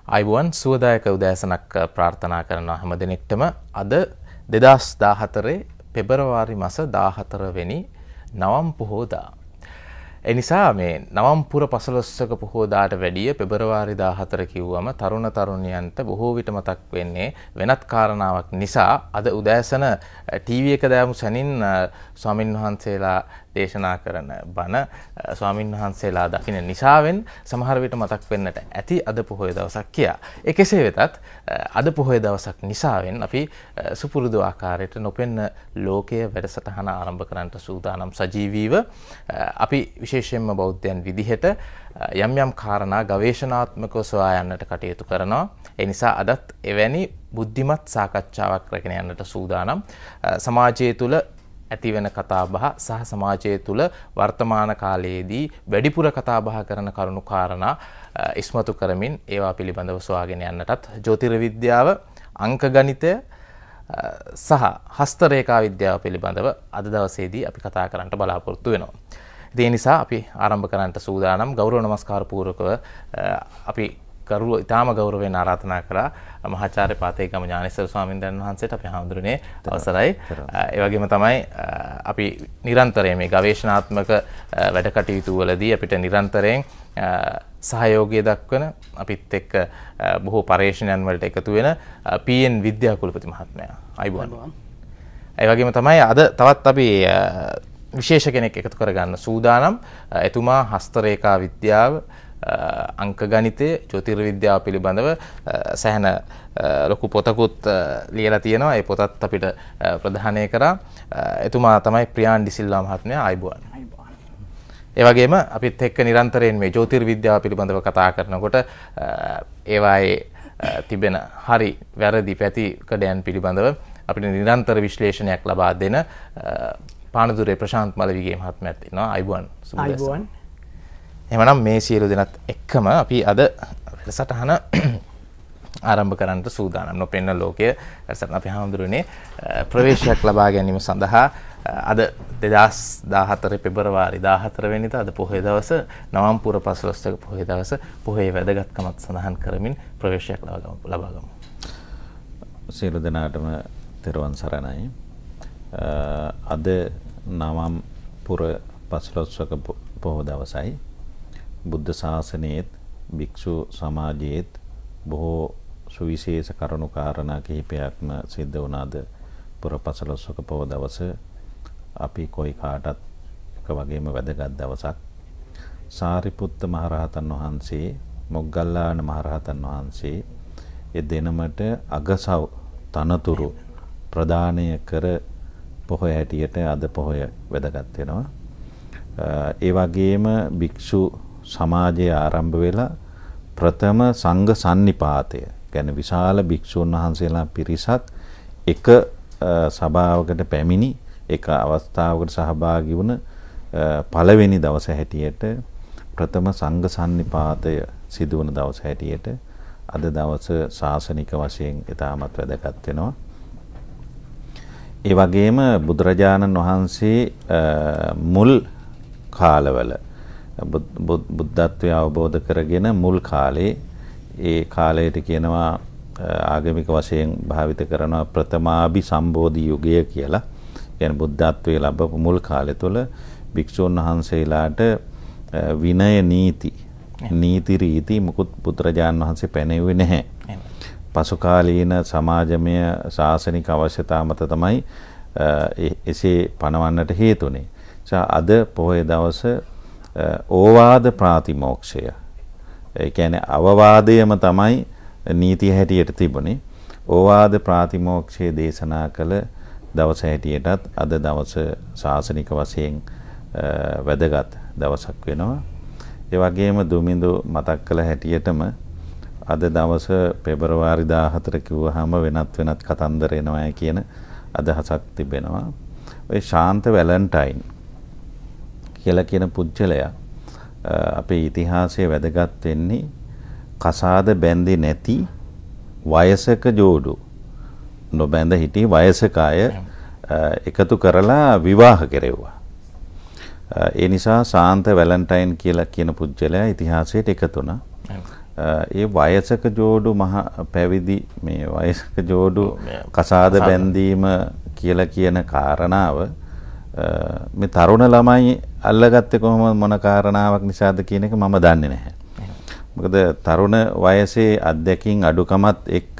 අයිබෝන් සුවදායක උදෑසනක් ප්‍රාර්ථනා කරනවා හැම දිනෙකටම අද 2014 පෙබරවාරි මාස 14 වෙනි නවම් පොහෝදා. ඒ නිසා මේ නවම් පුර 15ක පොහෝදාට වැඩිය පෙබරවාරි 14 කිව්වම තරුණ තරුණියන්ට බොහෝ විට මතක් වෙන්නේ වෙනත් කාරණාවක් නිසා අද උදෑසන ටීවී එක දාමු සැනින් ස්වාමින්වහන්සේලා දේශනා කරන බණ ස්වාමින්වහන්සේලා දකින්න නිසාවෙන් සමහර විට මතක් වෙන්නට ඇති අද පොහොය දවසක් කියා. ඒ කෙසේ වෙතත් අද පොහොය දවසක් නිසාවෙන් අපි සුපුරුදු ආකාරයට නොපෙන්න ලෝකයේ වැඩසටහන ආරම්භ කරන්නට සූදානම් සජීවීව අපි විශේෂයෙන්ම බෞද්ධයන් විදිහට යම් යම් කාරණා ගවේෂණාත්මකව සොයා යන්නට කටයුතු කරනවා. ඒ නිසා අදත් එවැනි බුද්ධිමත් සාකච්ඡාවක් රැගෙන යන්නට සූදානම්. සමාජය තුළ ඇතිවෙන කතාබහ සහ සමාජය තුළ වර්තමාන කාලයේදී වැඩිපුර කතාබහ කරන කරුණු කාරණා ඉස්මතු කරමින් ඒවා පිළිබඳව සොයාගෙන යන්නටත් ජ්‍යොතිර්විද්‍යාව, අංක ගණිතය සහ හස්තරේඛා විද්‍යාව පිළිබඳව අද දවසේදී අපි කතා කරන්නට බලාපොරොත්තු වෙනවා. ඒ නිසා අපි ආරම්භ කරන්නට සූදානම්. ගෞරව නමස්කාර පූර්වකව අපි ඉතාම ගෞරවයෙන් ආරාධනා කළා මහාචාර්ය පාතේගම ඥානේශ්වර ස්වාමීන් වහන්සේට අපි හඳුරන්නේ අවසරයි. ඒ වගේම තමයි අපි නිරන්තරයෙන් මේ ගවේෂණාත්මක වැඩ කටයුතු වලදී අපිට නිරන්තරයෙන් සහයෝගය දක්වන අපිත් එක්ක බොහෝ පරීක්ෂණයන් වලට එකතු වෙන පීඑන් විද්‍යාකුලපති මහත්මයා. අයිබෝන්. ඒ වගේම තමයි අද තවත් අපි විශේෂ කෙනෙක් එකතු කරගන්න සූදානම්. එතුමා හස්තරේඛා විද්‍යාව, අංක ගණිතය, ජ්‍යොතිර්විද්‍යාව පිළිබඳව සෑහෙන ලොකු පොතකුත් ලියලා තියෙනවා. ඒ පොතත් අපිට ප්‍රදානය කරා. එතුමා තමයි ප්‍රියාන් ඩිසිල්වා මහත්මයා. අයිබෝන්. ඒ වගේම අපිත් එක්ක නිරන්තරයෙන් මේ ජ්‍යොතිර්විද්‍යාව පිළිබඳව කතා කරනකොට ඒවායේ තිබෙන හරි වැරදි පැතිකඩයන් පිළිබඳව අපිට නිරන්තර විශ්ලේෂණයක් ලබා දෙන පානදුරේ ප්‍රශාන්ත් මලවිගේ මහත්මයාත් ඉන්නවා. අයිබෝන්. අයිබෝන්. එහෙනම් මේ සියලු දෙනාත් එක්කම අපි අද වැඩසටහන ආරම්භ කරන්නට සූදානම්. නොපෙන්න ලෝකයේ වැඩසටහන අපි හඳුරන්නේ ප්‍රවේශයක් ලබා ගැනීම සඳහා අද 2014 පෙබරවාරි 14 වෙනිදා අද පොහොය දවස නවම් පුර 15ක පොහොය දවස පොහොයේ වැදගත්කමත් සඳහන් කරමින් ප්‍රවේශයක් ලබා ගමු. සියලු දෙනාටම තෙරුවන් සරණයි. අද නවම් පුර 15ක පොහොය දවසයි. බුද්ධ ශාසනයේත් භික්ෂු සමාජයේත් බොහෝ සුවිශේෂ කරුණු කාරණා කිහිපයක්ම සිද්ධ වුණාද පුර 15ක පොහොය දවස අපි කොයි කාටත් එක වගේම වැදගත් දවසක්. සාරිපුත්ත මහරහතන් වහන්සේ, මොග්ගල්ලාන මහරහතන් වහන්සේ ඒ දෙනමට අගසව් තනතුරු ප්‍රදානය කර පොහොය හැටියට අද පොහොය වැදගත් වෙනවා. ඒ වගේම භික්ෂු සමාජය ආරම්භ වෙලා ප්‍රථම සංඝ සන්නිපාතය කියන්නේ විශාල භික්ෂුන් වහන්සේලා පිරිසක් එක සභාවකට පැමිණි එක අවස්ථාවකට සහභාගී වුණ පළවෙනි දවස හැටියට ප්‍රථම සංඝ සන්නිපාතය සිදු වන දවස හැටියට අද දවස ශාසනික වශයෙන් ඉතාමත් වැදගත් වෙනවා. ඒ වගේම බුදුරජාණන් වහන්සේ මුල් කාලවල බුද්ධත්වය අවබෝධ කරගෙන මුල් කාලේ ඒ කාලයට කියනවා ආගමික වශයෙන් භාවිත කරනවා ප්‍රථමාභි සම්බෝධි යුගය කියලා. කියන්නේ බුද්ධත්වයේ ලැබපු මුල් කාලය තුළ භික්ෂුන් වහන්සේලාට විනය නීති රීති මුකුත් බුදුරජාණන් වහන්සේ පැනෙව්වේ නැහැ. පසු කාලීන සමාජමය ශාසනික අවශ්‍යතා මත තමයි එසේ පනවන්නට හේතුනේ. අද පොහොය දවස ඕවාද ප්‍රාතිමෝක්ෂය. ඒ කියන්නේ අවවාදයම තමයි නීතිය හැටියට තිබුණේ. ඕවාද ප්‍රාතිමෝක්ෂය දේශනා කළ දවස හැටියටත් අද දවස ශාසනික වශයෙන් වැදගත් දවසක් වෙනවා. ඒ වගේම දුමිඳු මතක් කළ හැටියටම අද දවස පෙබරවාරි 14 කිව්වහම වෙනත් කතන්දර එනවා කියන අදහසක් තිබෙනවා. ඔය ශාන්ත වැලන්ටයින් කියලා කියන පුජ්‍යලයා අපේ ඉතිහාසයේ වැදගත් වෙන්නේ කසාද බැඳේ නැති වයසක ජෝඩු නොබැඳ හිටි වයසක අය එකතු කරලා විවාහ කෙරෙව්වා. ඒ නිසා ශාන්ත වැලන්ටයින් කියලා කියන පුජ්‍යලයා ඉතිහාසයට එකතු වුණා. ඒ වයසක ජෝඩු මහ පැවිදි මේ වයසක ජෝඩු කසාද බැඳීම කියලා කියන කාරණාව මේ තරුණ ළමයි අල්ලගත්තේ කොහොම මොන කාරණාවක් නිසාද කියන එක මම දන්නේ නැහැ. මොකද තරුණ වයසේ අත්දැකීම් අඩුකමත් එක්ක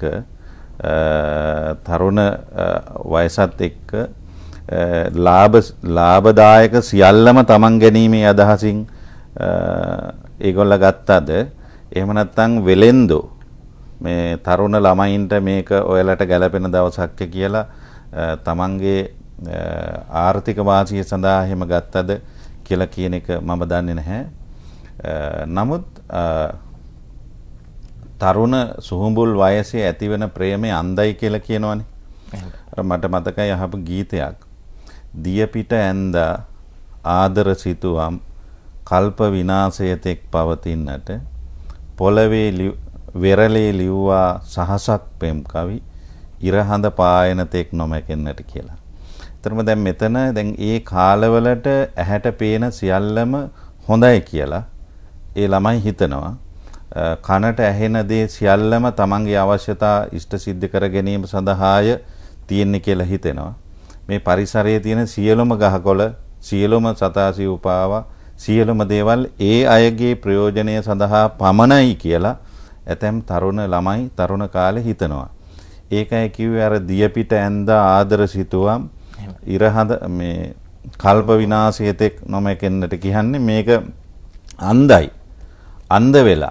තරුණ වයසත් එක්ක ලාභදායක සියල්ලම තමන් ගැනීමේ අදහසින් ඒගොල්ල ගත්තද එහෙම නැත්නම් වෙලෙන්දෝ මේ තරුණ ළමයින්ට මේක ඔයාලට ගැලපෙන දවසක් කියලා තමන්ගේ ආර්ථික වාසිය සඳහා එහෙම ගත්තද කියලා කියන එක මම දන්නේ නැහැ. නමුත් තරුණ සුහුඹුල් වයසේ ඇතිවෙන ප්‍රේමය අන්දයි කියලා කියනවනේ. මට මතකයි අහපු ගීතයක්. දියපිට ඇන්දා ආදර සිතුවම් කල්ප විනාශය තෙක් පවතින්නට පොළවේ වෙරළේ ලිව්වා සහසක් පෙම් කවි ඉරහඳ පායන තෙක් නොමැකෙන්නට කියලා. එතරම් දැන් මෙතන දැන් ඒ කාලවලට ඇහැට පේන සියල්ලම හොඳයි කියලා ඒ ළමයි හිතනවා. කනට ඇහෙන දේ සියල්ලම තමන්ගේ අවශ්‍යතා ඉෂ්ට සිද්ධ කර ගැනීම සඳහාය තියෙන්නේ කියලා හිතෙනවා. මේ පරිසරයේ තියෙන සියලුම ගහකොළ සියලුම සතාසි උපාවා සියලුම දේවල් ඒ අයගේ ප්‍රයෝජනය සඳහා පමණයි කියලා ඇතැම් තරුණ ළමයි තරුණ කාලේ හිතනවා. ඒකයි කිව්වේ අර දියපිට ඇඳ ආදර සිතුවම් ඉරහඳ මේ කල්ප විනාශය තෙක් නොමැකෙන්නට කියන්නේ මේක අන්දයි. අන්ද වෙලා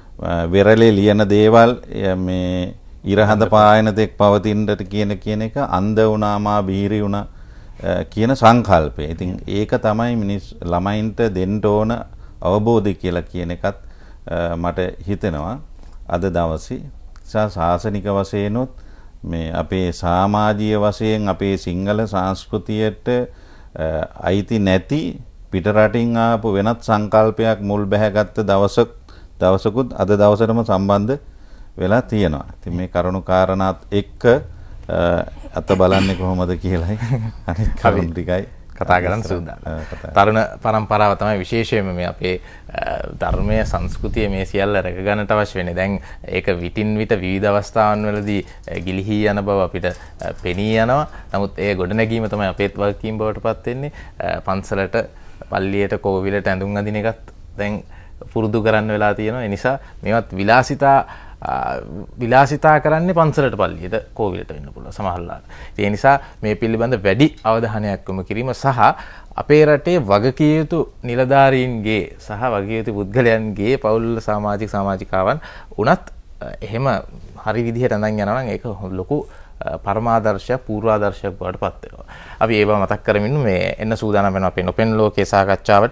වෙරළේ ලියන දේවල් මේ ඉරහඳ පායන තෙක් පවතින්නට කියන එක අන්ද වුණාමා බීරි වුණා කියන සංකල්පය. ඉතින් ඒක තමයි මිනිස් ළමයින්ට දෙන්න ඕන අවබෝධය කියලා කියන එකත් මට හිතෙනවා අද දවසේ ශාසනික වශයෙන්ොත් මේ අපේ සමාජීය වශයෙන් අපේ සිංහල සංස්කෘතියට අයිති නැති පිටරටින් ආපු වෙනත් සංකල්පයක් මුල් බැහැගත්ත දවසකුත් අද දවසටම සම්බන්ධ වෙලා තියෙනවා. ඉතින් මේ කරුණු කාරණාත් එක්ක අත බලන්නේ කොහොමද කියලායි අනිත් කරුණු ටිකයි කතා කරන්න සූදානම්. තරුණ පරම්පරාව තමයි විශේෂයෙන්ම මේ අපේ ධර්මයේ සංස්කෘතිය මේ සියල්ල රැක ගන්නට අවශ්‍ය වෙන්නේ. දැන් ඒක විටින් විට විවිධ අවස්ථාවන් වලදී ගිලිහි යන බව අපිට පෙනී යනවා. නමුත් ඒ ගොඩනැගීම තමයි අපේත් වගකීම් බවට පත් වෙන්නේ. පන්සලට, පල්ලියට, කෝවිලට ඇඳුම් අඳින එකත් දැන් පුරුදු කරන්න වෙලා තියෙනවා. ඒ නිසා මේවත් විලාසිතා කරන්නේ පන්සලට, පල්ලියට, කෝවිලට වෙන්න පුළුවන් සමහරවිට. ඒ නිසා මේ පිළිබඳ වැඩි අවධානයක් යොමු කිරීම සහ අපේ රටේ වගකිය යුතු නිලධාරීන්ගේ සහ වගකිය යුතු පුද්ගලයන්ගේ පෞල් සමාජිකාවන් උනත් එහෙම හරි විදිහට අඳන් යනවා නම් ඒක ලොකු පරමාදර්ශයක් පූර්වාදර්ශයක් බවට පත් වෙනවා. අපි ඒව මතක් කරමින් මේ එන්න සූදානම් වෙනවා අපේ නොපෙන් ලෝකයේ සාකච්ඡාවට.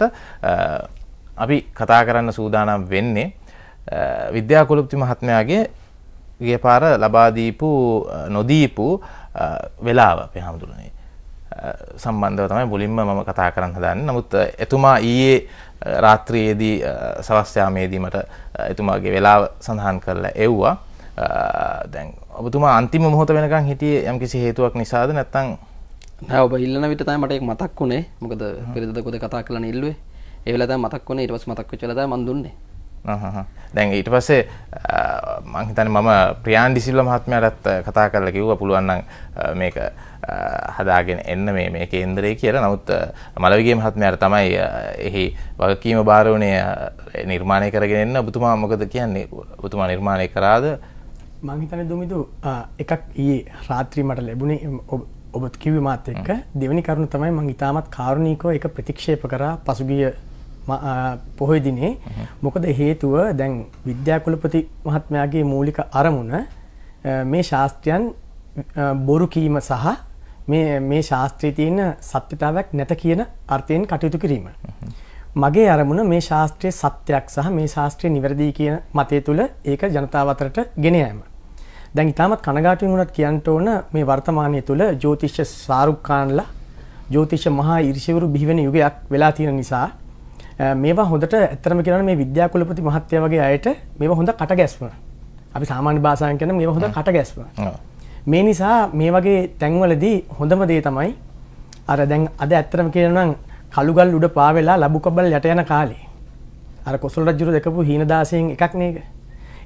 අපි කතා කරන්න සූදානම් වෙන්නේ විද්‍යා කුලපති මහත්මයාගේ ගිය පාර ලබා දීපු නොදීපු වෙලාව අපේ හැමදෙරේ සම්බන්ධව තමයි මුලින්ම මම කතා කරන්න හදන්නේ. නමුත් එතුමා ඊයේ රාත්‍රියේදී සවස් යාමේදී මට එතුමාගේ වෙලාව සඳහන් කරලා එව්වා. දැන් ඔබතුමා අන්තිම මොහොත වෙනකන් හිටියේ යම්කිසි හේතුවක් නිසාද නැත්නම් නෑ ඔබ ඉල්ලන විට තමයි මට ඒක මතක් වුණේ. මොකද පෙරේද කොද කතා කරලා ඉල්ලුවේ. ඒ වෙලාව තමයි මතක් වුණේ. ඊට පස්සේ මතක් වෙච්ච වෙලාව තමයි මන් දුන්නේ. දැන් ඊට පස්සේ මම හිතන්නේ මම ප්‍රියාන් ඩිසිල්වා මහත්මයාටත් කතා කරලා කිව්වා පුළුවන් නම් මේක හදාගෙන එන්න මේ කේන්දරේ කියලා. නමුත් මලවිගේ මහත්මයාට තමයි එහි වගකීම බාර වුණේ නිර්මාණය කරගෙන එන්න. ඔබතුමා මොකද කියන්නේ? ඔබතුමා නිර්මාණය කරාද? මම හිතන්නේ දුමිදු එකක් ඊයේ රාත්‍රී මට ලැබුණේ ඔබත් කිව්වේ මාත් එක්ක. දෙවෙනි කරුණ තමයි මම ඊටමත් කාරුණිකව ඒක ප්‍රතික්ෂේප කරා පසුගිය පොහොය දිනේ. මොකද හේතුව දැන් විද්‍යා කුලපති මහත්මයාගේ මූලික අරමුණ මේ ශාස්ත්‍රයන් බොරු කීම සහ මේ ශාස්ත්‍රයේ තියෙන සත්‍යතාවයක් නැත කියන අර්ථයෙන් කටයුතු කිරීම. මගේ අරමුණ මේ ශාස්ත්‍රයේ සත්‍යයක් සහ මේ ශාස්ත්‍රයේ නිවැරදි කියන මතය තුළ ඒක ජනතාව අතරට ගෙන යාම. දැන් ඊටමත් කනගාටුවෙන් උනත් කියන්න ඕන මේ වර්තමානයේ තුළ ජ්‍යොතිෂ සාරුක්කාන්ලා ජ්‍යොතිෂ මහා ඍෂිවරු බිහි වෙන යුගයක් වෙලා තියෙන නිසා මේවා හොඳට ඇත්තටම කියනවා මේ විද්‍යා කුලපති මහත්තයා වගේ අයට මේවා හොඳ කටගැස්ම. අපි සාමාන්‍ය භාෂාවෙන් කියන මේවා හොඳ කටගැස්ම. මේ නිසා මේ වගේ තැන්වලදී හොඳම දේ තමයි අර දැන් අද ඇත්තටම කියනවා නම් කළුගල් උඩ පාවෙලා ලබු කබල් යට යන කාලේ. අර කොසල් රජුර දැකපු හීනදාසයෙන් එකක් නේක.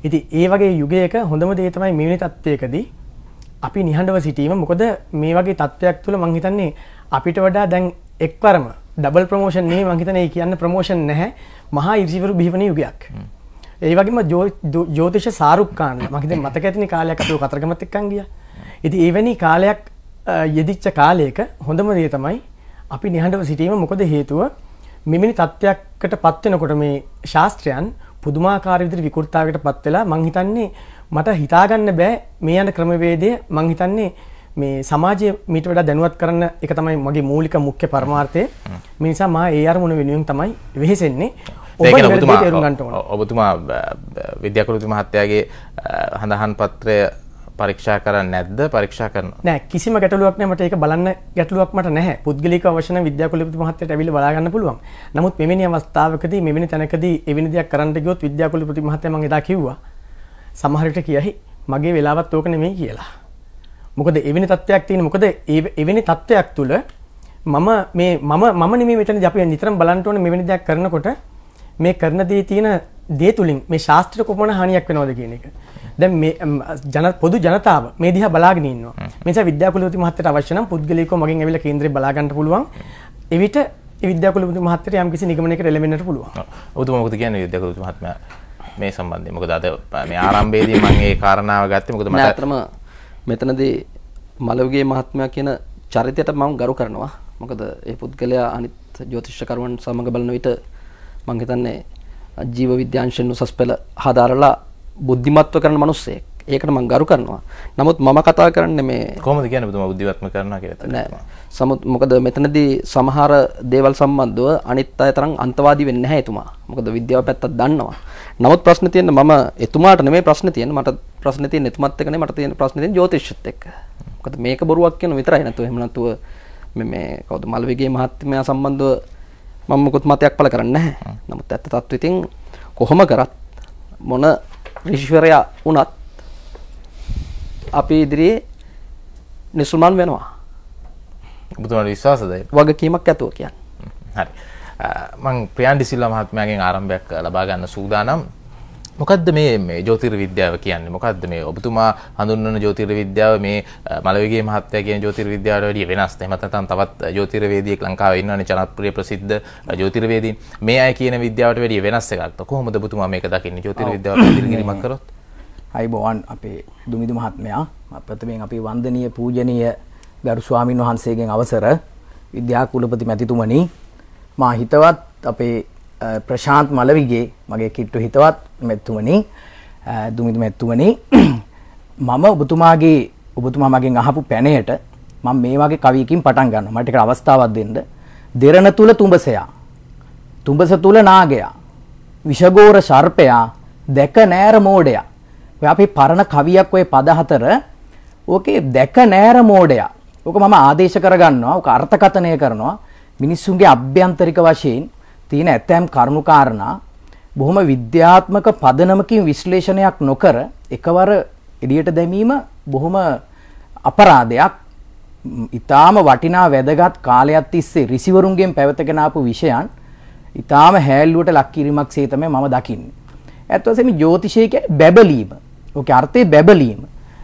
ඉතින් ඒ වගේ යුගයක හොඳම දේ තමයි මෙවැනි තත්ත්වයකදී අපි නිහඬව සිටීම. මොකද මේ වගේ තත්ත්වයක් තුළ මම හිතන්නේ අපිට වඩා දැන් එක්වරම ඩබල් ප්‍රොමෝෂන් නෙමෙයි මම හිතන්නේ කියන්න ප්‍රොමෝෂන් නැහැ. මහා ඉරිසිවරු බිහිවන යුගයක්. ඒ වගේම ජ්‍යොතිෂ සාරුක්කාන මම හිතන්නේ මතක ඇතිනේ කාලයක් අපි කතරගමත් එක්කන් ගියා. ඉතින් එවැනි කාලයක් යෙදිච්ච කාලයක හොඳම දේ තමයි අපි නිහඬව සිටීම. මොකද හේතුව මෙවැනි තත්ත්වයකට පත් වෙනකොට මේ ශාස්ත්‍රයන් පුදුමාකාර විදිහට විකෘතතාවයකට පත් වෙලා මං හිතන්නේ මට හිතාගන්න බෑ මේ යන ක්‍රමවේදය. මං හිතන්නේ මේ සමාජය මීට වඩා දැනුවත් කරන්න එක තමයි මගේ මූලික මුඛ්‍ය පරමාර්ථය. මේ නිසා මා ඒ අරමුණ වෙනුවෙන් තමයි වෙහෙසෙන්නේ. ඔබතුමා විද්‍යාකෘති මහත්තයාගේ හඳහන් පත්‍රය පරීක්ෂා කරන්නේ නැද්ද? පරීක්ෂා කරනවා. නෑ කිසිම ගැටලුවක් නෑ. මට ඒක බලන්න ගැටලුවක් මට නැහැ. පුද්ගලික අවශ්‍ය නම් විද්‍යාකෘති මහත්තයාට ඇවිල්ලා බලා ගන්න පුළුවන්. නමුත් මෙවැනි අවස්ථාවකදී මෙවැනි තැනකදී එවැනි දෙයක් කරන්න ගියොත් විද්‍යාකෘති මහත්තයා මම එදා කිව්වා සමහර විට කියයි මගේ වෙලාවත් ඕක නෙමෙයි කියලා. මොකද එවැනි තත්ත්වයක් තියෙන. මොකද එවැනි තත්ත්වයක් තුළ මම නෙමෙයි මෙතනදී අපි නිතරම බලන්න ඕනේ මෙවැනි දෙයක් කරනකොට මේ කරන දේ තියෙන දේ තුලින් මේ ශාස්ත්‍රීය කොපමණ හානියක් වෙනවද කියන එක. දැන් මේ පොදු ජනතාව මේ දිහා බලාගෙන ඉන්නවා. මේ නිසා විද්‍යාකුලපති මහත්තයට අවශ්‍ය නම් පුද්ගලිකව මගෙන් ඇවිල්ලා කේන්දරේ බලා ගන්න පුළුවන්. එවිට ඒ විද්‍යාකුලපති මහත්තයට යම්කිසි නිගමනයකට එළවෙන්නට පුළුවන්. ඔබතුමා මොකද කියන්නේ විද්‍යාකුලපති මහත්මයා මේ සම්බන්ධයෙන්? මොකද අද මේ ආරම්භයේදී මම ඒ කාරණාව ගත්තේ මොකද මට අතරම මෙතනදී මලවගේ මහත්මයා කියන චරිතයට මම ගරු කරනවා. මොකද ඒ පුද්ගලයා අනිත් ජ්‍යොතිෂකරුවන් සමග බලන විට මම හිතන්නේ ජීව විද්‍යාංශයෙන් උසස් පෙළ හදාරලා බුද්ධිමත්ව කරන මිනිස්සෙක්. ඒකට මම ගරු කරනවා. නමුත් මම කතා කරන්නේ මේ කොහොමද කියන්නේ ඔබතුමා බුද්ධිමත්ව කරනවා කියලා? මොකද මෙතනදී සමහර දේවල් සම්බන්ධව අනිත් අය තරම් අන්තවාදී වෙන්නේ නැහැ එතුමා. මොකද විද්‍යාව පැත්තක් දන්නවා. නමුත් ප්‍රශ්නේ තියෙන්නේ මම එතුමාට නෙමෙයි ප්‍රශ්නේ තියෙන්නේ. මට ප්‍රශ්නේ තියෙන්නේ එතුමත් එක්ක නෙමෙයි. මට තියෙන ප්‍රශ්නේ තියෙන්නේ ජ්‍යොතිෂයත් එක්ක. මොකද මේක බොරුවක් කියන විතරයි නැතුව එහෙම නැතුව මේ කවුද මල්විගේ මහත්මයා සම්බන්ධව මම මොකුත් මතයක් පළ කරන්නේ නැහැ. නමුත් ඇත්ත තත්ත්වෙ ඉතින් කොහොම කරත් මොන ඍෂිවරයා වුණත් අපි ඉදිරියේ නිසල්මන් වෙනවා. ඔබතුමාට විශ්වාසද? වගකීමක් ඇතුව කියන්නේ. හරි. මම ප්‍රියන්ඩි සිල්වා මහත්මයාගෙන් ආරම්භයක් ලබා ගන්න සූදානම්. මොකද්ද මේ ජ්‍යොතිර්විද්‍යාව කියන්නේ? මොකද්ද මේ ඔබතුමා හඳුන්වන ජ්‍යොතිර්විද්‍යාව මේ මලවිගේ මහත්තයා කියන ජ්‍යොතිර්විද්‍යාවට වැඩිය වෙනස්ද? එහෙම නැත්නම් තවත් ජ්‍යොතිර්වේදියෙක් ලංකාවේ ඉන්නවනේ ජනප්‍රිය ප්‍රසිද්ධ ජ්‍යොතිර්වේදීන්. මේ අය කියන විද්‍යාවට වැඩිය වෙනස් එකක්ද? කොහොමද ඔබතුමා මේක දකින්නේ? ජ්‍යොතිර්විද්‍යාව පිළිගැනීමක් කරොත්? අයිබෝවන් අපේ දුමිදු මහත්මයා. ප්‍රථමයෙන් අපි වන්දනීය පූජනීය ගරු ස්වාමින් වහන්සේගෙන් අවසර විද්‍යා කුලපති මැතිතුමනි, මා හිතවත් අපේ ප්‍රශාන්ත් මලවිගේ මගේ කිට්ටු හිතවත් මැතිතුමනි, දුමිදු මැතිතුමනි, මම ඔබතුමා මගෙන් අහපු පැනයට මම මේ වගේ කවියකින් පටන් ගන්නවා. මට ඒක අවස්ථාවක් දෙන්න. දෙරණ තුල තුඹසයා, තුඹස තුල නාගයා, විෂගෝර සර්පයා, දැක නෑර මෝඩයා. ඔය අපි පරණ කවියක් ඔය පද හතර ඕකේ දැක නෑර මෝඩයා. ඕක මම ආදේශ කරගන්නවා. ඕක අර්ථකථනය කරනවා. මිනිස්සුන්ගේ අභ්‍යන්තරික වශයෙන් තියෙන ඇතැම් කරුණු කාරණා බොහොම විද්‍යාත්මක පදනමකින් විශ්ලේෂණයක් නොකර එකවර එළියට දැමීම බොහොම අපරාධයක්. ඊටාම වටිනා වැදගත් කාලයක් තිස්සේ ඍෂිවරුන්ගෙන් පැවතගෙන ආපු විෂයන් ඊටාම හැල්ලුවට ලක් කිරීමක්සේ තමයි මම දකින්නේ. ඇත්ත වශයෙන්ම ජ්‍යොතිෂය කියන්නේ බැබලීම. ඕකේ අර්ථය බැබලීම.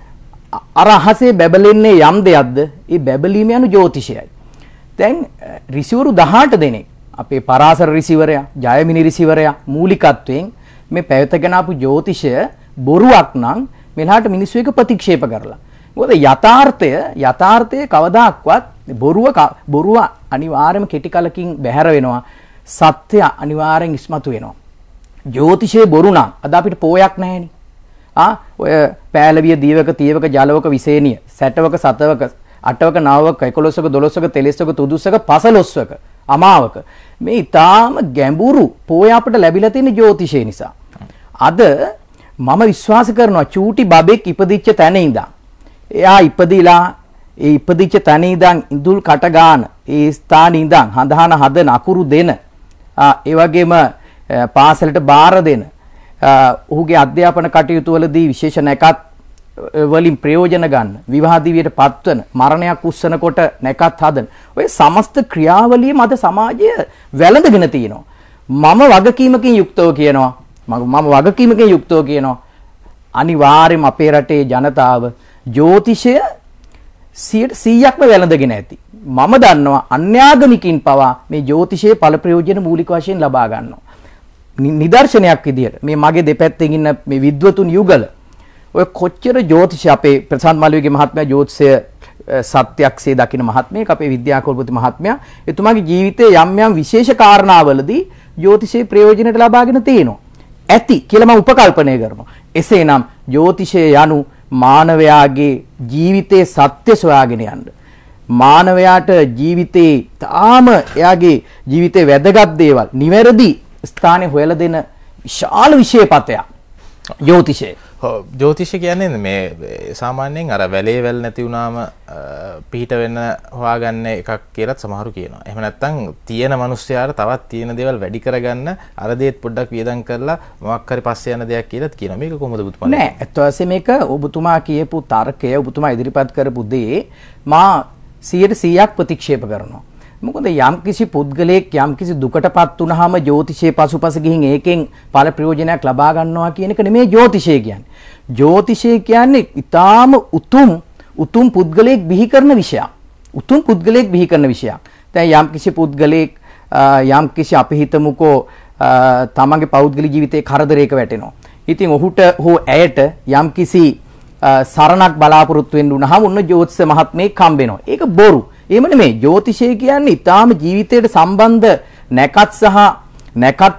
අර අහසේ බැබලෙන්නේ යම් දෙයක්ද? ඒ බැබලීම යනු ජ්‍යොතිෂයයි. දැන් ඍෂිවරු 18 දෙනෙක් අපේ පරාසර ඍෂිවරයා, ජයමිනි ඍෂිවරයා මූලිකත්වයෙන් මේ පැවතගෙන ආපු ජ්‍යොතිෂය බොරුවක් නම් මෙලහට මිනිස්සු එක ප්‍රතික්ෂේප කරලා. මොකද යථාර්ථය කවදාක්වත් බොරුව අනිවාර්යයෙන්ම කෙටි කලකින් බැහැර වෙනවා. සත්‍ය අනිවාර්යෙන් ඉස්මතු වෙනවා. ජ්‍යොතිෂයේ බොරු නම් අද අපිට පෝයක් නැහෙනි. ඔය පෑලවිය, දීවක, තීවක, ජලවක, විසේනිය, සැටවක, සතවක, අටවක, නවවක, 11වක, 12වක, 13වක, 13වක, 15වක, අමාවක. මේ ඊටාම ගැඹුරු පෝය අපිට ලැබිලා තියෙන ජ්‍යොතිෂය නිසා. අද මම විශ්වාස කරනවා චූටි බබෙක් ඉපදිච්ච තැන ඉඳන් එයා ඉපදිලා ඒ ඉපදිච්ච තැන ඉඳන් ඉඳුල් කට ගන්න ඒ ස්ථානේ ඉඳන් හඳහන හදන අකුරු දෙන ඒ වගේම පාසලට බාර දෙන ඔහුගේ අධ්‍යාපන කටයුතු වලදී විශේෂ නැකත් වලින් ප්‍රයෝජන ගන්න, විවාහ දිවියට පත්වන, මරණයක් උස්සනකොට නැකත් හදන ඔය සමස්ත ක්‍රියාවලියම අද සමාජය වැළඳගෙන තියෙනවා. මම වගකීමකින් යුක්තව කියනවා අනිවාර්යයෙන්ම අපේ රටේ ජනතාව ජ්‍යොතිෂය 100%ක්ම වැළඳගෙන ඇති. මම දන්නවා අන්‍යාගමිකින් පවා මේ ජ්‍යොතිෂයේ ඵල ප්‍රයෝජන මූලික වශයෙන් ලබා ගන්නවා. නිදර්ශනයක් විදියට මේ මගේ දෙපැත්තෙන් ඉන්න මේ විද්වතුන් යුගල ඔය කොච්චර ජ්‍යොතිෂය අපේ ප්‍රසාන්ත මල්විගේ මහත්මයා ජ්‍යොතිෂය සත්‍යක්සේ දකින මහත්මයෙක් අපේ විද්‍යාකෝල්පති මහත්මයා එතුමාගේ ජීවිතයේ යම් යම් විශේෂ කාරණාවලදී ජ්‍යොතිෂයේ ප්‍රයෝජනට ලබාගෙන තියෙනවා. ඇති කියලා මම උපකල්පනය කරනවා. එසේනම් ජ්‍යොතිෂය යනු මානවයාගේ ජීවිතයේ සත්‍ය සොයාගෙන යන්න. මානවයාට ජීවිතේ තාම එයාගේ ජීවිතේ වැදගත් දේවල් නිවැරදි ස්ථානේ හොයලා දෙන විශාල විශේෂපතයක් ජ්‍යොතිෂය. ජ්‍යොතිෂය කියන්නේ මේ සාමාන්‍යයෙන් අර වැලේ වැල් නැති වුණාම පිහිට වෙන්න හොයාගන්න එකක් කියලාත් සමහරු කියනවා. එහෙම නැත්නම් තියෙන මිනිස්යාට තවත් තියෙන දේවල් වැඩි කරගන්න අර දේත් පොඩ්ඩක් වියදම් කරලා මොකක් හරි පස්සේ යන දෙයක් කියලාත් කියනවා. මේක කොහොමද ඔබතුමා? නෑ, ඇත්ත වශයෙන්ම මේක ඔබතුමා කියපු තර්කය ඔබතුමා ඉදිරිපත් කරපු දේ මා 100% ප්‍රතික්ෂේප කරනවා. මොකද යම්කිසි පුද්ගලයෙක් යම්කිසි දුකටපත් වුනහම ජ්‍යොතිෂයේ පසුපස ගිහින් ඒකෙන් ඵල ප්‍රයෝජනයක් ලබා ගන්නවා කියන එක නෙමෙයි ජ්‍යොතිෂය කියන්නේ. ජ්‍යොතිෂය කියන්නේ ඊටාම උතුම් පුද්ගලයෙක් බිහි කරන විෂයක්. උතුම් පුද්ගලයෙක් බිහි කරන විෂයක්. දැන් යම්කිසි පුද්ගලයෙක් යම්කිසි අපි හිතමුකෝ තමන්ගේ පෞද්ගලික ජීවිතේ කරදරයක වැටෙනවා. ඉතින් ඔහුට හෝ ඇයට යම්කිසි සරණක් බලාපොරොත්තු වෙන්න උනහම උන්න ජ්‍යොතිෂ මහත්මයෙක් හම්බෙනවා. ඒක බොරු. එහෙම නෙමෙයි. ජ්‍යොතිෂය කියන්නේ ඊටාම ජීවිතයට සම්බන්ධ නැකත් සහ නැකත්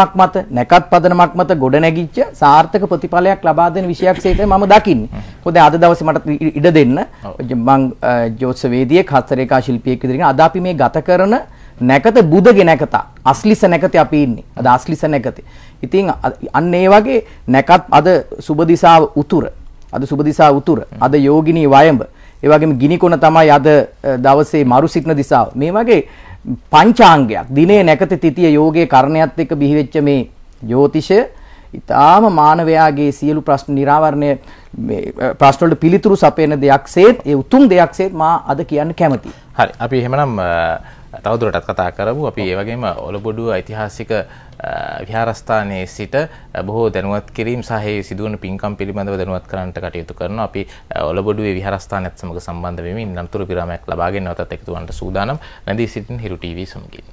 පදනමක් මත ගොඩ නැගිච්ච සාර්ථක ප්‍රතිඵලයක් ලබා දෙන විෂයක් සේතයි මම දකින්නේ. මොකද අද දවසේ මට ඉඩ දෙන්න මම ජ්‍යොතිෂ වේදිකේ හස්තරේඛා ශිල්පියෙක් විදිහට අද අපි මේ ගත කරන නැකත බුදගේ නැකත අස්ලිස නැකතේ අපි ඉන්නේ. අද අස්ලිස නැකතේ. ඉතින් අන්න ඒ වගේ නැකත් අද සුබ දිශාව උතුර. අද යෝගිනී වයඹ. ඒ වගේම ගිනිකොන තමයි අද දවසේ මරු සිටින දිශාව. මේ වගේ පංචාංගයක් දිනේ නැකත තිතිය යෝගයේ කරණයත් එක්ක බිහි වෙච්ච මේ ජ්‍යොතිෂය ඊටාම මානවයාගේ සියලු ප්‍රශ්න නිරාවරණය මේ ප්‍රශ්න වලට පිළිතුරු සපයන දෙයක්සේත් ඒ උතුම් දෙයක්සේත් මා අද කියන්න කැමතියි. හරි. අපි එහෙමනම් තවදුරටත් කතා කරමු. අපි ඒ වගේම ඔලබොඩුව ඓතිහාසික විහාරස්ථානයේ සිට බොහෝ දැනුවත් කිරීම සහ ඒ සිදුවන පින්කම් පිළිබඳව දැනුවත් කරන්නට කටයුතු කරනවා. අපි ඔලබොඩුවේ විහාරස්ථානයත් සමග සම්බන්ධ වෙමින් අනතුරු විරාමයක් ලබාගෙන නැවතත් එකතු වන්නට සූදානම්. නැදී සිටින හිරු ටීවී සමගින්.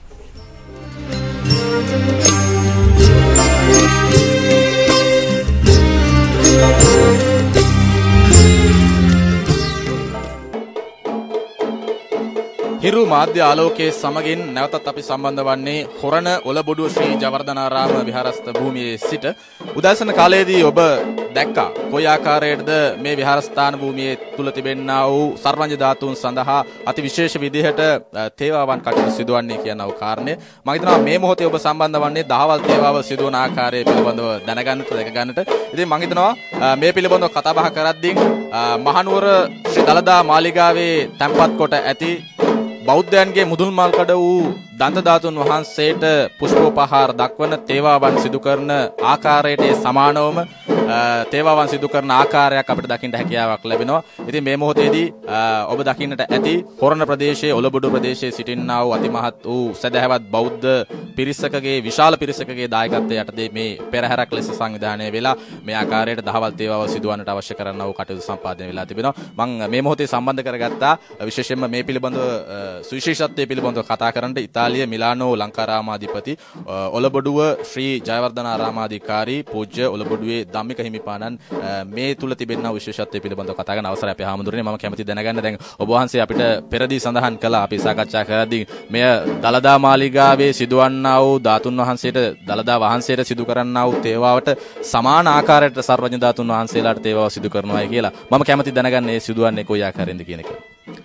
හිරු මාධ්‍ය ආලෝකයේ සමගින් නැවතත් අපි සම්බන්ධ වන්නේ හොරණ ඔලබොඩුව ශ්‍රී ජයවර්ධනාරාම විහාරස්ථ භූමියේ සිට. උදෑසන කාලයේදී ඔබ දැක්කා කොයි ආකාරයකටද මේ විහාරස්ථාන භූමියේ තුල තිබෙනා වූ සර්වඥ ධාතුන් සඳහා අති විශේෂ විදිහට තේවාවන් කටයුතු සිදුවන්නේ කියන කාරණය. මම හිතනවා මේ මොහොතේ ඔබ සම්බන්ධ වන්නේ දහවල් තේවාව සිදුවන ආකාරය පිළිබඳව දැනගන්නට දැක ගන්නට. ඉතින් මම හිතනවා මේ පිළිබඳව කතා බහ කරද්දී මහනුවර ශ්‍රී දලදා මාලිගාවේ තැන්පත් කොට ඇති බෞද්ධයන්ගේ මුදුල් මල්කඩ වූ දන්ත ධාතුන් වහන්සේට පුෂ්පෝපහාර දක්වන තේවාවන් සිදු කරන ආකාරයට සමානවම තේවාවන් සිදු කරන ආකාරයක් අපිට දකින්න හැකියාවක් ලැබෙනවා. ඉතින් මේ මොහොතේදී ඔබ දකින්නට ඇති හොරණ ප්‍රදේශයේ ඔලබොඩු ප්‍රදේශයේ සිටින්නා වූ අතිමහත් වූ සදහැවත් බෞද්ධ පිරිසකගේ විශාල පිරිසකගේ දායකත්වයේ යටතේ මේ පෙරහැරක් ලෙස සංවිධානය වෙලා මේ ආකාරයට දහවල් තේවාව සිදුවන්නට අවශ්‍ය කරනා වූ කටයුතු සම්පාදනය වෙලා තිබෙනවා. මම මේ මොහොතේ සම්බන්ධ කරගත්තා විශේෂයෙන්ම මේ පිළිබඳව සුවිශේෂත්වයේ පිළිබඳව කතා කරන්නට ඉතාලිය මිලානෝ ලංකාරාමාධිපති ඔලබොඩුව ශ්‍රී ජයවර්ධනාරාමාධිකාරී පූජ්‍ය ඔලබොඩුවේ ධම්මික හිමිපාණන් මේ තුල තිබෙනා විශේෂත්වයේ පිළිබඳව කතා කරන අවසරය අපි හාමුදුරනේ මම කැමති දැනගන්න. දැන් ඔබ වහන්සේ අපිට පෙරදී සඳහන් කළා අපි සාකච්ඡා කරද්දී මෙය දලදා මාලිගාවේ සිදුවන්නා වූ ධාතුන් වහන්සේට දලදා වහන්සේට සිදු කරන්නා වූ තේවාවට සමාන ආකාරයට සර්වඥ ධාතුන් වහන්සේලාට තේවාව සිදු කරනවායි කියලා. මම කැමති දැනගන්න මේ සිදුවන්නේ කොයි ආකාරයෙන්ද කියන එක.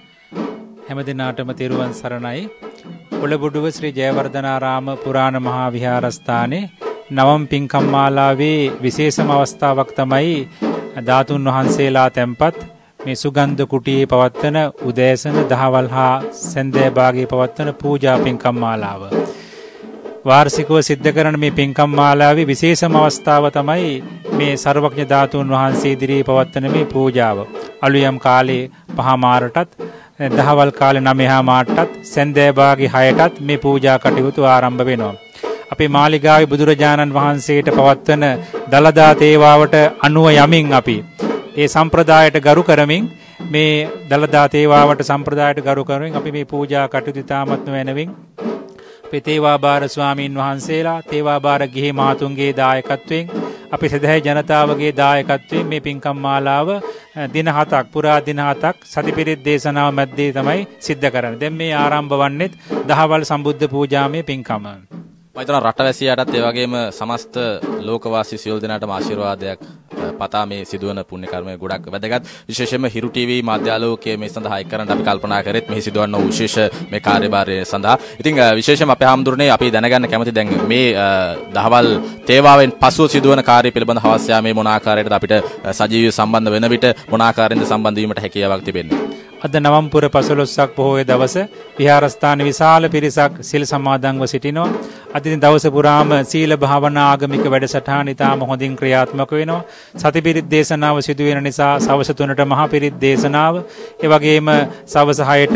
හැම දිනාටම තෙරුවන් සරණයි. ඔලබොඩුව ශ්‍රී ජයවර්ධනාරාම පුරාණ මහා විහාරස්ථානයේ නවම් පින්කම් මාලාවේ විශේෂම අවස්ථාවක් තමයි ධාතුන් වහන්සේලා තැන්පත් මේ සුගන්ධ කුටියේ පවත්වන උදෑසන දහවල් හා සන්ධ්‍යා භාගයේ පවත්වන පූජා පින්කම් මාලාව. වාර්ෂිකව සිද්ධ කරන මේ පින්කම් මාලාවේ විශේෂම අවස්ථාව තමයි මේ සර්වඥ ධාතුන් වහන්සේ ඉදිරියේ පවත්වන මේ පූජාව. අලුයම් කාලේ 5 මාරටත් දහවල් කාලේ 9 මාරටත් සන්ධ්‍යා භාගයේ 6ටත් මේ පූජා කටයුතු ආරම්භ වෙනවා. අපේ මාලිගාවේ බුදුරජාණන් වහන්සේට පවත්වන දලදා තේවාවට අනුව යමින් අපි ඒ සම්ප්‍රදායට ගරු කරමින් මේ දලදා තේවාවට සම්ප්‍රදායට ගරු කරමින් අපි මේ පූජා කටයුතු ඉතාමත්ම වෙනවින් අපේ තේවාබාර ස්වාමීන් වහන්සේලා තේවාබාර ගිහි මහතුන්ගේ දායකත්වයෙන් අපි සදහයි ජනතාවගේ දායකත්වයෙන් මේ පින්කම් මාලාව දින 7ක් පුරා දින 7ක් සතිපිරිත් දේශනාව මැද්දේ තමයි සිද්ධ කරන්නේ. දැන් මේ ආරම්භ වන්නේත් දහවල් සම්බුද්ධ පූජාමය පින්කම. මම හිතනවා රටවැසියාටත් ඒ වගේම සමස්ත ලෝකවාසී සියලු දෙනාටම ආශිර්වාදයක් පතා මේ සිදුවන පුණ්‍ය කර්මය ගොඩක් වැදගත්. විශේෂයෙන්ම හිරු ටීවී මාධ්‍යාලෝකයේ මේ සඳහා එක් කරන්න අපි කල්පනා කරෙත් මෙහි සිදුවන විශේෂ මේ කාර්යභාරය සඳහා. ඉතින් විශේෂයෙන්ම අපේ හාමුදුරනේ අපි දැනගන්න කැමති දැන් මේ දහවල් තේවාවෙන් පසුව සිදුවන කාර්ය පිළිබඳ හවස් යාමේ මොන ආකාරයකටද අපිට සජීවීව සම්බන්ධ වෙන විට මොන ආකාරයෙන්ද සම්බන්ධ වීමට හැකියාවක් තිබෙන්නේ? අද නවම්පුර 15ක් පොහොය දවස විහාරස්ථාන විශාල පිරිසක් සිල් සමාදන්ව සිටිනවා. අද දින දවස පුරාම සීල භාවනා ආගමික වැඩසටහන ඉතාම හොඳින් ක්‍රියාත්මක වෙනවා. සතිපිරිත් දේශනාව සිදු වෙන නිසා සවස 3ට මහා පිරිත් දේශනාව, ඒ වගේම සවස 6ට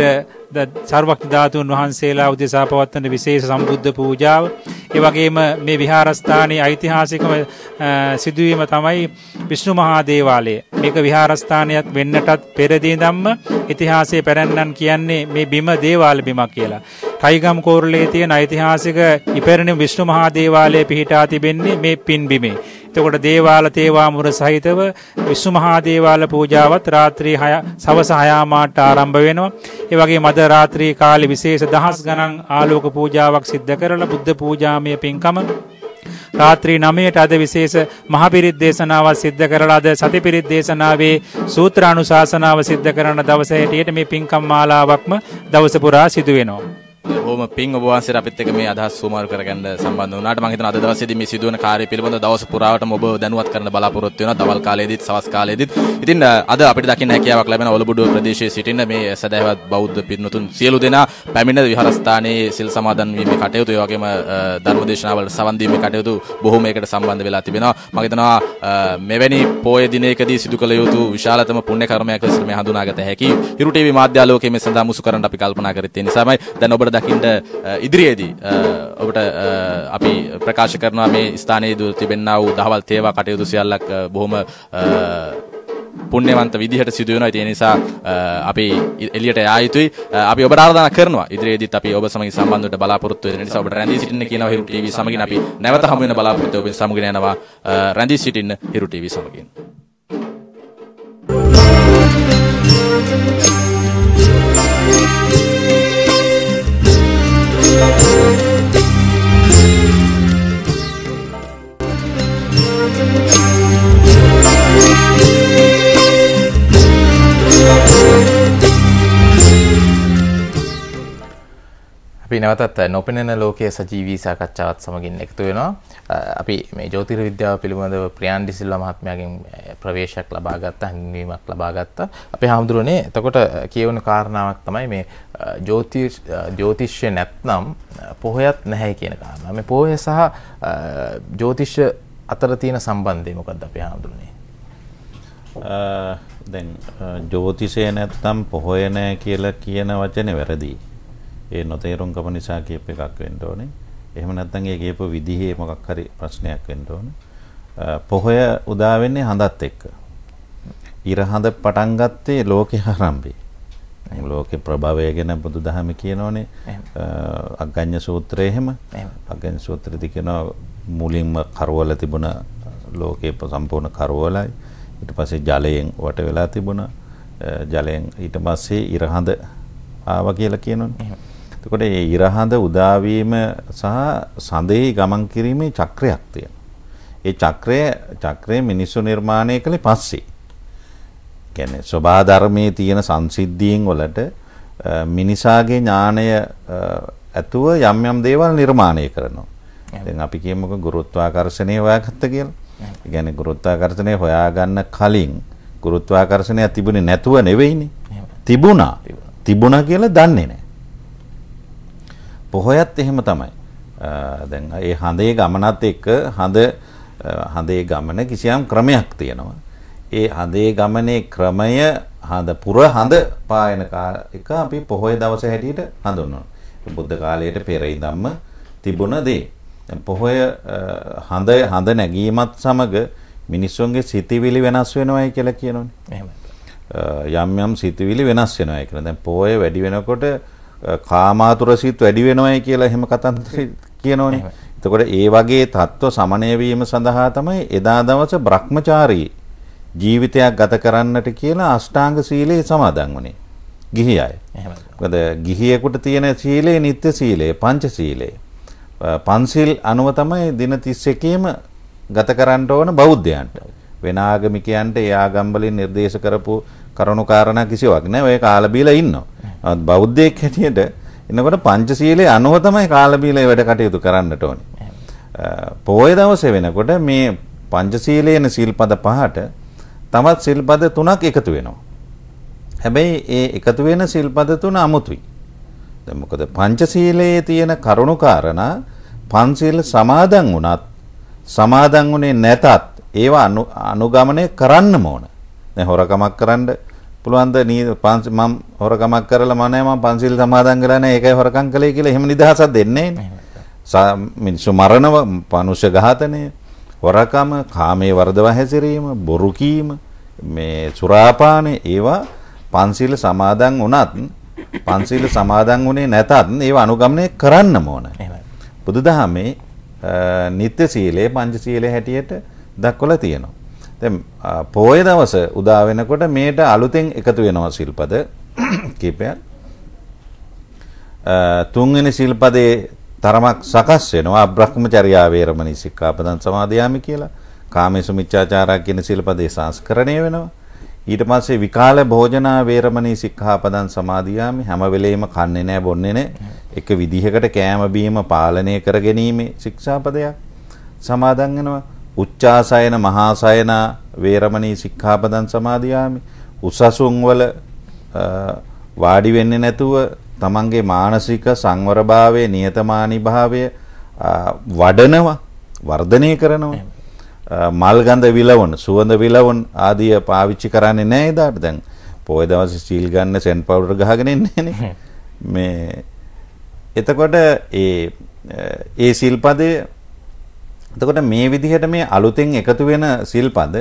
සර්වඥ ධාතුන් වහන්සේලා උදෙසා පවත්වන විශේෂ සම්බුද්ධ පූජාව, ඒ වගේම මේ විහාරස්ථානයේ ඓතිහාසිකම සිදුවීම තමයි විෂ්ණු මහා දේවාලය. මේක විහාරස්ථානයක් වෙන්නටත් පෙර දී ධම්ම ඉතිහාසයේ පැරැන්නන් කියන්නේ මේ බිම දේවාල බිමක් කියලා. රයිගම් කෝරළේ තියෙන ඓතිහාසික ඉපැරණි විෂ්ණු මහා දේවාලය පිහිටා තිබෙන්නේ මේ පින් බිමේ. එතකොට දේවාල තේවාමුර සහිතව විෂ්ණු මහා දේවාල පූජාවත් රාත්‍රී 6 සවස 6 මාට ආරම්භ වෙනවා. ඒ වගේම අද රාත්‍රී කාලේ විශේෂ දහස් ගණන් ආලෝක පූජාවක් සිද්ධ කරලා බුද්ධ පූජාමය පින්කම රාත්‍රී 9ට අද විශේෂ මහා පිරිත් දේශනාවක් සිද්ධ කරලා අද සතිපිරිත් දේශනාවේ සූත්‍ර අනුශාසනාව සිද්ධ කරන දවස හැටියට මේ පින්කම් මාලාවක්ම දවස පුරා සිදු වෙනවා. බොහොම පිං ඔබ වහන්සේට අපිත් එක්ක මේ අදහස් සුමාරු කරගන්න සම්බන්ධ වුණාට මම හිතනවා අද දවසේදී මේ සිදුවන කාර්ය පිළිබඳව දවස පුරාවටම ඔබ දැනුවත් කරන්න බලාපොරොත්තු වෙනවා. දවල් කාලයේදීත් සවස් කාලයේදීත්. ඉතින් අද අපිට දකින්න හැකියාවක් ලැබෙනවා ඔලබුඩුව ප්‍රදේශයේ සිටින මේ සදහවත් බෞද්ධ පිරිනුතුන් සියලු දෙනා පැමිණ විහාරස්ථානයේ සිල් සමාදන් වීමේ කටයුතු, ඒ වගේම ධර්මදේශනාවලට සවන් දීමේ කටයුතු බොහෝමයකට සම්බන්ධ වෙලා තිබෙනවා. මම හිතනවා මෙවැනි පොය දිනයකදී සිදු කළ යුතු විශාලතම පුණ්‍ය කර්මයක් ලෙස මේ හඳුනාගත හැකි හිරු ටීවී මාධ්‍යාලෝකයේ මේ සඳහා මුසු කරන්න අපි කල්පනා කරත් ඒ නිසාමයි දැන් ඔබට දකින්න ඉදිරියේදී ඔබට අපි ප්‍රකාශ කරනවා මේ ස්ථානයේ තිබෙනා වූ දහවල් තේවා කටයුතු සියල්ලක් බොහොම පුණ්‍යවන්ත විදිහට සිදු වෙනවා. ඒ නිසා අපි එළියට යා යුතුයි. අපි ඔබට ආරාධනා කරනවා ඉදිරියේදීත් අපි ඔබ සමග සම්බන්ධ වෙන්න බලාපොරොත්තු වෙන නිසා ඔබට රැඳී සිටින්න කියනවා හිරු ටීවී සමගින් අපි නැවත හමු වෙන බලාපොරොත්තු ඔබෙන් සමගින් යනවා රැඳී සිටින්න හිරු ටීවී සමගින්. අපි නැවතත් නොපෙනෙන ලෝකයේ සජීවී සාකච්ඡාවත් සමගින් එකතු වෙනවා. අපි මේ ජ්‍යොතිර්විද්‍යාව පිළිබඳව ප්‍රියාන්ඩි සිල්වා මහත්මයාගෙන් ප්‍රවේශයක් ලබා ගත්තා, හඳුන්වීමක් ලබා ගත්තා. අපේ හාමුදුරනේ එතකොට කියවන කාරණාවක් තමයි මේ ජ්‍යොතිෂ්‍ය නැත්නම් පොහොයත් නැහැ කියන කාරණා. මේ පොහොය සහ ජ්‍යොතිෂ්‍ය අතර තියෙන සම්බන්ධය මොකක්ද අපේ හාමුදුරනේ? දැන් ජ්‍යොතිෂය නැත්නම් පොහොය නැහැ කියලා කියන වචනේ වැරදි. ඒ නොතේරුම්කම නිසා කියප එකක් වෙන්න ඕනේ. එහෙම නැත්නම් ඒ කියපු විදිහේ මොකක් හරි ප්‍රශ්නයක් වෙන්න ඕනේ. පොහොය උදා වෙන්නේ හඳත් එක්ක. ඉර හඳ පටන් ගත්තේ ලෝකේ ආරම්භයේ. ලෝකේ ප්‍රභවය ගැන බුදුදහම කියනෝනේ. අග්ගඤ්ඤ සූත්‍රයේ එහෙම. අග්ගඤ්ඤ සූත්‍රයේදී කියනවා මුලින්ම කරවල තිබුණ ලෝකේ සම්පූර්ණ කරවලයි. ඊට පස්සේ ජලයෙන් වට වෙලා තිබුණා. ජලයෙන් ඊට පස්සේ ඉර හඳ ආවා කියලා කියනෝනේ. එතකොට මේ ඉරහඳ උදාවීම සහ සඳේ ගමන් කිරීමේ චක්‍රයක් තියෙනවා. ඒ චක්‍රය මිනිස්සු නිර්මාණය කළේ පස්සේ. කියන්නේ සබහා ධර්මයේ තියෙන සංසිද්ධීන් වලට මිනිසාගේ ඥාණය ඇතුව යම් යම් දේවල් නිර්මාණය කරනවා. දැන් අපි කියමුකෝ ගුරුත්වාකර්ෂණය හොයාගත්ත කියලා. ඒ කියන්නේ ගුරුත්වාකර්ෂණය හොයාගන්න කලින් ගුරුත්වාකර්ෂණය තිබුණේ නැතුව නෙවෙයිනේ. තිබුණා කියලා දන්නේ නැහැ. පොහොයත් එහෙම තමයි. දැන් ඒ හඳේ ගමනත් එක්ක හඳේ ගමන කිසියම් ක්‍රමයක් තියෙනවා. ඒ හඳේ ගමනේ ක්‍රමය පුර හඳ පායන එක අපි පොහොය දවස හැටියට හඳුන්වනවා. බුද්ධ කාලයට පෙර ඉඳන්ම තිබුණ දේ. දැන් පොහොය හඳ නැගීමත් සමග මිනිස්සුන්ගේ සිතිවිලි වෙනස් වෙනවයි කියලා කියනෝනේ. එහෙමයි. යම් සිතිවිලි වෙනස් වෙනවයි කියලා. දැන් පොහොය වැඩි වෙනකොට කාමාතුර සිත් වැඩි වෙනවයි කියලා එහෙම කතන්දර කියනෝනේ. එතකොට ඒ වගේ தত্ত্ব සමනය වීම සඳහා තමයි එදා දවස බ්‍රහ්මචාරී ජීවිතයක් ගත කරන්නට කියලා අෂ්ටාංග සීලය සමාදන් වුණේ. ගිහි අය. මොකද ගිහියෙකුට තියෙන සීලය නිත්‍ය සීලය, පංච සීලය. පන්සිල් අනුව තමයි දින 31ෙම ගත කරන්න ඕන බෞද්ධයන්ට. වෙන ආගමිකයන්ට ඒ ආගම්වලින් නිර්දේශ කරපු කරුණු කාරණා කිසිවක් නැහැ. ඔය කාල බීලා ඉන්නවා. බෞද්ධයෙක් හැටියට එනකොට පංචශීලයේ අනුව තමයි කාල බීලා වැඩ කටයුතු කරන්නට ඕනේ. පොය දවසේ වෙනකොට මේ පංචශීලයේන සිල්පද 5ට තවත් සිල්පද 3ක් එකතු වෙනවා. හැබැයි ඒ එකතු වෙන සිල්පද 3 අමුතුයි. දැන් මොකද පංචශීලයේ තියෙන කරුණු කාරණා පන්සිල් සමාදන් වුණත් සමාදන් වුණේ නැතත් ඒවා අනුගමනය කරන්නම ඕන. දැන් හොරකමක් කරන්න පුළුවන් ද මම හොරකමක් කරලා මම පන්සිල් සමාදන් කරලා නැහැ ඒකයි හොරකම් කළේ කියලා එහෙම නිදහසක් දෙන්නේ නැහැ. මිනිස්සු මරණව, මනුෂ්‍ය ඝාතනය, හොරකම, කාමයේ වර්ධව හැසිරීම, බොරු කීම, මේ සුරාපානය ඒවා පන්සිල් සමාදන් වුණත් පන්සිල් සමාදන් වුණේ නැතත් ඒවා අනුගමනය කරන්නම ඕන. බුදුදහමේ නිත්‍ය සීලය පංච සීලය හැටියට දක්වලා තියෙනවා. දැන් පොය දවස උදා වෙනකොට මේට අලුතෙන් එකතු වෙනවා සිල්පද කීපයක්. තුන්වෙනි සිල්පදේ තරමක් සකස් වෙනවා බ්‍රහ්මචර්යා වේරමණී සික්ඛාපදං සමාදියාමි කියලා. කාමේසු මිච්ඡාචාරා කියන සිල්පදේ සංස්කරණය වෙනවා. ඊට පස්සේ විකාල භෝජනා වේරමණී සික්ඛාපදං සමාදියාමි. හැම වෙලෙම කන්නේ නැහැ බොන්නේ නැහැ. එක විදිහකට කෑම බීම පාලනය කරගැනීමේ ශික්ෂාපදයක් සමාදන් වෙනවා. උච්චාසයන මහාසයන වේරමණී සික්ඛාපදං සමාදියාමි. උසසුන් වල වාඩි වෙන්නේ නැතුව තමන්ගේ මානසික සංවරභාවය, නියතමානී භාවය වඩනවා, වර්ධනය කරනවා. මල් ගඳ විලවුන්, සුවඳ විලවුන් ආදිය පාවිච්චි කරන්නේ නැහැ එදාට. දැන් පොය දවසේ සීල් ගන්න සෙන් පවුඩර් ගහගෙන ඉන්නේ නේ. මේ එතකොට ඒ සිල්පදේ එතකොට මේ විදිහට මේ අලුතෙන් එකතු වෙන සිල්පද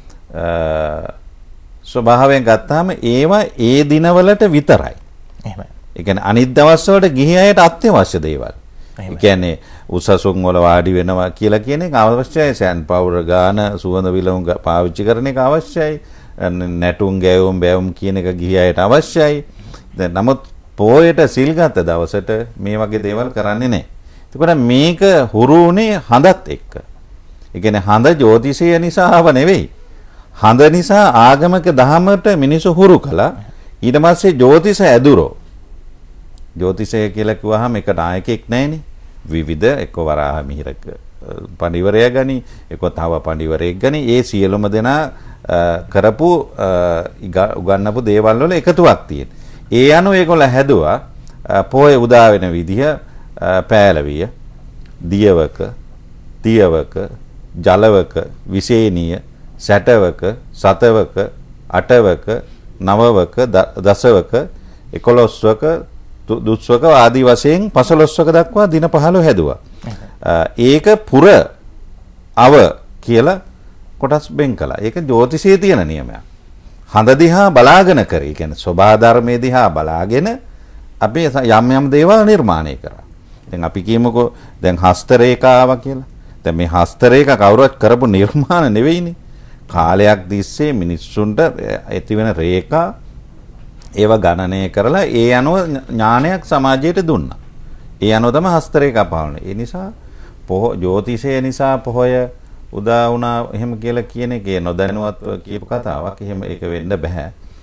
ස්වභාවයෙන් ගත්තාම ඒවා ඒ දිනවලට විතරයි. එහෙමයි. ඒ කියන්නේ අනිත් දවස්වලට ගිහි අයට අත්‍යවශ්‍ය දේවල්. ඒ කියන්නේ උසසුන් වල වාඩි වෙනවා කියලා කියන එක අවශ්‍යයි. සෑන් පවුඩර් ගාන, සුවඳ විලවුන් පාවිච්චි කරන එක අවශ්‍යයි. නැටුම් ගැයුම් බැවුම් කියන එක ගිහි අයට අවශ්‍යයි. දැන් නමුත් පොයට සිල් ගත දවසට මේ වගේ දේවල් කරන්නේ නැහැ. එතකොට මේක හුරු උනේ හඳත් එක්ක. ඒ කියන්නේ හඳ ජ්‍යොතිෂය නිසාව නෙවෙයි. හඳ නිසා ආගමක දහමට මිනිස්සු හුරු කළා. ඊට පස්සේ ජ්‍යොතිෂ ඇදුරෝ. ජ්‍යොතිෂය කියලා කිව්වහම එක නායකෙක් නැහැනේ. විවිධ එක්ක වරාහ මිහිරක පඬිවරයා ගනි, එක්ක තව පඬිවරයෙක් ගනි. ඒ සියලුම දෙනා කරපු උගන්වපු දේවල් වල එකතුවක් තියෙන. ඒ අනුව ඒගොල්ලෝ හැදුවා පොය උදා වෙන විදිහ පෑලවිය, දියවක, තියවක, ජලවක, විශේනීය, සැටවක, සතවක, අටවක, නවවක, දසවක, 11වක, දුස්වක ආදී වශයෙන් 15වක දක්වා දින 15 හැදුවා. ඒක පුර අව කියලා කොටස් බෙන් කළා. ඒක ජ්‍යොතිෂයේ තියෙන නියමයක්. හඳ දිහා බලාගෙන කරේ. කියන්නේ සෝභා ධර්මයේ දිහා බලාගෙන අපි යම් යම් දේවල් නිර්මාණය කරා. දැන් අපි කියමුකෝ දැන් හස්ත රේඛාව කියලා. දැන් මේ හස්ත රේඛා කවුරුත් කරපු නිර්මාණ නෙවෙයිනේ. කාලයක් තිස්සේ මිනිස්සුන්ට ඇති වෙන රේඛා ඒව ගණනය කරලා ඒ අනුව ඥානයක් සමාජයට දුන්නා. ඒ අනුව තමයි හස්ත රේඛා පාලනය. ඒ නිසා ජ්‍යොතිෂය නිසා පොහොය උදා වුණා එහෙම කියලා කියන එකේ නොදැනුවත්ව කියපු කතාවක්. එහෙම ඒක වෙන්න බෑ.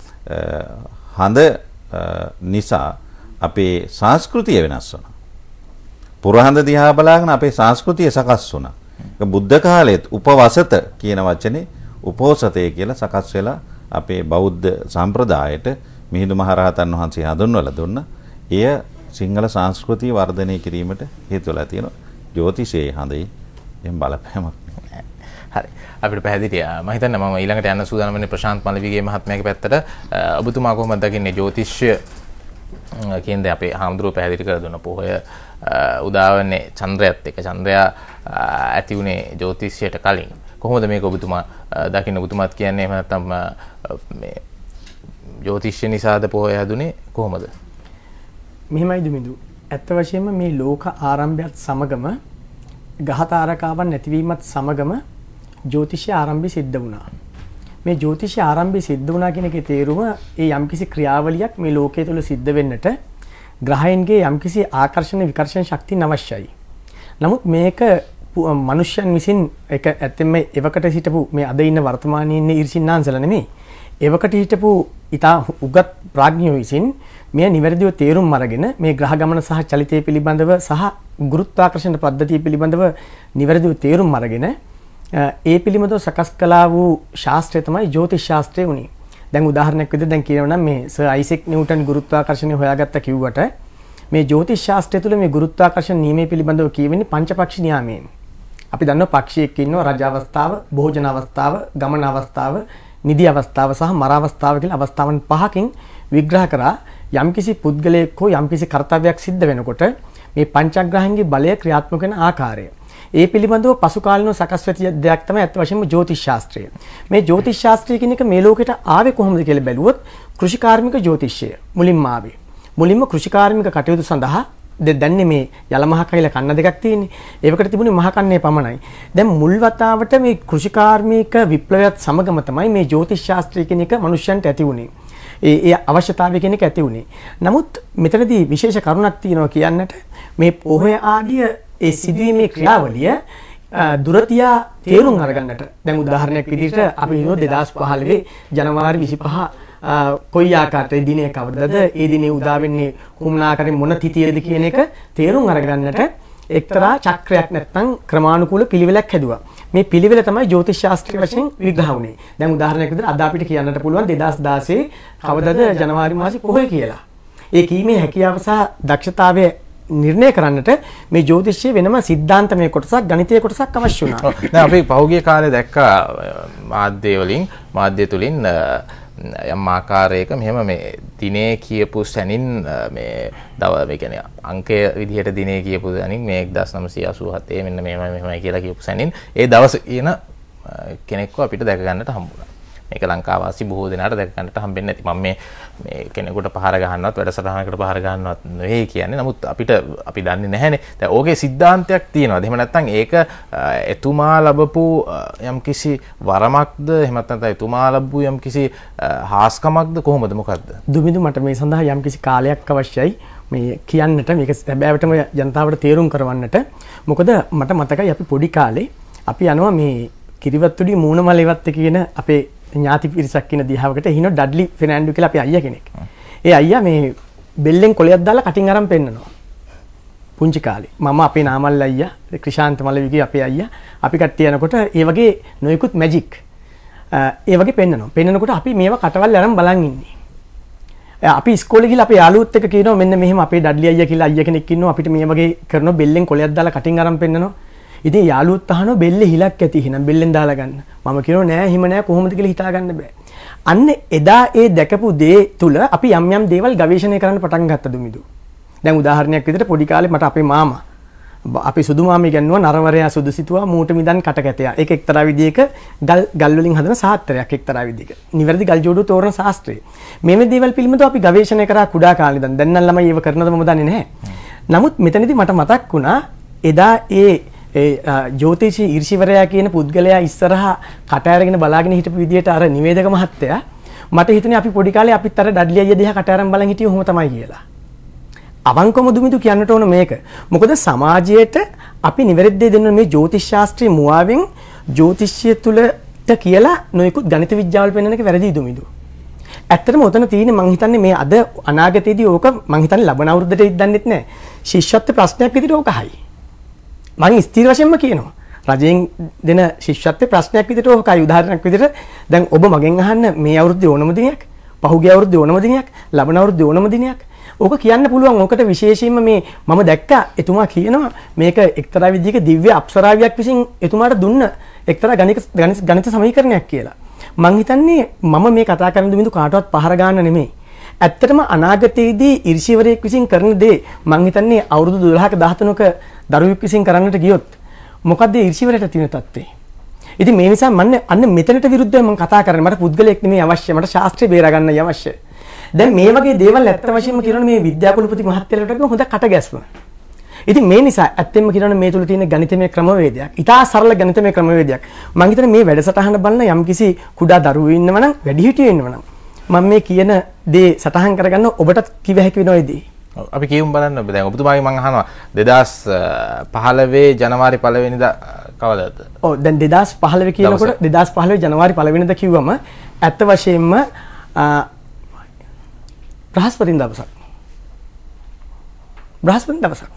හඳ නිසා අපේ සංස්කෘතිය වෙනස් වුණා. පුරහඳ දිහා බලාගෙන අපේ සංස්කෘතිය සකස් වුණා. ඒක බුද්ධ කාලයේත් උපවසත කියන වචනේ උපෝසතය කියලා සකස් වෙලා අපේ බෞද්ධ සම්ප්‍රදායට මිහිඳු මහරහතන් වහන්සේ හඳුන්වලා දුන්නා. එය සිංහල සංස්කෘතිය වර්ධනය කිරීමට හේතු වෙලා තියෙනවා. ජ්‍යොතිෂයේ හඳේ එහෙම බලපෑමක්. හරි. අපිට පැහැදිලියි. මම හිතන්නේ මම ඊළඟට යන්න සූදානම් වෙන්නේ ප්‍රශාන්ත් මල්විගේ මහත්මයාගේ පැත්තට. ඔබතුමා කොහොමද දකින්නේ ජ්‍යොතිෂය කියන්නේ අපේ හාමුදුරුවෝ පැහැදිලි කරලා දුන්න පොහොය උදාවන්නේ චන්ද්‍රයත් එක්ක. චන්ද්‍රයා ඇති උනේ ජ්‍යොතිෂයට කලින්. කොහොමද මේක ඔබතුමා දකින්න? ඔබතුමාත් කියන්නේ එහෙම නැත්නම් මේ ජ්‍යොතිෂ්‍ය නිසාද පොහොය හැදුනේ කොහොමද? මෙහෙමයි දුමිදු. ඇත්ත වශයෙන්ම මේ ලෝක ආරම්භයත් සමගම ග්‍රහ තාරකාවන් නැතිවීමත් සමගම ජ්‍යොතිෂය ආරම්භය සිද්ධ වුණා. මේ ජ්‍යොතිෂය ආරම්භය සිද්ධ වුණා කියන එකේ තේරුම ඒ යම්කිසි ක්‍රියාවලියක් මේ ලෝකයේ තුල සිද්ධ වෙන්නට ග්‍රහයන්ගේ යම්කිසි ආකර්ෂණ විකර්ෂණ ශක්තිය අවශ්‍යයි. නමුත් මේක මනුෂ්‍යයන් විසින් ඒක ඇත්තෙන්ම එවකට හිටපු මේ අද ඉන්න වර්තමානයේ ඉන්න ඊර්ෂින්නාන්සලා නෙමෙයි. එවකට හිටපු ඊටා උගත් ප්‍රඥයෝ විසින් මේ නිවැරදිව තේරුම් අරගෙන මේ ග්‍රහ ගමන සහ චලිතය පිළිබඳව සහ ගුරුත්වාකර්ෂණ පද්ධතිය පිළිබඳව නිවැරදිව තේරුම් අරගෙන ඒ පිළිබඳව සකස් කළා වූ ශාස්ත්‍රය තමයි ජ්‍යොතිෂ ශාස්ත්‍රය වුණේ. දැන් උදාහරණයක් විදිහට දැන් කියනවා නම් මේ සර් අයිසෙක් නිව්ටන් ගුරුත්වාකර්ෂණය හොයාගත්ත කිව්වට මේ ජ්‍යොතිෂ ශාස්ත්‍රය තුළ මේ ගුරුත්වාකර්ෂණ නියමයේ පිළිබඳව කියවෙන්නේ පංචපක්ෂ නියාමයෙන්. අපි දන්නවා පක්ෂයක ඉන්නවා රජ අවස්ථාව, භෝජන අවස්ථාව, ගමන අවස්ථාව, නිදි අවස්ථාව සහ මර අවස්ථාව කියලා අවස්ථාවන් පහකින් විග්‍රහ කරා යම්කිසි පුද්ගලයෙක් හෝ යම්කිසි කර්තව්‍යයක් සිද්ධ වෙනකොට මේ පංචග්‍රහයන්ගේ බලය ක්‍රියාත්මක වෙන ආකාරය. ඒ පිළිබඳව පසු කාලිනව සකස් වෙච්ච දෙයක් තමයි අත් වශයෙන්ම ජ්‍යොතිෂ ශාස්ත්‍රය. මේ ජ්‍යොතිෂ ශාස්ත්‍රය කියන එක මේ ලෝකෙට ආවේ කොහොමද කියලා බැලුවොත් කෘෂිකාර්මික ජ්‍යොතිෂය මුලින්ම ආවේ. මුලින්ම කෘෂිකාර්මික කටයුතු සඳහා දැන්නේ මේ යල මහ කයිල කන්න දෙකක් තියෙන්නේ. ඒවකට තිබුණේ මහ කන්නේ පමණයි. දැන් මුල් වතාවට මේ කෘෂිකාර්මික විප්ලවයත් සමගම තමයි මේ ජ්‍යොතිෂ ශාස්ත්‍රය කියන එක මනුෂ්‍යයන්ට ඇති වුණේ. ඒ අවශ්‍යතාවය කියන එක ඇති වුණේ. නමුත් මෙතනදී විශේෂ කරුණක් තියෙනවා කියන්නට මේ පොහොය ආදිය ඒ සිදුවීමේ ක්‍රියාවලිය දුරතියා තේරුම් අරගන්නට. දැන් උදාහරණයක් විදිහට අපි හිතමු 2015 ජනවාරි 25 කොයි ආකාරයේ දිනයක කවදද ඒ දිනේ උදා වෙන්නේ කුමනාකාරයෙන් මොන තිතියද කියන එක තේරුම් අරගන්නට එක්තරා චක්‍රයක් නැත්නම් ක්‍රමානුකූල පිළිවෙලක් හැදුවා. මේ පිළිවෙල තමයි ජ්‍යොතිෂ ශාස්ත්‍රීය වශයෙන් විග්‍රහ වුණේ. දැන් උදාහරණයක් විදිහට අද අපිට කියන්නට පුළුවන් 2016 කවදද ජනවාරි මාසේ පොහොය කියලා. ඒ කීමේ හැකියාව සහ දක්ෂතාවය නිර්ණය කරන්නට මේ ජ්‍යොතිෂයේ වෙනම සිද්ධාන්තමය කොටසක් ගණිතීය කොටසක් අවශ්‍ය වුණා. දැන් අපි පහුගිය කාලේ දැක්කා මාධ්‍ය තුලින් යම් ආකාරයක මෙහෙම මේ දිනේ කියපු සැනින් මේ මේ කියන්නේ අංකය විදිහට දිනේ කියපු සැනින් මේ 1987 මෙන්න මෙහෙමයි කියලා කියපු සැනින් ඒ දවස් කියන කෙනෙක්ව අපිට දැක ගන්නට හම්බුණා. මේක ලංකාවාසී බොහෝ දෙනාට දැක ගන්නට හම්බෙන්නේ නැති. මම මේ කෙනෙකුට පහර ගහන්නවත් වැඩසටහනකට පහර ගන්නවත් නෙවෙයි කියන්නේ. නමුත් අපි දන්නේ නැහැනේ. දැන් ඕකේ සිද්ධාන්තයක් තියෙනවාද? එහෙම නැත්නම් ඒක එතුමා ලැබපු යම්කිසි වරමක්ද? එහෙම නැත්නම් එතුමා ලැබපු යම්කිසි හාස්කමක්ද? කොහොමද මොකද්ද? දුමිදු මට මේ සඳහා යම්කිසි කාලයක් අවශ්‍යයි. මේ කියන්නට මේක හැබෑවටම ජනතාවට තේරුම් කරවන්නට. මොකද මට මතකයි අපි පොඩි කාලේ අපි යනවා මේ කිරිවත්තුඩි මූණමලේවත් කියන අපේ ඥාති පිරිසක් කියන දිහාවකට හිනෝ ඩඩ්ලි ෆෙර්නැන්ඩෝ කියලා අපේ අයියා කෙනෙක්. ඒ අයියා මේ බෙල්ලෙන් කොලයක් දාලා කටින් අරන් පෙන්නනවා. පුංචි කාලේ. මම අපේ නාමල් අයියා, ක්‍රිෂාන්ත මල්ලවිගේ අපේ අයියා අපි කට්ටිය යනකොට ඒ වගේ නොයෙකුත් මැජික් ඒ වගේ පෙන්නනවා. පෙන්නනකොට අපි මේවා කටවල් අරන් බලන් ඉන්නේ. අපි ඉස්කෝලේ ගිහලා අපේ යාළුවොත් එක්ක කියනවා මෙන්න මෙහෙම අපේ ඩඩ්ලි අයියා කියලා අයියා කෙනෙක් ඉන්නවා අපිට මේ වගේ කරනවා බෙල්ලෙන් කොලයක් දාලා කටින් අරන් පෙන්නනවා. ඉතින් යාළුවොත් අහනවා බෙල්ලේ හිලක් ඇති එහෙනම් බෙල්ලෙන් දාලා ගන්න. මම කියනවා නෑ හිම නෑ කොහොමද කියලා හිතා ගන්න බෑ. අන්න එදා ඒ දැකපු දේ තුල අපි යම් යම් දේවල් ගවේෂණය කරන්න පටන් ගත්තා දුමිදු. දැන් උදාහරණයක් විදිහට පොඩි කාලේ මට අපේ මාමා අපි සුදු මාමී ගන්නවා නරවරයා සුදු සිතුවා මූට මිදන් කටකැතයා. ඒක එක්තරා විදිහක ගල් වලින් හදන සාත්‍රයක් එක්තරා විදිහක. නිවැරදි ගල් ජෝඩුව තෝරන ශාස්ත්‍රය. මේ දේවල් පිළිබඳව අපි ගවේෂණය කරා කුඩා කාලේ ඉඳන්. දැන් නම් ළමයි ඒව කරනවද මම දන්නේ නැහැ. නමුත් මෙතනදී මට මතක් වුණා එදා ඒ ජ්‍යොතිෂී ඊර්ෂිවරයා කියන පුද්ගලයා ඉස්සරහා කට අරගෙන බලාගෙන හිටපු විදියට අර නිවේදක මහත්තයා මට හිතුනේ අපි පොඩි කාලේ අපිත් අර ඩඩ්ලි අයියා දිහා කට අරන් බලන් හිටියේ ඔහොම තමයි කියලා. අවංකවම දුමිදු කියන්නට ඕන මේක. මොකද සමාජයට අපි නිවැරදි දෙන්න මේ ජ්‍යොතිෂ ශාස්ත්‍රයේ මුවාවෙන් ජ්‍යොතිෂය තුලට කියලා නොයෙකුත් ගණිත විද්‍යාවල් පෙන්වන එක වැරදි දුමිදු. ඇත්තටම උතන තියෙන්නේ මං හිතන්නේ මේ අද අනාගතයේදී ඕක මං හිතන්නේ ලබන අවුරුද්දට ඉද්දන්නෙත් නැහැ. ශිෂ්‍යත්ව ප්‍රශ්නයක් විදිහට ඕක අහයි. මම ස්ථිර වශයෙන්ම කියනවා. රජයෙන් දෙන ශිෂ්‍යත්ව ප්‍රශ්නයක් විදිහට ඕකයි උදාහරණයක් විදිහට දැන් ඔබ මගෙන් අහන්න මේ අවුරුද්දේ ඕනම දිනයක්, පහුගිය අවුරුද්දේ ඕනම දිනයක්, ලබන අවුරුද්දේ ඕනම දිනයක් ඕක කියන්න පුළුවන්. ඕකට විශේෂයෙන්ම මේ මම දැක්කා එතුමා කියනවා මේක එක්තරා විදිහක දිව්‍ය අප්සරාවියක් විසින් එතුමාට දුන්න එක්තරා ගණිත සමීකරණයක් කියලා. මං හිතන්නේ මම මේ කතා කරන දුමිදු කාටවත් පහර ගන්න නෙමෙයි. ඇත්තටම අනාගතයේදී ඉර්ෂිවරයෙක් විසින් කරන දේ මං හිතන්නේ අවුරුදු 12ක 13ක දරුවෙක් විසින් කරන්නට ගියොත් මොකද්ද ඉර්ෂිවරයට තියෙන තත්ත්වය? ඉතින් මේ නිසා මම අන්න මෙතනට විරුද්ධව මම කතා කරන්නේ. මට පුද්ගලයෙක් නෙමෙයි අවශ්‍ය. මට ශාස්ත්‍රය බේරා ගන්නයි අවශ්‍ය. දැන් මේ වගේ දේවල් ඇත්ත වශයෙන්ම කියනවනේ මේ විද්‍යාකුලපති මහත්තයලට හොඳ කටගැස්ම. ඉතින් මේ නිසා ඇත්තෙන්ම කියනවනේ මේ තුල තියෙන ගණිතමය ක්‍රමවේදයක්. ඊටා සරල ගණිතමය ක්‍රමවේදයක්. මම හිතන්නේ මේ වැඩසටහන බලන යම්කිසි කුඩා දරුවෝ ඉන්නව නම් වැඩිහිටියෝ ඉන්නව නම් මම මේ කියන දේ සටහන් කරගන්න ඔබටත් කිව හැකි වෙනවයිදී. අපි කියමු බලන්න දැන් ඔබතුමාගෙන් මම අහනවා 2015 ජනවාරි 1 වෙනිදා කවදාද? ඔව් දැන් 2015 කියනකොට 2015 ජනවාරි 1 වෙනිදා කිව්වම ඇත්ත වශයෙන්ම බ්‍රහස්පතින්දා දවසක්. බ්‍රහස්පතින්දා දවසක්.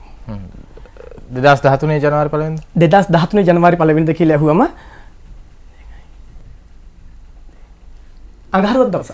2013 ජනවාරි 1 වෙනිදා 2013 ජනවාරි 1 වෙනිදා කියලා ඇහුවම අඟහරුවා දවසක්.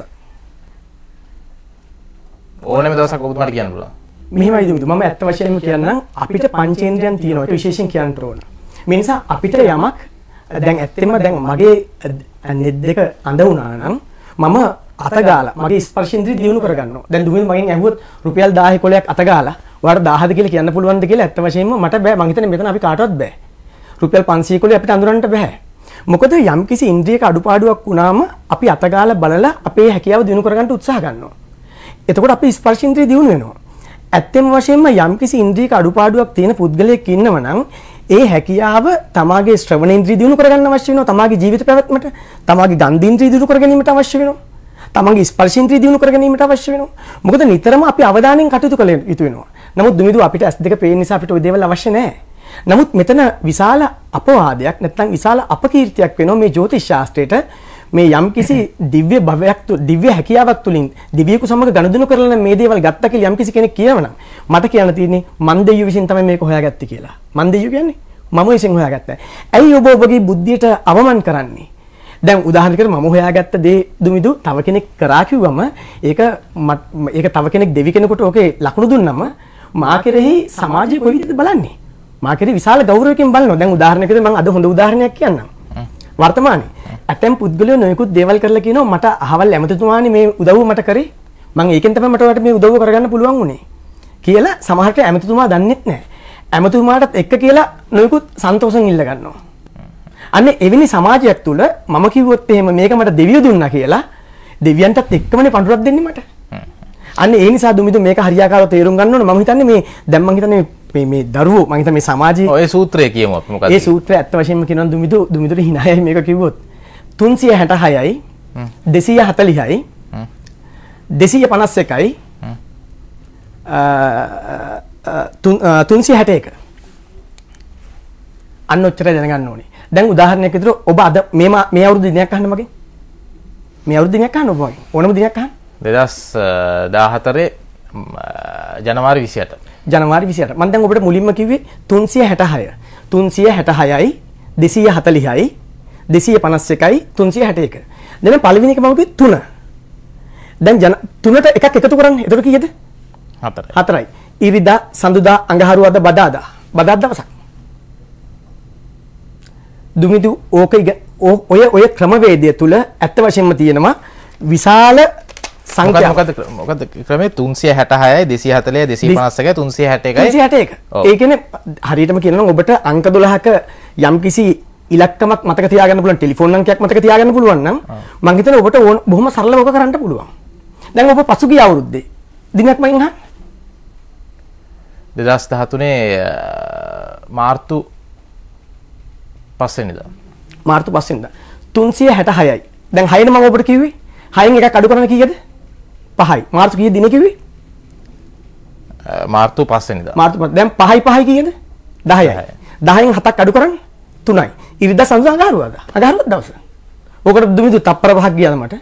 ඕනෑම දවසක් ඔබතුමාට කියන්න පුළුවන්. මෙහෙමයි දුමුදු මම ඇත්ත වශයෙන්ම කියන්නම් අපිට පංචේන්ද්‍රයන් තියෙනවා. ඒක විශේෂයෙන් කියන්න ඕන. මේ නිසා අපිට යමක් දැන් ඇත්තෙන්ම දැන් මගේ නෙත් දෙක අඳ වුණා නම් මම අතගාලා මගේ ස්පර්ශේන්ද්‍රිය දියුණු කරගන්නවා. දැන් දුමුදු මගෙන් ඇහුවොත් රුපියල් 1000 කොලයක් අතගාලා ඔයාලට 1000ද කියලා කියන්න පුළුවන්ද කියලා ඇත්ත වශයෙන්ම මට බෑ. මං හිතන්නේ මෙතන අපි කාටවත් බෑ. රුපියල් 500 කොලේ අපිට අඳුරන්න බෑ. මොකද යම්කිසි ඉන්ද්‍රියක අඩුපාඩුවක් වුණාම අපි අතගාලා බලලා අපේ හැකියාව දිනු කරගන්න උත්සාහ ගන්නවා. එතකොට අපි ස්පර්ශ ඉන්ද්‍රිය දිනු වෙනවා. ඇත්තම වශයෙන්ම යම්කිසි ඉන්ද්‍රියක අඩුපාඩුවක් තියෙන පුද්ගලයෙක් ඉන්නව නම් ඒ හැකියාව තමාගේ ශ්‍රවණ ඉන්ද්‍රිය දිනු කරගන්න අවශ්‍ය වෙනවා. තමාගේ ජීවිත පැවැත්මට, තමාගේ ගන්ධ ඉන්ද්‍රිය දිනු කර ගැනීමට අවශ්‍ය වෙනවා. තමාගේ ස්පර්ශ ඉන්ද්‍රිය දිනු කර ගැනීමට අවශ්‍ය වෙනවා. මොකද නිතරම අපි අවධානයෙන් කටයුතු කළ යුතු වෙනවා. නමුත් දුමිදු අපිට S2 පේන නිසා අපිට ওই දේවල් අවශ්‍ය නැහැ. නමුත් මෙතන විශාල අපවාදයක් නැත්නම් විශාල අපකීර්තියක් වෙනවා මේ ජ්‍යොතිෂ ශාස්ත්‍රයට. මේ යම්කිසි දිව්‍ය භවයක් දිව්‍ය හැකියාවක් තුලින් දිව්‍යකු සමග ගනුදෙනු කරලා මේ දේවල් ගත්තා කියලා යම්කිසි කෙනෙක් කියනවනම් මට කියන්න තියෙන්නේ මන් දෙවියෝ විසින් තමයි මේක හොයාගත්තේ කියලා. මන් දෙවියෝ කියන්නේ මම විසින් හොයාගත්තා. ඇයි ඔබ ඔබගේ බුද්ධියට අවමන් කරන්නේ? දැන් උදාහරණයකට මම හොයාගත්ත දේ දුමිදු තව කෙනෙක් කරා කිව්වම ඒක තව කෙනෙක් දෙවි කෙනෙකුට ඔකේ ලකුණු දුන්නම මා කෙරෙහි සමාජය කොයි විදිහට බලන්නේ? මා කෙරෙහි විශාල ගෞරවයෙන් බලනවා. දැන් උදාහරණයකට මම අද හොඳ උදාහරණයක් කියන්නම්. වර්තමානයේ ඇතැම් පුද්ගලයෝ නොයෙකුත් දේවල් කරලා කියනවා මට අහවල් ඇමතිතුමානි මේ උදව්ව මට කරේ මම ඒකෙන් තමයි මට ඔයාලට මේ උදව්ව කරගන්න පුළුවන් උනේ කියලා සමහරට ඇමතිතුමා දන්නෙත් නැහැ. ඇමතිතුමාටත් එක්ක කියලා නොයෙකුත් සන්තෝෂෙන් ඉල්ල ගන්නවා. අන්න එවැනි සමාජයක් තුල මම කිව්වොත් එහෙම මේක මට දෙවියෝ දුන්නා කියලා දෙවියන්ටත් එක්කමනේ පඳුරක් දෙන්නේ මට. අන්න ඒ නිසා දුමිදු මේක හරියාකාරව තේරුම් ගන්න ඕනේ. මම හිතන්නේ මේ දැන් මම හිතන්නේ මේ දරුවෝ මම හිතන්නේ මේ සමාජයේ ඔය සූත්‍රය කියමු අපි මොකක්ද? ඒ සූත්‍රය ඇත්ත වශයෙන්ම කියනවා දුමිදුට හිනායයි මේක කිව්වොත් 366යි 240යි 251යි 361 අන්න ඔච්චර දැනගන්න ඕනේ. දැන් උදාහරණයක් විදිහට ඔබ අද මේ අවුරුදු දිනයක් අහන්න මගෙන්. මේ අවුරුදු දිනයක් අහන්න ඔබ මගෙන්. ඕනම දිනයක් අහන්න. 2014 ජනවාරි 28. ජනවාරි 28. මම දැන් ඔබට මුලින්ම කිව්වේ 366. 366යි 240යි 251යි 361. දැන් පළවෙනි එක මම කිව්වේ 3. දැන් 3ට එකක් එකතු කරන්න. එතකොට කීයද? 4යි. ඉරිදා, සඳුදා, අඟහරුවාදා, බදාදා. බදාදා දවසක්. දුමිදු ඔය ක්‍රමවේදය තුල ඇත්ත වශයෙන්ම තියෙනවා විශාල සංඛ්‍යාවක්. මොකද ක්‍රමේ 366යි 240යි 251යි 361යි 361. ඒ කියන්නේ හරියටම කියනවා ඔබට අංක 12ක යම්කිසි ඉලක්කමක් මතක තියාගන්න පුළුවන්, ටෙලිෆෝන් අංකයක් මතක තියාගන්න පුළුවන් නම් මම හිතනවා ඔබට බොහොම සරලව ඔක කරන්න පුළුවන්. දැන් ඔබ පසුගිය අවුරුද්දේ දිනක් මගෙන් අහන්න. 2013 මාර්තු 5 වෙනිදා. මාර්තු 5 වෙනිදා 366යි. දැන් 6නේ මම ඔබට කිව්වේ. 6න් එකක් අඩු කරන්න කීයද? 5යි. මාර්තු කීයද දින කිව්වේ? මාර්තු 5 වෙනිදා. මාර්තු 5. දැන් 5යි කීයද? 10යි. 10න් 7ක් අඩු කරන්න 3යි. ඉරිදා සඳුදා අඟහරුවාදා. අඟහරුවාදා දවස. ඕකට දුමිදු තප්පර 5ක් ගියාද මට?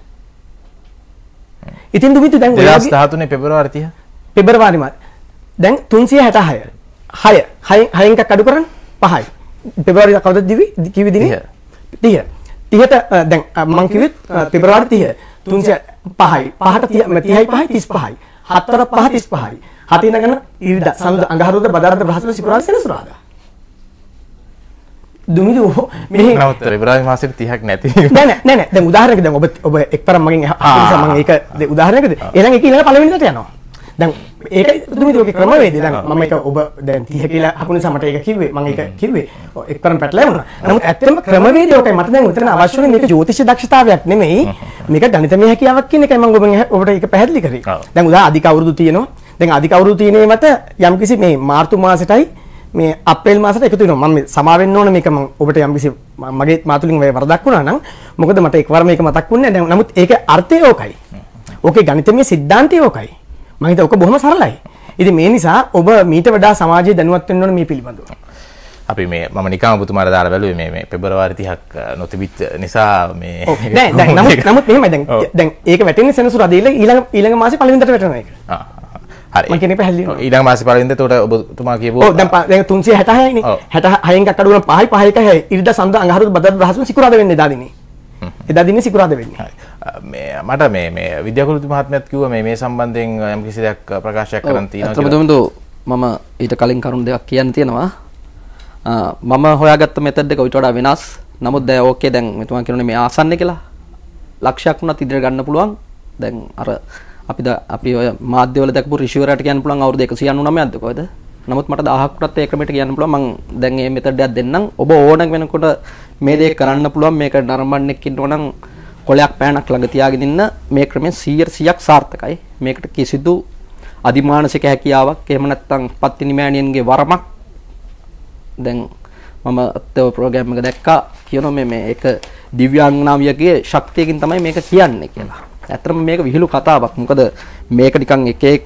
ඉතින් දුමිදු දැන් 2013 පෙබරවාරි 30. පෙබරවාරි මාස. දැන් 366. 6න් එකක් අඩු කරන්න 5යි. පෙබරවාරි කවදද කිව්වේ දිනේ? 30. 30ට දැන් මම කිව්වේ පෙබරවාරි 30. 305යි. 5ට 30යි 5යි 35යි. 4ට 5 35යි. 7 ඉඳගෙන ඉරිදා සඳුදා අඟහරුවාදා බදාදා බ්‍රහස්පති සිකුරාදා සෙනසුරාදා. දුමිදු මේ නමුත් පෙබරවාරි මාසෙට 30ක් නැති නෑ දැන් උදාහරණයක් දැන් ඔබ එක්තරම් මගෙන් අහපු මම ඒක උදාහරණයකද එහෙනම් ඒක ඊළඟ පළවෙනිදට යනවා දැන් ඒක දුමිදු ඔගේ ක්‍රමවේදය දැන් මම ඒක ඔබ දැන් 30 කියලා අහපු නිසා මට ඒක කිව්වේ මම ඒක කිව්වේ එක්තරම් පැටලලා වුණා නමුත් ඇත්තටම ක්‍රමවේදය ඔකයි මට දැන් උතන අවශ්‍ය වෙන්නේ මේක ජ්‍යොතිෂ දක්ෂතාවයක් නෙමෙයි මේක ගණිතමය හැකියාවක් කියන එකයි මම ඔබට ඒක පැහැදිලි කරේ දැන් උදා අධික අවුරුදු තියෙනවා දැන් අධික අවුරුදු තියෙනේ මත යම්කිසි මේ මාර්තු මාසෙටයි මේ අප්‍රේල් මාසෙට එකතු වෙනවා මම සමා වෙන්න ඕන මේක මම ඔබට යම්කිසි මගේ මාතුලින් වරදක් වුණා නම් මොකද මට එකවර මේක මතක් වුණේ නැහැ නමුත් ඒකේ අර්ථය ඕකයි ඕකේ ගණිතමය સિદ્ધාන්තය ඕකයි මම හිතුවා ඔක බොහොම සරලයි ඉතින් මේ නිසා ඔබ මීට වඩා සමාජයේ දැනුවත් වෙන්න ඕන මේ පිළිබඳව අපි මේ මම නිකන් ඔබතුමාට දාලා බැලුවේ මේ පෙබරවාරි 30ක් නොතිබිච්ච නිසා මේ නෑ දැන් නමුත් මෙහෙමයි දැන් ඒක වැටෙන්නේ සෙනසුරාදා ඊළඟ මාසේ පළවෙනිදට වැටෙනවා ඒක හරි මම කියන්නේ පැහැදිලි ඊළඟ මාසේ පළවෙනිදට උඩ ඔබතුමා කියපුවා ඔව් දැන් 366 නේ 66න් එකක් අඩු වෙන 5යි 5 එකයි ඉරිදා සඳ අඟහරුද බදත් බ්‍රහස්පති සිකුරාදා වෙන්නේ එදා දිනේ එදා දිනේ සිකුරාදා වෙන්නේ මේ මට මේ විද්‍යාකුලති මහත්මයාත් කිව්වා මේ සම්බන්ධයෙන් යම් කිසි දෙයක් ප්‍රකාශයක් කරන්න තියෙනවා කියලා. අතමදුමදු මම ඊට කලින් කරුණු දෙකක් කියන්න තියෙනවා. මම හොයාගත්ත මෙතඩ් එක ඊට වඩා වෙනස්. නමුත් දැන් ඕකේ දැන් මෙතුමා කියනනේ මේ ආසන්නේ කියලා. ලක්ෂයක් වුණත් ඉදිරියට ගන්න පුළුවන්. දැන් අර අපි ඔය මාධ්‍යවල දැකපු රිසීවරයට කියන්න පුළුවන් අවුරුදු 199ක්ද කොහෙද? නමුත් මට 1000ක් වුණත් ඒ ක්‍රමයට කියන්න පුළුවන්. මම දැන් මේ මෙතඩ් එකක් දෙන්නම්. ඔබ ඕන වෙනකොට මේ දේ කරන්න පුළුවන්. මේක නරඹන්නෙක් ඉන්නවනම් කොලයක් පෑනක් ළඟ තියාගෙන ඉන්න මේ ක්‍රමය 100%ක් සාර්ථකයි. මේකට කිසිදු අධිමානසික හැකියාවක් එහෙම නැත්නම් පත්තිනි මෑණියන්ගේ වරමක් දැන් මම අත්ව ප්‍රෝග්‍රෑම් එක දැක්කා කියනවා මේ ඒක දිව්‍යාංගනාවියගේ ශක්තියකින් තමයි මේක කියන්නේ කියලා. ඇත්තටම මේක විහිළු කතාවක්. මොකද මේක නිකන් එක එක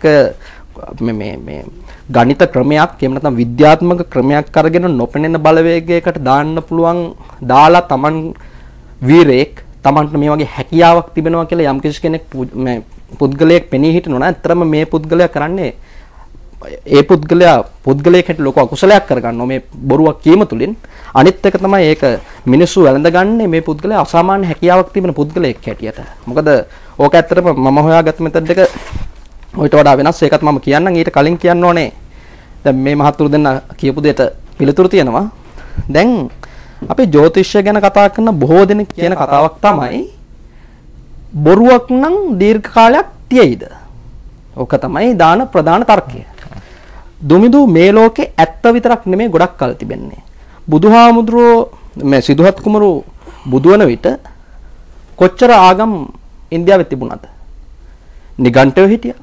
මේ ගණිත ක්‍රමයක් එහෙම නැත්නම් විද්‍යාත්මක ක්‍රමයක් අරගෙන නොපෙනෙන බලවේගයකට දාන්න පුළුවන් දාලා Taman වීරයෙක් Tamanට මේ වගේ හැකියාවක් තිබෙනවා කියලා යම් කෙනෙක් මේ පුද්ගලයෙක් පෙනී හිටිනවා නම් අත්‍තරම මේ පුද්ගලයා කරන්නේ ඒ පුද්ගලයෙක් හැට ලොකු අකුසලයක් කරගන්නවා මේ බොරුවක් කීම තුලින් අනිත් එක තමයි ඒක මිනිස්සු වැළඳගන්නේ මේ පුද්ගලයා අසාමාන්‍ය හැකියාවක් තිබෙන පුද්ගලයෙක් හැටියට. මොකද ඕක ඇත්තටම මම හොයාගත්ත මෙතඩ් එක ඔයිට වඩා වෙනස්. ඒකත් මම කියන්නම් ඊට කලින් කියන්න ඕනේ. දැන් මේ මහත්තුරු දෙන්න කියපු දෙයට පිළිතුරු තියෙනවා. දැන් අපි ජ්‍යොතිෂය ගැන කතා කරන බොහෝ දෙනෙක් කියන කතාවක් තමයි බොරුවක් නම් දීර්ඝ කාලයක් තියෙයිද? ඕක තමයි දාන ප්‍රධාන තර්කය. දුමිදු මේ ලෝකේ ඇත්ත විතරක් නෙමෙයි ගොඩක් කල් තිබෙන්නේ. බුදුහාමුදුරෝ මේ සිදුහත් කුමරු බුදු වන විට කොච්චර ආගම් ඉන්දියාවේ තිබුණාද? නිගණ්ඨයෝ හිටියා.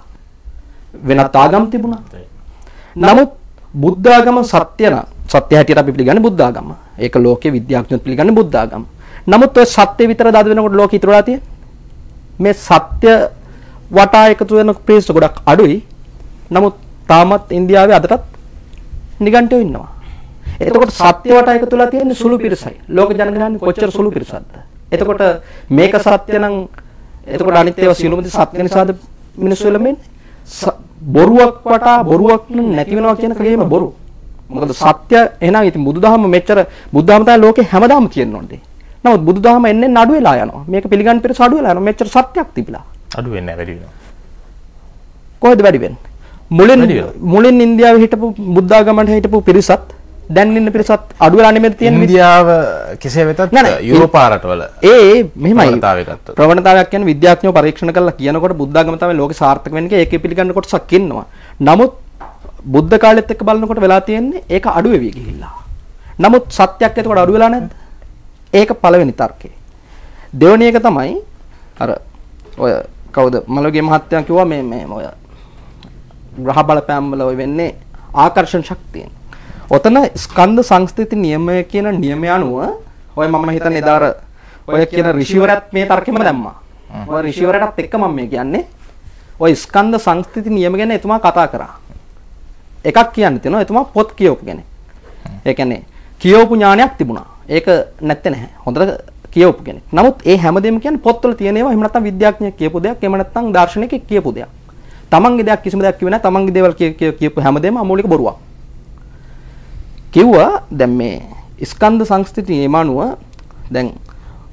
වෙනත් ආගම් තිබුණා. නමුත් බුද්ධ ආගම සත්‍ය හැටියට අපි පිළිගන්නේ බුද්ධ ආගම. ඒක ලෝකේ විද්‍යාඥයෝ පිළිගන්නේ බුද්ධ ආගම. නමුත් ඔය සත්‍ය විතර දාද වෙනකොට ලෝකෙ ඉතුරුලා තියෙන්නේ. මේ සත්‍ය වටා එකතු වෙන ප්‍රේස ගොඩක් අඩුයි. නමුත් තාමත් ඉන්දියාවේ අදටත් නිගණ්ඨයෝ ඉන්නවා. එතකොට සත්‍ය වටා එකතු වෙලා තියෙන්නේ සුළු පිරිසයි. ලෝක ජනගහනය කොච්චර සුළු පිරිසක්ද? එතකොට මේක සත්‍ය නම් එතකොට අනිත් ඒවා සියලුම දේ සත්‍ය නිසාද මිනිස්සු එළඹෙන්නේ? බොරුවක් වටා බොරුවක් නැති වෙනවා කියන කගේම බොරු. මොකද සත්‍ය එහෙනම් ඉතින් බුදුදහම මෙච්චර බුදුදහම තමයි ලෝකේ හැමදාම තියෙන්නේ. නමුත් බුදුදහම එන්නේ අඩු වෙලා යනවා. මේක පිළිගන්න පෙරස අඩු වෙලා යනවා. මෙච්චර සත්‍යයක් තිබිලා. අඩු වෙන්නේ නැහැ වැඩි වෙනවා. කොහෙද වැඩි වෙන්නේ? මුලින් ඉන්දියාවේ හිටපු බුද්ධ ආගමකට හිටපු පිරිසත් දැන් ඉන්න පිරිසත් අඩු වෙලා නෙමෙයි තියෙන්නේ. ඉන්දියාව කෙසේ වෙතත් යුරෝපා රටවල මෙහෙමයි ප්‍රවණතාවයක් කියන්නේ විද්‍යාඥයෝ පරීක්ෂණ කරලා කියනකොට බුද්ධ ආගම තමයි ලෝකේ සාර්ථක වෙන්නේ ඒකේ පිළිගන්න කොටසක් ඉන්නවා. නමුත් බුද්ධ කාලෙත් එක්ක බලනකොට වෙලා තියෙන්නේ ඒක අඩු වෙවි ගිහිල්ලා. නමුත් සත්‍යයක් එතකොට අඩු වෙලා නැද්ද? ඒක පළවෙනි තර්කය. දෙවෙනි එක තමයි අර ඔය කවුද මලගේ මහත්තයා කිව්වා මේ ඔය ග්‍රහ බලපෑම් වල ඔය වෙන්නේ ආකර්ෂණ ශක්තියෙන්. ඔතන ස්කන්ධ සංස්ථිති නියමය කියන නියමය අනුව ඔය මම හිතන්නේ එදාර ඔය කියන රිෂිවරත් මේ තර්කෙම දැම්මා. ඔය රිෂිවරටත් එක්ක මම මේ කියන්නේ ඔය ස්කන්ධ සංස්ථිති නියම ගැන එතුමා කතා කරා. එකක් කියන්න තියෙනවා එතුමා පොත් කියවපු කෙනෙක්. ඒ කියන්නේ කියවපු ඥානයක් තිබුණා. ඒක නැත්තේ නැහැ. හොඳට කියවපු කෙනෙක්. නමුත් ඒ හැමදේම කියන්නේ පොත්වල තියෙන ඒවා එහෙම නැත්නම් විද්‍යාඥයෙක් කියපු දෙයක් එහෙම නැත්නම් දාර්ශනිකයෙක් කියපු දෙයක්. තමන්ගේ දෙයක් කිසිම දෙයක් කිව්වේ නැහැ. තමන්ගේ දේවල් කියපු හැමදේම අමූලික බොරුවක්. කිව්වා දැන් මේ ස්කන්ධ සංස්ථිති නියමනුව දැන්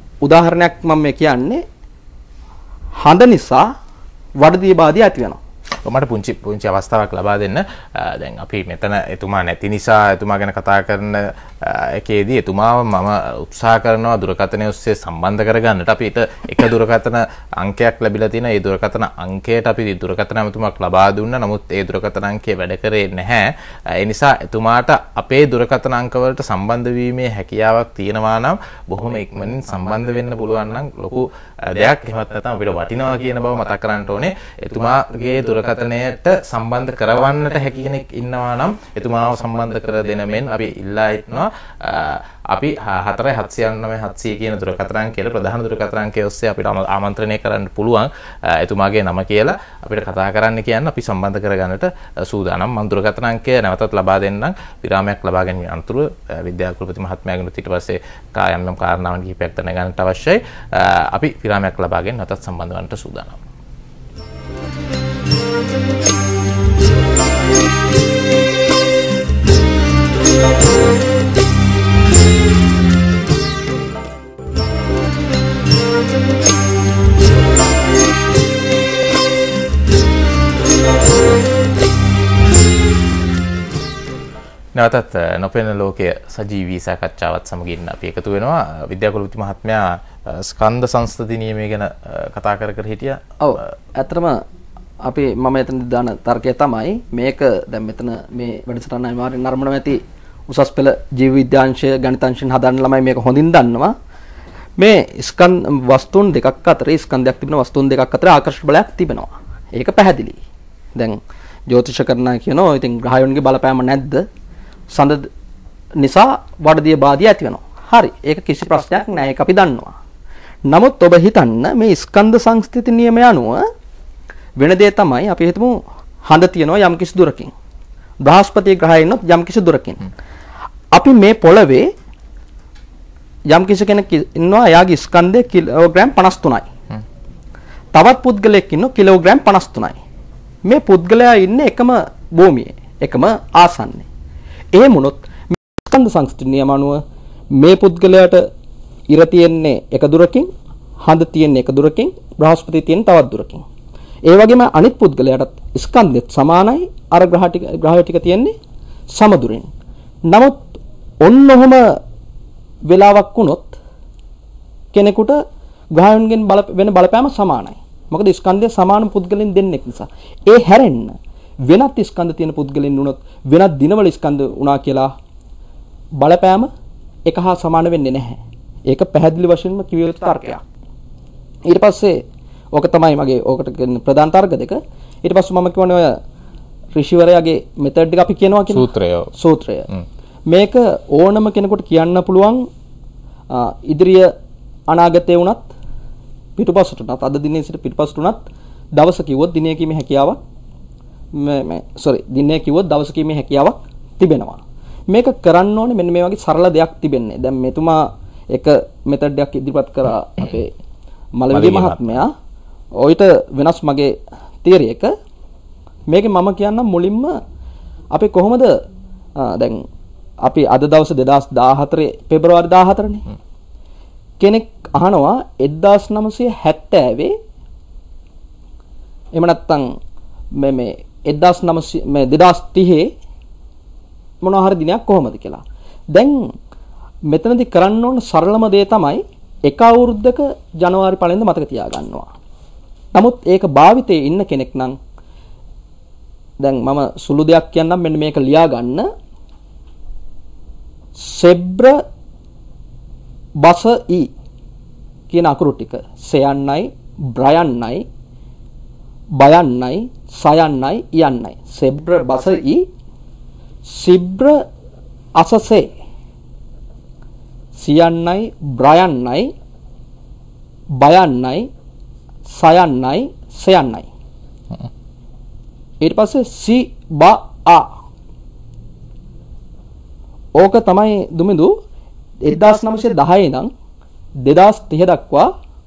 උදාහරණයක් මම මේ කියන්නේ හඳ නිසා වඩදී බාදී ඇති වෙනවා. මට පුංචි අවස්ථාවක් ලබා දෙන්න. දැන් අපි මෙතන එතුමා නැති නිසා එතුමා ගැන කතා කරන එකේදී එතුමාව මම උත්සාහ කරනවා දුරකථනය ඔස්සේ සම්බන්ධ කරගන්නට. අපිට එක දුරකථන අංකයක් ලැබිලා තියෙනවා. ඒ දුරකථන අංකයට අපි දුරකථන ඇමතුමක් ලබා දුන්නා. නමුත් ඒ දුරකථන අංකය වැඩ කරේ නැහැ. ඒ නිසා එතුමාට අපේ දුරකථන අංකවලට සම්බන්ධ වීමේ හැකියාවක් තියෙනවා නම් බොහොම ඉක්මනින් සම්බන්ධ වෙන්න පුළුවන් නම් ලොකු දෙයක්. එහෙමත් නැත්නම් අපිට වටිනවා කියන බව මතක් කරගන්න ඕනේ. එතුමාගේ දුරකථනයට සම්බන්ධ කරවන්නට හැකි කෙනෙක් ඉන්නවා නම් එතුමාව සම්බන්ධ කර දෙන මෙන් අපි ඉල්ලා ඉන්නවා. අපි 4799 කියන දුරකථන අංකයට ප්‍රධාන දුරකථන අංකය ඔස්සේ අපිට ආමන්ත්‍රණය කරන්න පුළුවන්. එතුමාගේ නම කියලා අපිට කතා කරන්න කියන්න අපි සම්බන්ධ කරගන්නට සූදානම්. මම දුරකථන අංකය නැවතත් ලබා දෙන්නම්. විරාමයක් ලබා ගැනීම අනතුරුව විද්‍යා කුලපති මහත්මයාගෙන් ඊට පස්සේ කායම් කාරණාවන් කිහිපයක් දැනගන්නට අවශ්‍යයි. අපි විරාමයක් ලබාගෙන නැවතත් සම්බන්ධ වන්නට සූදානම්. නැවතත් නොපෙනෙන ලෝකයේ සජීවී සාකච්ඡාවත් සමගින් අපි එකතු වෙනවා. විද්‍යා කුලපති මහත්මයා ස්කන්ධ සංස්කෘති නියමය ගැන කතා කර හිටියා. ඔව් ඇත්තටම අපි මම එතනදී දාන තර්කය තමයි මේක දැන් මෙතන මේ වැඩසටහන අනිවාර්යෙන් නරඹනවා ඇති උසස් පෙළ ජීව විද්‍යාංශය ගණිතාංශයෙන් හදාන්න ළමයි මේක හොඳින් දන්නවා. මේ ස්කන්ධ වස්තුන් දෙකක් අතර ස්කන්ධයක් තිබෙන වස්තුන් දෙකක් අතර ආකර්ෂක බලයක් තිබෙනවා. ඒක පැහැදිලි. දැන් ජ්‍යොතිෂ කරනා කියනවා ඉතින් ග්‍රහයන්ගේ බලපෑම නැද්ද? සඳ නිසා වඩදිය බාධිය ඇති වෙනවා. හරි. ඒක කිසි ප්‍රශ්නයක් නෑ. ඒක අපි දන්නවා. නමුත් ඔබ හිතන්න මේ ස්කන්ධ සංස්ථිති නියමය අනුව වෙන දේ තමයි අපි හිතමු හඳ තියනවා යම් කිසි දුරකින්. බ්‍රහස්පති ග්‍රහය ඉන්නොත් යම් කිසි දුරකින්. අපි මේ පොළවේ යම් කිසි කෙනෙක් ඉන්නවා එයාගේ ස්කන්ධය කිලෝග්‍රෑම් 53යි. තවත් පුද්ගලයෙක් ඉන්නවා කිලෝග්‍රෑම් 53යි. මේ පුද්ගලයා ඉන්නේ එකම භූමියේ, එකම ආසන්නයේ. එහෙම වුණොත් ස්කන්ධ සංස්කෘතිය නියම අනුව මේ පුද්ගලයාට ඉර තියෙන්නේ එක දුරකින්, හඳ තියෙන්නේ එක දුරකින්, බ්‍රහස්පති තියෙන්නේ තවත් දුරකින්. ඒ වගේම අනිත් පුද්ගලයාටත් ස්කන්ධෙත් සමානයි, අර ග්‍රහය ටික තියෙන්නේ සම දුරින්. නමුත් ඔන්නෝම වෙලාවක් වුණොත් කෙනෙකුට ග්‍රහයන්ගෙන් වෙන බලපෑම සමානයි. මොකද ස්කන්ධය සමාන පුද්ගලයන් දෙන්නෙක් නිසා. ඒ හැරෙන්න වෙනත් ස්කන්ධ තියෙන පුද්ගලයන් වුණොත් වෙනත් දිනවල ස්කන්ධ වුණා කියලා බලපෑම එක හා සමාන වෙන්නේ නැහැ. ඒක පැහැදිලි වශයෙන්ම කිව යුතු තර්කයක්. ඊට පස්සේ ඕක තමයි මගේ ඕකට කියන ප්‍රධාන තර්ක දෙක. ඊට පස්සේ මම කියවනේ ඔය ඍෂිවරයාගේ මෙතඩ් එක අපි කියනවා කියන සූත්‍රය. මේක ඕනම කෙනෙකුට කියන්න පුළුවන් ඉදිරිය අනාගතේ වුණත් පිටුපසට උනත් අද දිනේ සිට පිටුපසට උනත් දවස කිව්වොත් දිනේ කීමේ හැකියාවක් දිනේ කිව්වොත් දවස කීමේ හැකියාවක් තිබෙනවා. මේක කරන්න ඕනේ මෙන්න මේ වගේ සරල දෙයක් තිබෙන්නේ. දැන් මෙතුමා එක මෙතඩ් එකක් ඉදිරිපත් කරා අපේ මලවිගේ මහත්මයා. ඔයිට වෙනස් මගේ තියරි එක. මේකේ මම කියන්නම් මුලින්ම අපි කොහොමද දැන් අපි අද දවස් 2014 පෙබරවාරි 14නේ. කෙනෙක් අහනවා 1970 එහෙම නැත්නම් මේ 2030 මොනවා හරි දිනයක් කොහොමද කියලා. දැන් මෙතනදී කරන්න ඕන සරලම දේ තමයි එක අවුරුද්දක ජනවාරි 1 වෙනිදා මතක තියාගන්නවා. නමුත් ඒක භාවිතයේ ඉන්න කෙනෙක් නම් දැන් මම සුළු දෙයක් කියන්නම් මෙන්න මේක ලියා ගන්න. සෙබ්‍ර බස ඊ කියන අකුරු ටික සයන්නයි බ්‍රයන්නයි බයන්නයි සයන්නයි යන්නයි සෙබ්‍ර බස ඊ සිබ්‍ර අසසේ සියන්නයි බ්‍රයන්නයි බයන්නයි සයන්නයි සයන්නයි ඊට පස්සේ සි බා ආ ඕක තමයි දුමිදු 1910 ඉඳන් 2030 දක්වා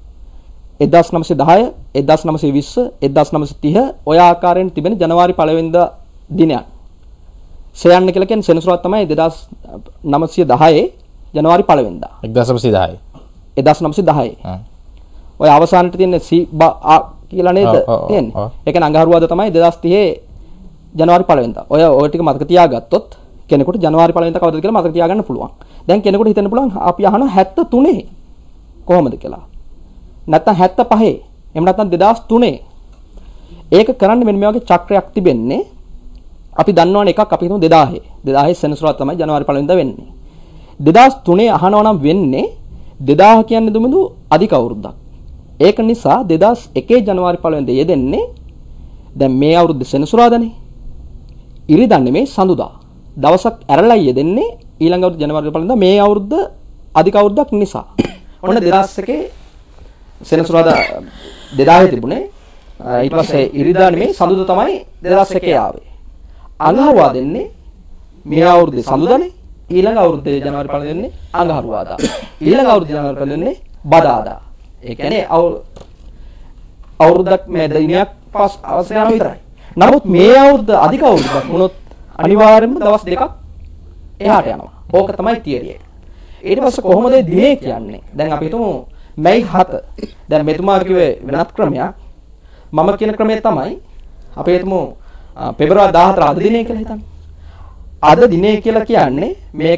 1910 1920 1930 ඔය ආකාරයෙන් තිබෙන ජනවාරි 1 වෙනිදා දිනයන් සයන්න කියලා කියන්නේ සෙනසුරාදා තමයි 1910 ජනවාරි 1 වෙනිදා 1910 ඔය අවසානයේ තියෙන සි බා ආ කියලා නේද තියෙන්නේ. ඒ කියන්නේ අඟහරුවාදා තමයි 2030 ජනවාරි 1 වෙනිදා. ඔය ටික මතක තියාගත්තොත් කෙනෙකුට ජනවාරි 1 වෙනිදා කවදද කියලා මතක තියාගන්න පුළුවන්. දැන් කෙනෙකුට හිතන්න පුළුවන් අපි අහන 73 කොහොමද කියලා. නැත්නම් 75. එහෙම නැත්නම් 2003. ඒක කරන්නේ මෙන්න මේ වගේ චක්‍රයක් තිබෙන්නේ. අපි දන්නවනේ එකක් අපි හිතමු 2000. 2000 සෙනසුරාදා තමයි ජනවාරි 1 වෙනිදා වෙන්නේ. 2003 අහනවා නම් වෙන්නේ 2000 කියන්නේ දුමුදු අධික අවුරුද්දක්. ඒක නිසා 2001 ජනවාරි 1 වෙනිදා යෙදෙන්නේ දැන් මේ අවුරුද්ද සෙනසුරාදානේ. ඉරිදා නෙමේ සඳුදා. දවසක් ඇරලා යෙදෙන්නේ ඊළඟ අවුරුද්ද ජනවාරි 1 වෙනිදා මේ අවුරුද්ද අධික අවුරුද්දක් නිසා. ඔන්න 2001 සෙනසුරාදා 2000 තිබුණේ. ඊට පස්සේ ඉරිදා නෙමේ සඳුදා තමයි 2001 ආවේ. අඟහරුවා දෙන්නේ මේ අවුරුද්දේ සඳුදානේ. ඊළඟ අවුරුද්දේ ජනවාරි 1 දෙන්නේ අඟහරුවාදා. ඊළඟ අවුරුද්දේ ජනවාරි 1 දෙන්නේ බදාදා. ඒ කියන්නේ අවුරුද්දක් මේ දිනයක් පස් අවශ්‍ය යන විතරයි. නමුත් මේ අවුරුද්ද අධික අවුරුද්දක් වුණොත් අනිවාර්යයෙන්ම දවස් දෙකක් එහාට යනවා. ඕක තමයි තියරි එක. ඊට පස්සේ කොහොමද දිනේ කියන්නේ? දැන් අපි හිතමු මැයි 7. දැන් මෙතුමා කිව්වේ වෙනත් ක්‍රමයක්. මම කියන ක්‍රමය තමයි අපි හිතමු පෙබරවාරි 14 අද දිනේ කියලා හිතන්න. අද දිනේ කියලා කියන්නේ මේක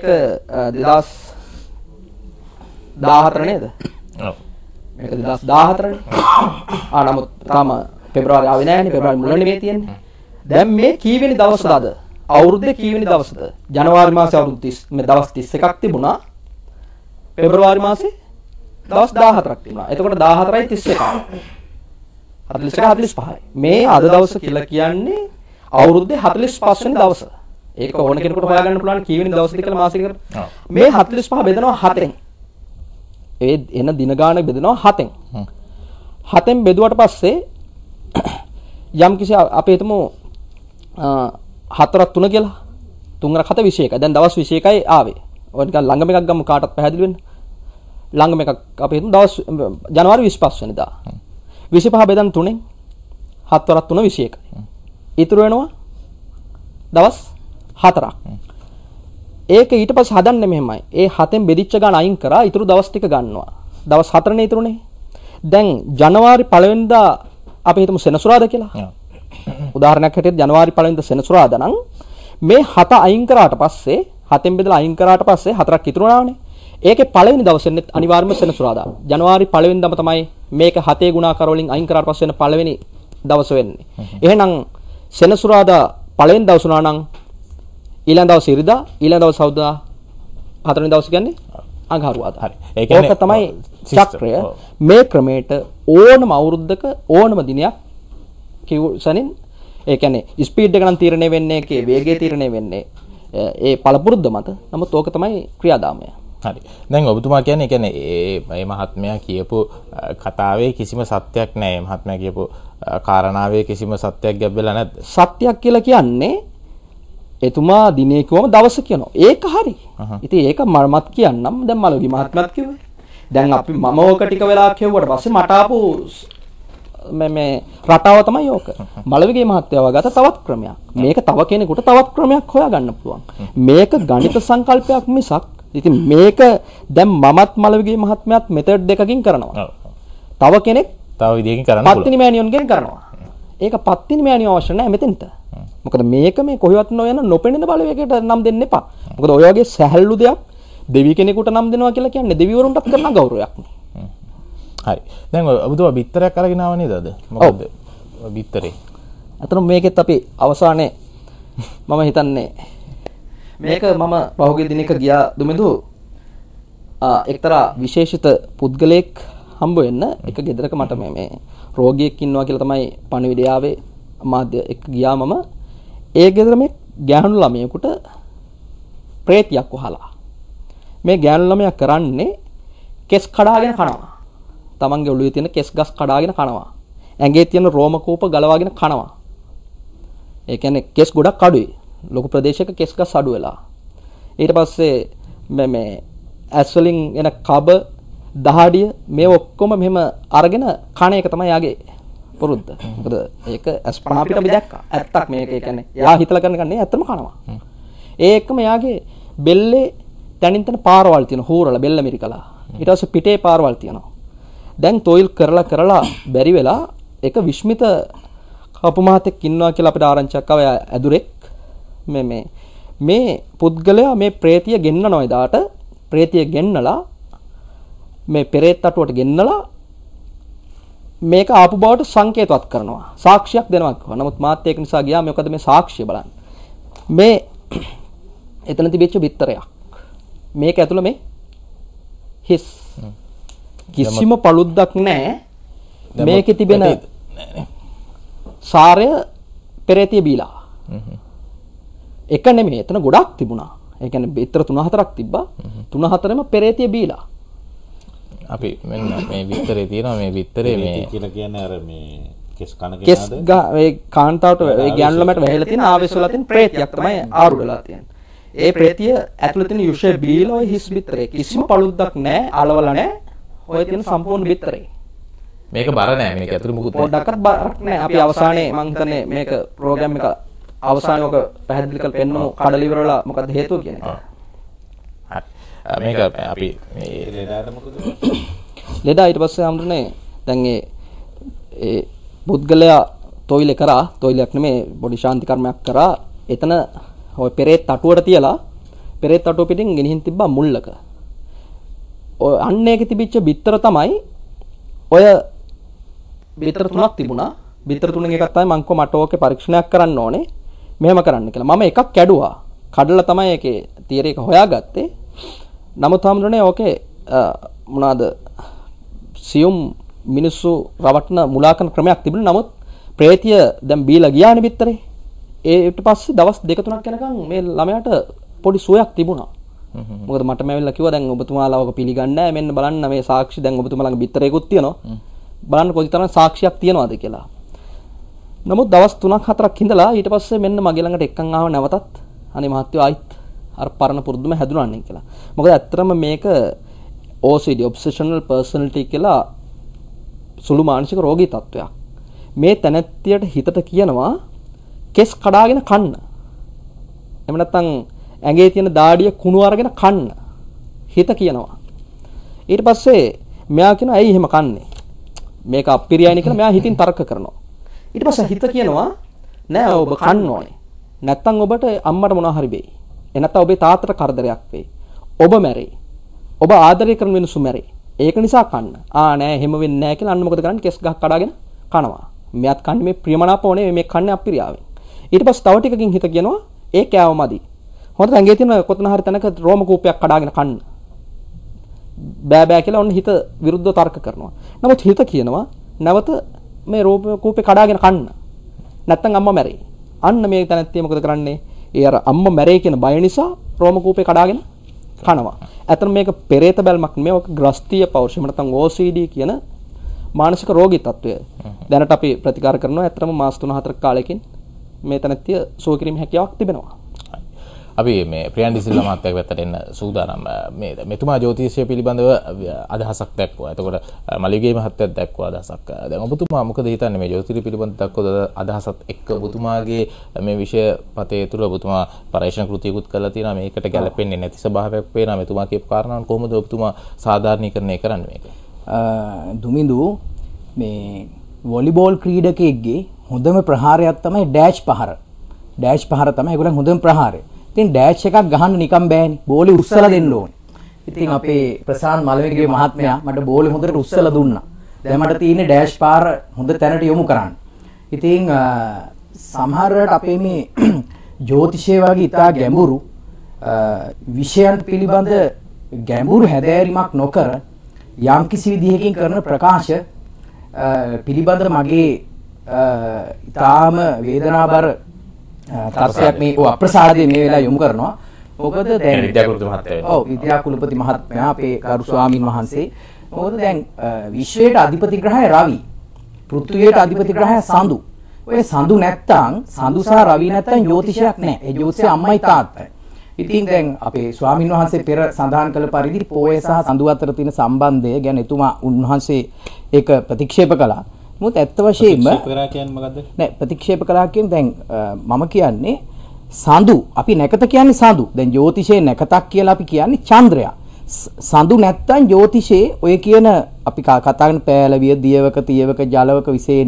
2014 නේද? ඔව්. මේක 2014 නේ. නමුත් තාම පෙබරවාරි ආවේ නැහැ නේ. පෙබරවාරි මුල නෙමෙයි තියෙන්නේ. දැන් මේ කීවෙනි දවසද අද? අවුරුද්දේ කීවෙනි දවසද? ජනවාරි මාසේ අවුරුදු 30 මේ දවස් 31ක් තිබුණා. පෙබරවාරි මාසේ දවස් 14ක් තිබුණා. එතකොට 14යි 31යි. 41 45යි. මේ අද දවස කියලා කියන්නේ අවුරුද්දේ 45 වෙනි දවස. ඒක ඕන කෙනෙකුට හොයාගන්න පුළුවන් කීවෙනි දවසද කියලා මාසිකකට. මේ 45 බෙදනවා 7ෙන්. ඒ එන දින ගාන බෙදනවා 7ෙන්. 7ෙන් බෙදුවට පස්සේ යම් කිසි අපි හිතමු 4ක් 3 කියලා. 3ක් 7 21. දැන් දවස් 21යි ආවේ. ඔය නිකන් ළඟම එකක් ගමු කාටත් පැහැදිලි වෙන්න. ළඟම එකක් අපි හිතමු දවස් ජනවාරි 25 වෙනිදා. 25 බෙදන් 3ෙන් 7 වරක් 3 21යි. ඉතුරු වෙනවා දවස් 4ක්. ඒක ඊට පස්සේ හදන්නේ මෙහෙමයි. ඒ 7ෙන් බෙදිච්ච ගාන අයින් කරා ඉතුරු දවස් ටික ගන්නවා. දවස් 4නේ ඉතුරුනේ. දැන් ජනවාරි 1 වෙනිදා අපි හිතමු සෙනසුරාදා කියලා. උදාහරණයක් හැටියට ජනවාරි 1 වෙනිදා සෙනසුරාදා නම් මේ 7 අයින් කරාට පස්සේ 7ෙන් බෙදලා අයින් කරාට පස්සේ 4ක් ඉතුරුනානේ. ඒකේ පළවෙනි දවසෙන්නේ අනිවාර්යයෙන්ම සෙනසුරාදා. ජනවාරි 1 වෙනිදාම තමයි මේක 7 ගුණාකාර වලින් අයින් කරාට පස්සේ වෙන පළවෙනි දවස වෙන්නේ. එහෙනම් සෙනසුරාදා පළවෙනි දවස උනා නම් ඊළඟ දවස් ඉරිදා ඊළඟ දවස් සවුදා හතරවෙනි දවස් කියන්නේ අඟහරුවාදා. හරි. ඒ කියන්නේ ඕක තමයි චක්‍රය. මේ ක්‍රමයට ඕනම අවුරුද්දක ඕනම දිනයක් කිව්සනින් ඒ කියන්නේ ස්පීඩ් එක නම් තීරණය වෙන්නේ ඒකේ වේගය තීරණය වෙන්නේ ඒ පළපුරුද්ද මත. නමුත් ඕක තමයි ක්‍රියාදාමය. හරි. දැන් ඔබතුමා කියන්නේ මේ මහත්මයා කියපු කතාවේ කිසිම සත්‍යයක් නැහැ. මහත්මයා කියපු කාරණාවේ කිසිම සත්‍යයක් ගැබ්බෙලා නැද්ද? සත්‍යයක් කියලා කියන්නේ එතුමා දිනේ කිව්වම දවස කියනවා. ඒක හරි. ඉතින් ඒක මමත් කියන්නම්. දැන් මලුගේ මහත්මයාත් කිව්වේ. දැන් අපි මම ඕක ටික වෙලා කියුවට පස්සේ මට ආපු මේ රටාව තමයි ඕක. මලුගේ මහත්මයා වගත තවත් ක්‍රමයක්. මේක තව කෙනෙකුට තවත් ක්‍රමයක් හොයාගන්න පුළුවන්. මේක ගණිත සංකල්පයක් මිසක් ඉතින් මේක දැන් මමත් මලුගේ මහත්මයාත් මෙතඩ් දෙකකින් කරනවා. තව කෙනෙක් තව විදිහකින් කරන්න පුළුවන්. පත්තිනි මෑණියොන්ගෙන් කරනවා. ඒක පත්තිනි මෑණියෝ අවශ්‍ය නැහැ මෙතෙන්ට. මොකද මේක මේ කොහෙවත් නොයන නොපෙනෙන බලවේගයකට නම් දෙන්න එපා. මොකද ඔය වගේ සැහැල්ලු දෙයක් දෙවි කෙනෙකුට නම් දෙනවා කියලා කියන්නේ දෙවිවරුන්ටත් කරන ගෞරවයක් නේ. හරි. දැන් ඔබතුමා බිත්තරයක් අරගෙන ආව නේද අද? මොකද බිත්තරේ. අතන මේකෙත් අපි අවසානයේ මම හිතන්නේ මේක මම පහුගිය දිනක ගියා දුමෙදු එක්තරා විශේෂිත පුද්ගලයෙක් හම්බ වෙන්න එක ගෙදරක මට මේ රෝගියෙක් ඉන්නවා කියලා තමයි පණිවිඩය ආවේ. මාධ්‍ය එක්ක ගියා මම. ඒ ගෙදර මේ ගෑනු ළමයෙකුට ප්‍රේතියක් වහලා. මේ ගෑනු ළමයා කරන්නේ කෙස් කඩාගෙන කනවා. තමන්ගේ ඔළුවේ තියෙන කෙස් ගස් කඩාගෙන කනවා. ඇඟේ තියෙන රෝම කූප ගලවාගෙන කනවා. ඒ කියන්නේ කෙස් ගොඩක් අඩුයි. ලොකු ප්‍රදේශයක කෙස් ගස් අඩු වෙලා. ඊට පස්සේ මේ ඇස් වලින් එන කබ දහඩිය මේ ඔක්කොම මෙහෙම අරගෙන කණ එක තමයි යාගේ පුරුද්ද. මොකද ඒක අස්පනා අපිට අපි දැක්කා. ඇත්තක් මේක. ඒ කියන්නේ යා හිතලා කරන කන්නේ ඇත්තම කනවා. ඒ එක්කම යාගේ බෙල්ලේ තනින් තන පාරවල් තියෙන හූරලා බෙල්ල මිරිකලා. ඊට පස්සේ පිටේ පාරවල් තියෙනවා. දැන් තොইল කරලා බැරි වෙලා එක විශ්මිත කපු මහතෙක් ඉන්නවා කියලා අපිට ආරංචියක් ආවා ඇදුරෙක් මේ පුද්ගලයා මේ ප්‍රේතිය ගෙන්නනවා එදාට ප්‍රේතිය ගෙන්නලා මේ පෙරේත තටුවට ගෙන්නලා මේක ආපු බවට සංකේතවත් කරනවා සාක්ෂියක් දෙනවා කිව්වා. නමුත් මාත් ඒක නිසා ගියා මොකද මේ සාක්ෂිය බලන්න. මේ එතන තිබිච්ච බිත්තරයක්. මේක ඇතුළ මේ හිස් කිසිම පළුද්දක් නැහැ. මේකේ තිබෙන සාරය පෙරේතිය බීලා. එක නෙමෙයි එතන ගොඩක් තිබුණා. ඒ කියන්නේ බිත්තර 3-4ක් තිබ්බා. 3-4ම පෙරේතිය බීලා. අපි මෙන්න මේ බිත්තරේ තියෙනවා මේ බිත්තරේ මේ කියලා කියන්නේ අර මේ කෙස් කන කෙනාද? ඒ කාන්තාවට ඒ ගැන්ලමට වැහිලා තියෙන ආවෙස් වල තියෙන ප්‍රේතියක් තමයි ආරුඩලා තියෙන්නේ. ඒ ප්‍රේතිය ඇතුළේ තියෙන යුෂේ බීලා ඔය හිස් බිත්තරේ කිසිම පළුද්දක් නැහැ, අලවල නැහැ. ඔය තියෙන සම්පූර්ණ බිත්තරේ. මේක බර නෑ මේක ඇතුළේ මුකුත් පොඩ්ඩක්වත් බරක් නෑ. අපි අවසානයේ මම හිතන්නේ මේක ප්‍රෝග්‍රෑම් එක අවසානයේ ඔක පැහැදිලි කරලා පෙන්නමු කඩල ඉවරලා මොකද හේතුව කියන එක. මේක අපි මේ ලෙඩාට මොකද? ලෙඩා ඊට පස්සේ හම්බුනේ දැන් ඒ පුද්ගලයා තොইল කරා තොইলයක් නෙමෙයි බොඩි ශාන්ති කර්මයක් කරා. එතන ඔය පෙරේත තටුවට තියලා පෙරේත තටුව පිටින් ගෙනිහින් තිබ්බා මුල්ලක. ඔය අන්න ඒකේ තිබිච්ච බිත්තර තමයි ඔය බිත්තර 3ක් තිබුණා. බිත්තර 3න් එකක් තමයි මං කො මට ඕකේ පරීක්ෂණයක් කරන්න ඕනේ. මෙහෙම කරන්න කියලා. මම එකක් කැඩුවා. කඩලා තමයි ඒකේ තියර එක හොයාගත්තේ. නමුත් හම්දුනේ ඕකේ මොනවාද සියුම් මිනිස්සු රවට්න මුලාකන ක්‍රමයක් තිබුණා. නමුත් ප්‍රේතිය දැන් බීලා ගියානේ බිත්තරේ. ඊට පස්සේ දවස් 2-3ක් යනකම් මේ ළමයාට පොඩි සුවයක් තිබුණා. මොකද මට මැවිල්ලා කිව්වා දැන් ඔබතුමාලා ඔක පිළිගන්නේ නැහැ. මෙන්න බලන්න මේ සාක්ෂි දැන් ඔබතුමාලා ළඟ බිත්තරේකුත් තියෙනවා. බලන්න කොයිතරම් සාක්ෂියක් තියනවාද කියලා. නමුත් දවස් 3-4ක් ඉඳලා ඊට පස්සේ මෙන්න මගේ ළඟට එක්කන් ආව නැවතත් අනේ මහත්තයෝ ආයිත් අර පරණ පුරුදුම හැදුනාන්නේ කියලා. මොකද ඇත්තටම මේක OCD obsessional personality කියලා සුළු මානසික රෝගී තත්වයක්. මේ තැනැත්තියට හිතට කියනවා කෙස් කඩාගෙන කන්න. එහෙම නැත්නම් ඇඟේ තියෙන දාඩිය කුණු අරගෙන කන්න. හිත කියනවා. ඊට පස්සේ මෙයා කියනවා ඇයි එහෙම කන්නේ? මේක අපිරියයිනේ කියලා මෙයා හිතින් තර්ක කරනවා. ඊට පස්සේ හිත කියනවා නෑ ඔබ කන්න ඕනේ. නැත්තම් ඔබට අම්මට මොනවා හරි වෙයි. එනත්තම් ඔබේ තාත්තට කරදරයක් වෙයි. ඔබ මැරෙයි. ඔබ ආදරය කරන මිනිස්සු මැරෙයි. ඒක නිසා කන්න. නෑ එහෙම වෙන්නේ නෑ කියලා අන්න මොකද කරන්නේ? කෙස් ගහක් කඩාගෙන කනවා. මෙයාත් කන්නේ මේ ප්‍රියමනාප ඕනේ මේ කන්නේ අපිරියාවෙන්. ඊට පස්සේ තව ටිකකින් හිත කියනවා ඒ කෑවමදි. හොඳට ඇඟේ තියෙන කොතන හරි තැනක රෝම කූපයක් කඩාගෙන කන්න. බෑ කියලා ඔන්න හිත විරුද්ධව තර්ක කරනවා. නමුත් හිත කියනවා නැවත මේ රෝම කූපේ කඩාගෙන කන්න. නැත්තම් අම්මා මැරෙයි. අන්න මේ තැනැත්තිය මොකද කරන්නේ? ඒ අර අම්මා මැරෙයි කියන බය නිසා රෝම කූපේ කඩාගෙන කනවා. ඇත්තට මේක පෙරේත බැල්මක් නෙමෙයි. ඔක ග්‍රස්තිය පෞරුෂය නැත්නම් OCD කියන මානසික රෝගී තත්වය. දැනට අපි ප්‍රතිකාර කරනවා. ඇත්තටම මාස 3-4 කාලයකින් මේ තැනැත්තිය සුව කිරීමේ හැකියාවක් තිබෙනවා. අපි මේ ප්‍රියන්ඩි සිල්වා මහත්තයාගේ පැත්තට එන්න සූදානම්. මේ මෙතුමා ජ්‍යොතිෂය පිළිබඳව අදහසක් දැක්වුවා. එතකොට මලියගේ මහත්තයාත් දැක්වුවා අදහසක්. දැන් ඔබතුමා මොකද හිතන්නේ මේ ජ්‍යොතිෂය පිළිබඳව දක්වන අදහසත් එක්ක ඔබතුමාගේ මේ විෂය පතේ තුල ඔබතුමා පරීක්ෂණ කෘතියකුත් කරලා තියෙනවා. මේකට ගැලපෙන්නේ නැති ස්වභාවයක් පේනවා. මෙතුමා කියපු කාරණාවන් කොහොමද ඔබතුමා සාධාරණීකරණය කරන්නේ මේක? දුමිඳු මේ වොලිබෝල් ක්‍රීඩකයෙක්ගේ හොඳම ප්‍රහාරයක් තමයි ඩෑෂ් පහර. ඩෑෂ් පහර තමයි ඒගොල්ලන් හොඳම ප්‍රහාරය. ඉතින් ඩෑෂ් එකක් ගහන්න නිකන් බෑනේ. බෝලේ උස්සලා දෙන්න ඕනේ. ඉතින් අපේ ප්‍රසාන්ත් මලවේගේ මහත්මයා මට බෝලේ හොඳට උස්සලා දුන්නා. දැන් මට තියෙන්නේ ඩෑෂ් පාර හොඳ තැනට යොමු කරන්න. ඉතින් සමහරවිට අපේ මේ ජ්‍යොතිෂය වගේ ඉතා ගැඹුරු විෂයන් පිළිබඳ ගැඹුරු හැදෑරීමක් නොකර යම්කිසි විදිහකින් කරන ප්‍රකාශ පිළිබඳ මගේ ඉතාම වේදනාබර තත්ත්වයක් මේ අප්‍රසාදයේ මේ වෙලාව යොමු කරනවා. මොකද දැන් විද්‍යාකුලපති මහත්මයා අපේ ගරු ස්වාමින් වහන්සේ මොකද දැන් විශ්වයට අධිපති ග්‍රහය රවි, පෘථිවියට අධිපති ග්‍රහය සඳු. ඔය සඳු නැත්තම් සඳු සහ රවි නැත්තම් ජ්‍යොතිෂයක් නැහැ. ඒ ජ්‍යොතිෂය අම්මයි තාත්තයි. ඉතින් දැන් අපේ ස්වාමින් වහන්සේ පෙර සඳහන් කළ පරිදි පොය සහ සඳු අතර තියෙන සම්බන්ධය ගැන එතුමා උන්වහන්සේ ඒක ප්‍රතික්ෂේප කළා. මොකද ඇත්ත වශයෙන්ම ප්‍රතික්ෂේප කරා කියන්නේ මොකද්ද? නෑ ප්‍රතික්ෂේප කළා කියන්නේ දැන් මම කියන්නේ සඳු. අපි නැකත කියන්නේ සඳු. දැන් ජ්‍යොතිෂයේ නැකතක් කියලා අපි කියන්නේ චන්ද්‍රයා. සඳු නැත්තම් ජ්‍යොතිෂයේ ඔය කියන අපි කතා කරන පෑලවිය, දියවක, තියවක, ජලවක, විශේණිය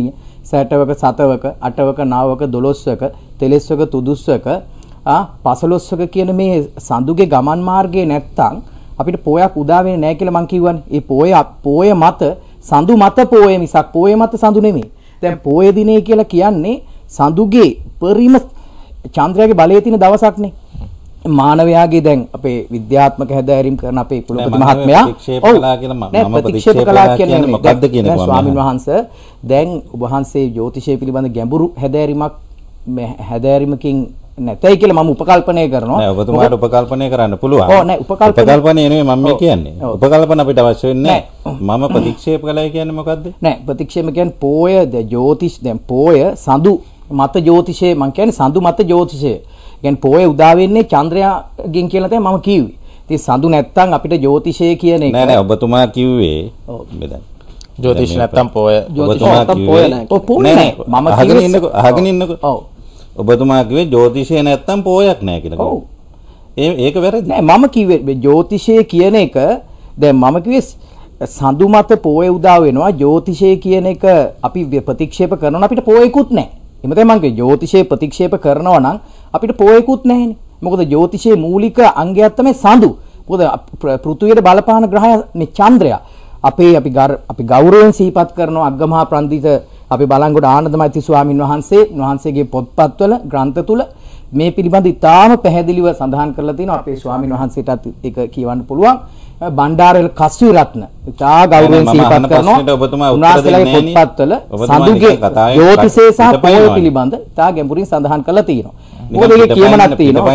සැටවක, සතවක, අටවක, නවක, 12වක, තෙලස්වක, තුදුස්වක, 15වක කියන මේ සඳුගේ ගමන් මාර්ගයේ නැත්තම් අපිට පෝයක් උදා වෙන්නේ නැහැ කියලා මං කිව්වනේ. ඒ පෝය මත සඳු මත පෝය මිසක් පෝය මත සඳු නෙමෙයි. දැන් පෝය දිනේ කියලා කියන්නේ සඳුගේ පරිම චන්ද්‍රයාගේ බලයේ තියෙන දවසක්නේ. මානවයාගේ දැන් අපේ විද්‍යාත්මක හැදෑරීම් කරන අපේ කුලපති මහත්මයා ප්‍රතික්ෂේප කළා කියන්නේ මොකක්ද කියන ස්වාමීන් වහන්සේ දැන් ඔබ වහන්සේ ජ්‍යොතිෂය පිළිබඳ ගැඹුරු හැදෑරීමකින් නැතයි කියලා මම උපකල්පනය කරනවා. නෑ ඔබතුමාට උපකල්පනය කරන්න පුළුවන්. ඔව් නෑ උපකල්පනය නෙමෙයි මම මේ කියන්නේ. උපකල්පන අපිට අවශ්‍ය වෙන්නේ නෑ. මම ප්‍රතික්ෂේප කළයි කියන්නේ මොකද්ද? නෑ ප්‍රතික්ෂේප කියන්නේ පෝය ජ්‍යොතිෂ දැන් පෝය සඳු මත ජ්‍යොතිෂය මම කියන්නේ සඳු මත ජ්‍යොතිෂය. කියන්නේ පෝය උදා වෙන්නේ චන්ද්‍රයාගෙන් කියලා තමයි මම කිව්වේ. ඉතින් සඳු නැත්තම් අපිට ජ්‍යොතිෂය කියන එක නෑ ඔබතුමා කිව්වේ මෙතන ජ්‍යොතිෂ නැත්තම් පෝය ඔබතුමා කිව්වේ නෑ මම අහගෙන ඉන්නකෝ ඔව් ඔබතුමා කිව්වේ ජ්‍යොතිෂය නැත්තම් පෝයක් නෑ කියලා. ඔව් ඒක වැරදි නෑ මම කිව්වේ ජ්‍යොතිෂය කියන එක දැන් මම කිව්වේ සඳු මත පෝය උදා වෙනවා ජ්‍යොතිෂය කියන එක අපි ප්‍රතික්ෂේප කරනවා අපිට පෝයකුත් නෑ. එහෙම තමයි මම කිව්වේ ජ්‍යොතිෂය ප්‍රතික්ෂේප කරනවා නම් අපිට පෝයකුත් නැහැනේ. මොකද ජ්‍යොතිෂයේ මූලික අංගයක් තමයි සඳු. මොකද පෘථුවියට බලපාන ග්‍රහය මේ චන්ද්‍රයා. අපි ගෞරවයෙන් සිහිපත් කරනවා අග්ගමහා ප්‍රන්දිත අපි බලංගොඩ ආනන්දමෛත්‍රී ස්වාමින් වහන්සේගේ පොත්පත්වල ග්‍රන්ථ තුල මේ පිළිබඳ ඉතාම පැහැදිලිව සඳහන් කරලා තියෙනවා. අපේ ස්වාමින් වහන්සේටත් ඒක කියවන්න පුළුවන්. බණ්ඩාරවල කස්වි රත්න ඉතා ගෞරවයෙන් සිහිපත් කරනවා. උන්වහන්සේලාගේ පොත්පත්වල සඳුගේ ජ්‍යොතිෂය සහ පෝය පිළිබඳ ඉතා ගැඹුරින් සඳහන් කරලා තියෙනවා. මොකද ඒකේ කියමනක් තියෙනවා.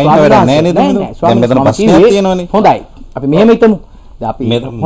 හොඳයි. අපි මෙහෙම හිතමු. අපි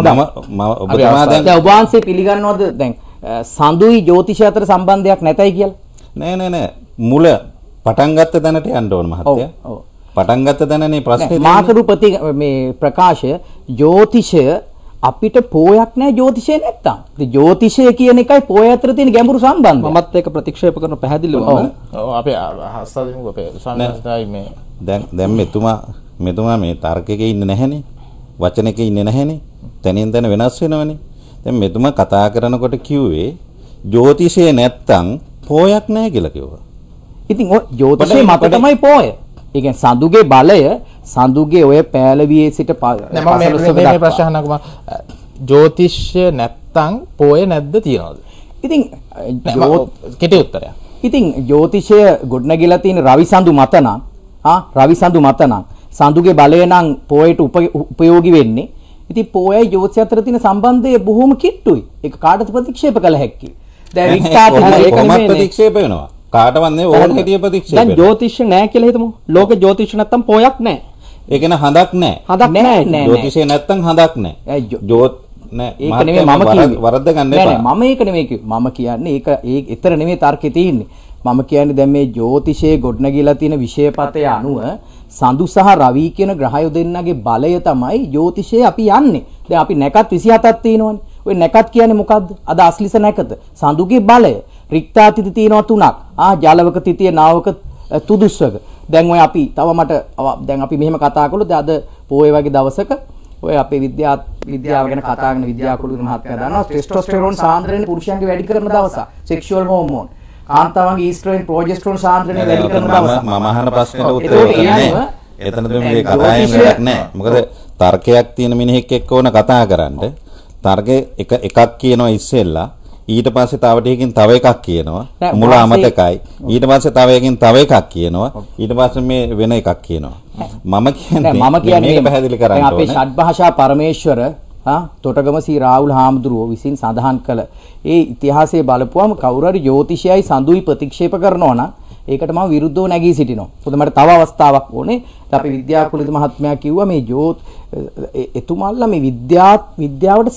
ඔබ වහන්සේ පිළිගන්නවද දැන් සඳුයි ජ්‍යොතිෂය අතර සම්බන්ධයක් නැතයි කියලා? නෑ මුල පටන් ගත්ත තැනට යන්න ඕන මහත්තයා. පටන් ගත්ත තැනනේ ප්‍රශ්නේ. මාකරු මේ ප්‍රකාශය ජ්‍යොතිෂය අපිට පෝයක් නෑ ජ්‍යොතිෂය නැත්තම්. ඉතින් ජ්‍යොතිෂය කියන එකයි පෝය අතර තියෙන ගැඹුරු සම්බන්ධය. මමත් ඒක ප්‍රතික්ෂේප කරන පැහැදිලිව. ඔව් අපේ හස්තදිමුක අපේ සම්මානයි මේ දැන් මෙතුමා මේ තර්කයේ ඉන්නේ නැහැනේ. වචනයක ඉන්නේ නැහැනේ. තනින් තන වෙනස් වෙනවනේ. දැන් මෙතුමා කතා කරනකොට කිව්වේ ජ්‍යොතිෂය නැත්තම් පෝයක් නැහැ කියලා කිව්වා. ඉතින් ඔය ජ්‍යොතිෂය මත තමයි පෝය. ඒ කියන්නේ සඳුගේ බලය සඳුගේ ඔය පෑලවියේ සිට මේ ප්‍රශ්න අහන්නකම ජ්‍යොතිෂය නැත්තම් පෝය නැද්ද තියනවද? ඉතින් කෙටි උත්තරයක්. ඉතින් ජ්‍යොතිෂය ගොඩනගලා තියෙන රවි සඳු මත නම් රවි සඳු මත නම් සඳුගේ බලය නම් පෝයට උපයෝගී වෙන්නේ. ඉතින් පෝයයි ජ්‍යොතිෂය අතර තියෙන සම්බන්ධය බොහොම කිට්ටුයි. ඒක කාටද ප්‍රතික්ෂේප කළ හැක්කේ? දැන් රික්තාති ඒක ප්‍රතික්ෂේප වෙනවා. කාටවත් නෙවෙයි ඕන හැටිය ප්‍රතික්ෂේප වෙනවා. දැන් ජ්‍යොතිෂය නැහැ කියලා හිතමු. ලෝක ජ්‍යොතිෂය නැත්තම් පෝයක් නැහැ. ඒ කියන්නේ හඳක් නැහැ. හඳක් නැහැ. ජ්‍යොතිෂය නැත්තම් හඳක් නැහැ. නෑ ඒක නෙමෙයි මම කිව්වේ. වරද්ද ගන්න එපා. නෑ මම ඒක නෙමෙයි කිව්වේ. මම කියන්නේ ඒක ඒතර නෙමෙයි තර්කේ තියෙන්නේ. මම කියන්නේ දැන් මේ ජ්‍යොතිෂයේ ගොඩනගලා තියෙන විෂයපතය අනුව සඳු සහ රවි කියන ග්‍රහයෝ දෙන්නගේ බලය තමයි ජ්‍යොතිෂයේ අපි යන්නේ. දැන් අපි නැකත් 27ක් තියෙනවනේ. ඔය නැකත් කියන්නේ මොකද්ද? අද අස්ලිස නැකත. සඳුගේ බලය. රික්තාතිති තියෙනවා 3ක්. ජලවක තිතිය නාවක තුදුස්වක. දැන් ඔය අපි තව මට දැන් අපි මෙහෙම කතා කළොත් අද පොයේ වගේ දවසක ඔය අපේ විද්‍යාව ගැන කතා කරන විද්‍යාකුළු මහත්මයා දන්නවා ටෙස්ටොස්ටෙරෝන් සාන්ද්‍රණය පුරුෂයන්ගේ වැඩි කරන දවසක්. සෙක්ෂුවල් හෝමෝන් කාන්තාවන්ගේ ඊස්ට්‍රෝජන් ප්‍රොජෙස්ටරෝන් සාන්ද්‍රණය වැඩි කරන දවසක්. මම අහන ප්‍රශ්නෙට උත්තර දෙන්නේ. එතනදී මේ කතාවෙන් වැඩක් නැහැ. මොකද තර්කයක් තියෙන මිනිහෙක් එක්ක ඕන කතා කරන්න. තර්කේ එකක් කියනවා ඉස්සෙල්ලා. ඊට පස්සේ තව ටිකකින් තව එකක් කියනවා. මුල අමතකයි. ඊට පස්සේ තව එකකින් තව එකක් කියනවා. ඊට පස්සේ මේ වෙන එකක් කියනවා. මම කියන්නේ මේක පැහැදිලි කරන්න ඕනේ. අපේ ෂඩ් භාෂා පරමේශ්වර තොටගම සී රාහුල් හාමුදුරුවෝ විසින් සඳහන් කළ ඒ ඉතිහාසයේ බලපුවම කවුරු හරි ජ්‍යොතිෂයයි සඳුයි ප්‍රතික්ෂේප කරනවා නම් ඒකට මම විරුද්ධව නැගී සිටිනවා. මොකද මට තව අවස්ථාවක් ඕනේ. අපි විද්‍යාකුලිත මහත්මයා කිව්වා මේ එතුමාලා මේ විද්‍යාවට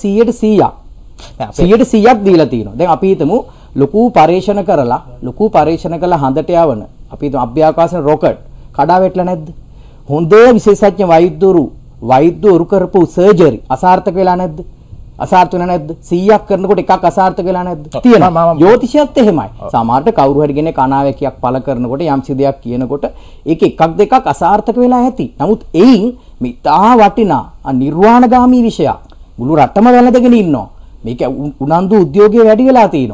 100% දීලා තියෙනවා. දැන් අපි හිතමු ලොකු පරීක්ෂණ කරලා හඳට යවන අපි හිතමු අභ්‍යවකාශ රොකට් කඩා වැටලා නැද්ද? හොඳ විශේෂඥ වෛද්‍යවරු කරපු සර්ජරි අසාර්ථක වෙලා නැද්ද? අසාර්ථක වෙලා නැද්ද? 100ක් කරනකොට එකක් අසාර්ථක වෙලා නැද්ද? තියෙනවා. ජ්‍යොතිෂයත් එහෙමයි. සමහරට කවුරු හරි කෙනෙක් අනාවැකියක් පළ කරනකොට යම්සි දෙයක් කියනකොට ඒක එකක් දෙකක් අසාර්ථක වෙලා ඇති. නමුත් එයින් මිතා වටිනා නිර්වාණගාමී විෂයක් මුළු රටම වැළඳගෙන ඉන්නවා. මේක උනන්දු උද්‍යෝගයේ වැඩි වෙලා තියෙනවා.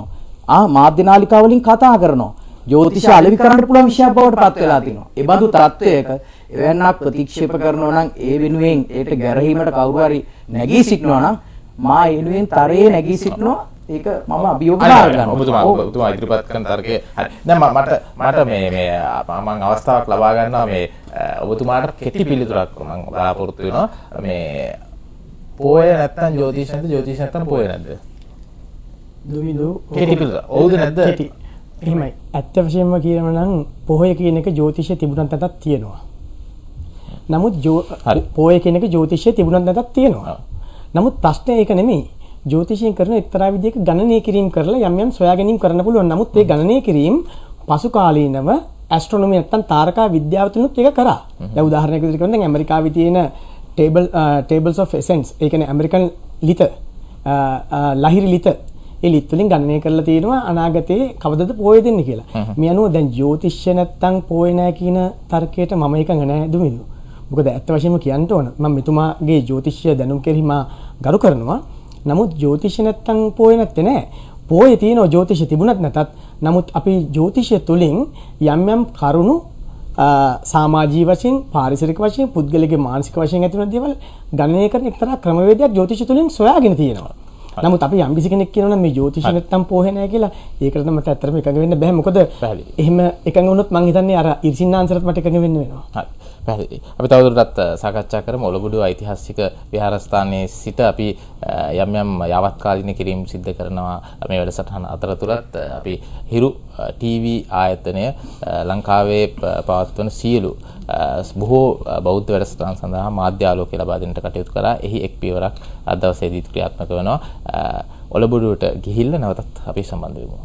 මාධ්‍ය නාලිකා වලින් කතා කරනවා. ජ්‍යොතිෂය අලෙවි කරන්න පුළුවන් විෂයක් බවට පත් වෙලා තිනවා. ඒ බඳු තත්වයක එවන්නක් ප්‍රතික්ෂේප කරනවා නම් ඒ වෙනුවෙන් ඒකට ගැරහීමට කවුරු හරි නැගී සිටිනවා නම් මා ඒ වෙනුවෙන් තරයේ නැගී සිටිනවා. ඒක මම අභියෝග කරනවා. ඔබතුමා ඉදිරිපත් කරන තර්කය හරි. දැන් මට මේ මම අවස්ථාවක් ලබා ගන්නවා මේ ඔබතුමාට කෙටි පිළිතුරක් මම බලාපොරොත්තු වෙනවා. මේ පොය නැත්තම් ජ්‍යොතිෂ නැද්ද? ජ්‍යොතිෂ නැත්තම් පොය නැද්ද? දුමිදු කෙටි පිළිතුර. ඔව්ද නැද්ද? එහෙමයි. ඇත්ත වශයෙන්ම කියනවා නම් පොහොය කියන එක ජ්‍යොතිෂය තිබුණත් නැතත් තියෙනවා. නමුත් පොහොය කියන එක ජ්‍යොතිෂය තිබුණත් නැතත් තියෙනවා. නමුත් ප්‍රශ්නේ ඒක නෙමෙයි. ජ්‍යොතිෂයෙන් කරන එක්තරා විදිහක ගණනය කිරීම කරලා යම් යම් සොයා ගැනීම කරන්න පුළුවන්. නමුත් ඒ ගණනය කිරීම පසු කාලීනව ඇස්ට්‍රොනොමි නැත්තම් තාරකා විද්‍යාව තුනත් ඒක කරා. දැන් උදාහරණයක් විදිහට කියනවා දැන් ඇමරිකාවේ තියෙන tables of essence ඒ කියන්නේ ඇමරිකන් ලිත ලහිරි ලිත ඒ ලිත් වලින් ගණනය කරලා තියෙනවා අනාගතේ කවදද පොය දෙන්නේ කියලා. මේ අනුව දැන් ජ්‍යොතිෂය නැත්තම් පොය නැහැ කියන තර්කයට මම එකඟ නැහැ දුමිදු. මොකද ඇත්ත වශයෙන්ම කියන්න ඕන මම මෙතුමාගේ ජ්‍යොතිෂය දැනුම් කෙරෙහි මා ගරු කරනවා. නමුත් ජ්‍යොතිෂය නැත්තම් පොය නැත්තේ නෑ. පොය තියෙනවා ජ්‍යොතිෂය තිබුණත් නැතත්. නමුත් අපි ජ්‍යොතිෂය තුලින් යම් යම් කරුණු සමාජීය වශයෙන් පාරිසරික වශයෙන් පුද්ගලික මානසික වශයෙන් ඇති වෙන දේවල් ගණනය කරන එක්තරා ක්‍රමවේදයක් ජ්‍යොතිෂය තුලින් සොයාගෙන තියෙනවා. නමුත් අපි යම් කිසි කෙනෙක් කියනවා නම් මේ ජ්‍යොතිෂය නැත්තම් පොහේ නැහැ කියලා ඒකට නම් මට ඇත්තටම එකඟ වෙන්න බෑ. මොකද එහෙම එකඟ වුණොත් මං හිතන්නේ අර ඉර්සින්නාන්සරත් මට එකඟ වෙන්න වෙනවා. හරි. පැහැදිලි. අපි තවදුරටත් සාකච්ඡා කරමු ඔලබුඩුව ඓතිහාසික විහාරස්ථානයේ සිට අපි යම් යම් යාවත්කාලින කිරීම් සිද්ධ කරනවා මේ වැඩසටහන අතරතුරත් අපි හිරු ටීවී ආයතනය ලංකාවේ පවත්වන සියලු බොහෝ බෞද්ධ වැඩසටහන් සඳහා මාධ්‍ය ආලෝකය ලබා දෙන්නට කටයුතු කරා. එහි එක් පියවරක් අද දවසේදී ක්‍රියාත්මක වෙනවා. ඔලබුඩුවට ගිහිල්ලා නැවතත් අපි සම්බන්ධ වෙමු.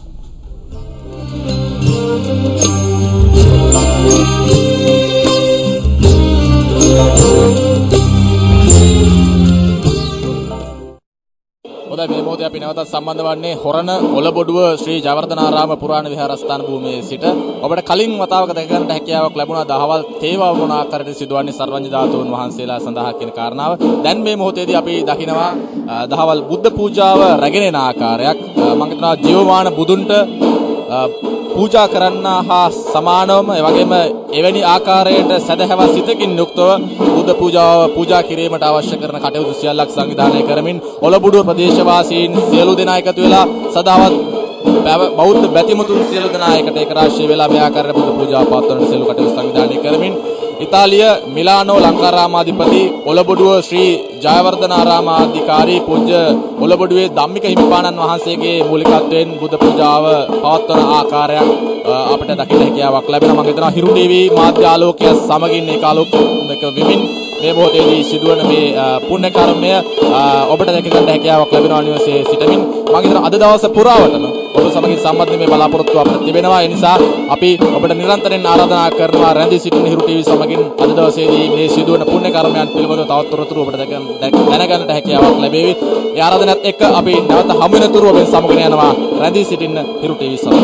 හොඳයි මේ මොහොතේ අපි නැවතත් සම්බන්ධ වන්නේ හොරණ ඔලබොඩුව ශ්‍රී ජයවර්ධනාරාම පුරාණ විහාරස්ථාන භූමියේ සිට ඔබට කලින් වතාවක දැක ගන්නට හැකියාවක් ලැබුණා දහවල් තේවාව මොන ආකාරයට සිදුවන්නේ සර්වඥ ධාතුන් වහන්සේලා සඳහා කියන කාරණාව. දැන් මේ මොහොතේදී අපි දකිනවා දහවල් බුද්ධ පූජාව රැගෙන යන ආකාරයක්. මම හිතනවා ජීවමාන බුදුන්ට පූජා කරන්න හා සමානවම ඒ වගේම එවැනි ආකාරයට සදහැවත් සිතකින් යුක්තව බුද්ධ පූජාව පූජා කිරීමට අවශ්‍ය කරන කටයුතු සියල්ලක් සංවිධානය කරමින් ඔලබුඩුව ප්‍රදේශවාසීන් සියලු දෙනා එකතු වෙලා සදාවත් බෞද්ධ බැතිමතුන් සියලු දෙනා එකට එක රාශිය වෙලා මේ ආකාරයට බුද්ධ පූජාව පවත්වන සියලු කටයුතු සංවිධානය කරමින් ඉතාලිය මිලානෝ ලංකාරාමාධිපති ඔලබොඩුව ශ්‍රී ජයවර්ධනාරාමාධිකාරී පූජ්‍ය ඔලබොඩුවේ ධම්මික හිමිපාණන් වහන්සේගේ මූලිකත්වයෙන් බුද්ධ පූජාව පවත්වන ආකාරයක් අපිට දකින්න හැකියාවක් ලැබෙනවා. මම හිතනවා හිරු ටීවී මාධ්‍ය ආලෝකය සමගින් ඒක ආලෝකක වෙමින් මේ මොහොතේදී සිදුවන මේ පුණ්‍ය කර්මය ඔබට දැක ගන්න හැකියාවක් ලැබෙනවා නිවසේ සිටමින්. මම හිතනවා අද දවස පුරාවටම ඔබ සමගින් සම්බන්ධ මේ බලාපොරොත්තු අපිට තිබෙනවා. ඒ නිසා අපි ඔබට නිරන්තරයෙන් ආරාධනා කරනවා රැඳී සිටින හිරු ටීවී සමගින් අද දවසේදී මේ සිදුවන පුණ්‍ය කර්මයන් පිළිබඳව තවත් තොරතුරු ඔබට දැනගන්නට හැකියාවක් ලැබේවි. ඒ ආරාධනාවත් එක්ක අපි නැවත හමු වෙනතුරු ඔබෙන් සමගින් යනවා රැඳී සිටින හිරු ටීවී සමගින්.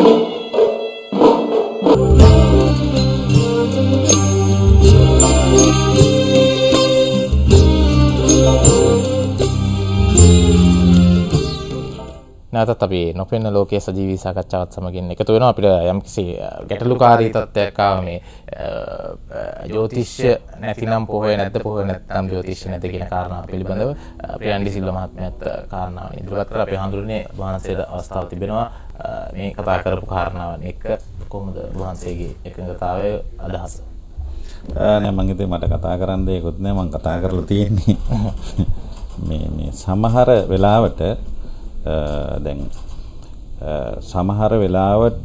නැවතත් අපි නොපෙනෙන ලෝකයේ සජීවී සාකච්ඡාවත් සමගින් එකතු වෙනවා. අපිට යම්කිසි ගැටලුකාරී තත්ත්වයක් ආව මේ ජ්‍යොතිෂ්‍ය නැතිනම් පොහොය නැද්ද පොහොය නැත්නම් ජ්‍යොතිෂ්‍ය නැද්ද කියන කාරණාව පිළිබඳව ප්‍රියන්ඩි සිල්වා මහත්මයාත් කාරණාව ඉදිරිපත් කරලා අපි හඳුනන්නේ වහන්සේට අවස්ථාව තිබෙනවා මේ කතා කරපු කාරණාවන් එක්ක කොහොමද වහන්සේගේ එකඟතාවය අදහස? නෑ මං හිතේ මට කතා කරන්න දෙයක්වත් නෑ. මං කතා කරලා තියෙන්නේ මේ සමහර වෙලාවට දැන් සමහර වෙලාවට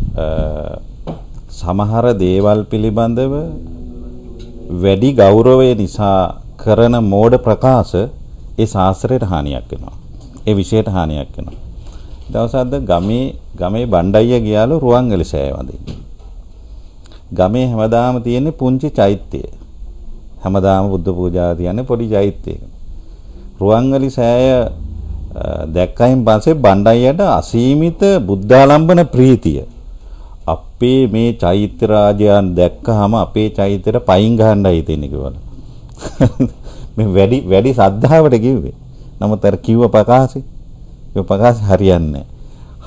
සමහර දේවල් පිළිබඳව වැඩි ගෞරවය නිසා කරන මෝඩ ප්‍රකාශ ඒ ශාස්ත්‍රයට හානියක් වෙනවා. ඒ විෂයට හානියක් වෙනවා. දවසක්ද ගමේ බණ්ඩయ్య ගියාලු රුවන්වැලි සෑය වඳින්න. ගමේ හැමදාම තියෙන්නේ පුංචි චෛත්‍යය. හැමදාම බුද්ධ පූජාව තියන්නේ පොඩි චෛත්‍යයක. රුවන්වැලි සෑය දැක්කයින් පස්සේ බණ්ඩయ్యට අසීමිත බුද්ධාලම්බන ප්‍රීතිය. අපේ මේ චෛත්‍ය රාජයන් දැක්කහම අපේ චෛත්‍යයට පයින් ගහන්නයි හිතෙන්නේ කිව්වල. මේ වැඩි ශ්‍රද්ධාවට කිව්වේ. නමුත් අර කිව්ව ප්‍රකාශය හරියන්නේ නැහැ.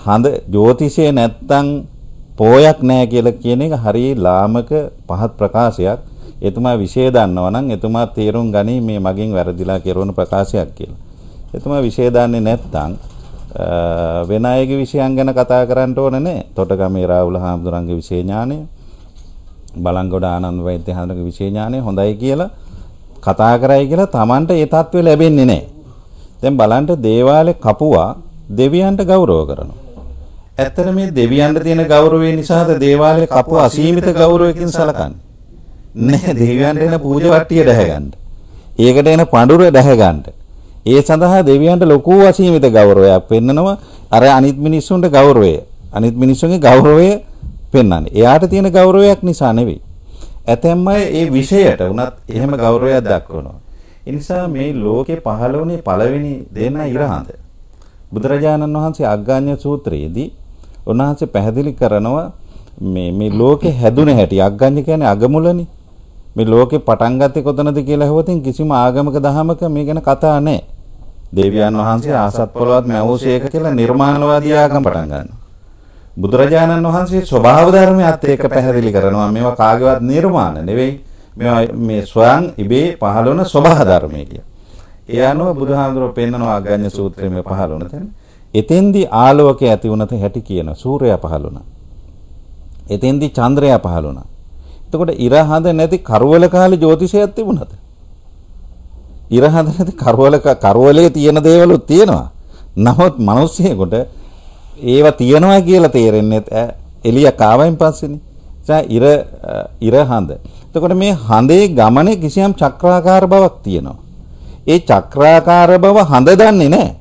හඳ ජ්‍යොතිෂය නැත්තම් පෝයක් නැහැ කියලා කියන එක හරිය ලාමක පහත් ප්‍රකාශයක්. එතුමා විශේෂ දන්නවා නම් එතුමා තේරුම් ගනි මේ මගෙන් වැරදිලා කරන ප්‍රකාශයක් කියලා. එතුමා විශේෂ දන්නේ නැත්තම් වෙන අයගේ විෂයන් ගැන කතා කරන්න ඕනේ නැහැ. තොටගමේ රාහුල හාමුදුරන්ගේ විශේෂ ඥානය, බලංගොඩ ආනන්ද වෛද්‍ය හඳුනගේ විශේෂ ඥානය හොඳයි කියලා කතා කරයි කියලා Tamanට ඒ தත්ත්වෙ ලැබෙන්නේ නැහැ. දැන් බලන්න දේවාලේ කපුවා දෙවියන්ට ගෞරව කරනවා. ඇත්තට මේ දෙවියන්ට තියෙන ගෞරවය නිසාද දේවාලේ කපුවා අසීමිත ගෞරවයකින් සලකන්නේ? නැහැ, දෙවියන්ට එන පූජා වට්ටිය දැහැ ගන්න. ඒකට එන පඬුර දැහැ ගන්න. ඒ සඳහා දෙවියන්ට ලොකු අසීමිත ගෞරවයක් පෙන්නනවා. අර අනිත් මිනිස්සුන්ට ගෞරවය, අනිත් මිනිස්සුන්ගේ ගෞරවය පෙන්වන්නේ. එයාට තියෙන ගෞරවයක් නිසා නෙවෙයි. ඇතැම් අය ඒ විෂයට උනත් එහෙම ගෞරවයක් දක්වනවා. ඒ නිසා මේ ලෝකේ පහළ වුණේ පළවෙනි දෙන්න ඉරහඳ. බුදුරජාණන් වහන්සේ අග්ගඤ්ඤ සූත්‍රයේදී උන්වහන්සේ පැහැදිලි කරනවා මේ ලෝකේ හැදුනේ හැටි. අග්ගඤ්ඤ කියන්නේ අගමුලනේ. මේ ලෝකේ පටන් ගත්තේ කොතනද කියලා අහුවතින් කිසිම ආගමක දහමක මේ ගැන කතා නැහැ. දේවයන් වහන්සේ ආසත් පොළවත් මැවුසේක කියලා නිර්මාණවාදී ආගම පටන් ගන්නවා. බුදුරජාණන් වහන්සේ ස්වභාව ධර්මයත් එක්ක පැහැදිලි කරනවා මේවා කාගේවත් නිර්මාණ නෙවෙයි. මේවා මේ ස්වයං ඉබේ පහළ වන ස්වභාව ධර්මය කියලා. ඒ අනුව බුදුහාමුදුරුවෝ පෙන්වනවා අග්ගඤ්ඤ සූත්‍රයේ මේ පහළ වන තැන. එතෙන්දී ආලෝකය ඇති වුණත හැටි කියන සූර්යයා පහළ වුණා. එතෙන්දී චන්ද්‍රයා පහළ වුණා. එතකොට ඉරහඳ නැති කරවල කාලේ ජ්‍යොතිෂයක් තිබුණාද? ඉරහඳ නැති කරවලේ තියෙන දේවලුත් තියෙනවා. නමුත් මිනිස්සුෙකුට ඒවා තියෙනවා කියලා තේරෙන්නේ එළිය කාවෙන් පස්සේනේ. ඉරහඳ. එතකොට මේ හඳේ ගමනේ කිසියම් චක්‍රාකාර බවක් තියෙනවා. ඒ චක්‍රාකාර බව හඳ දන්නේ නැහැ.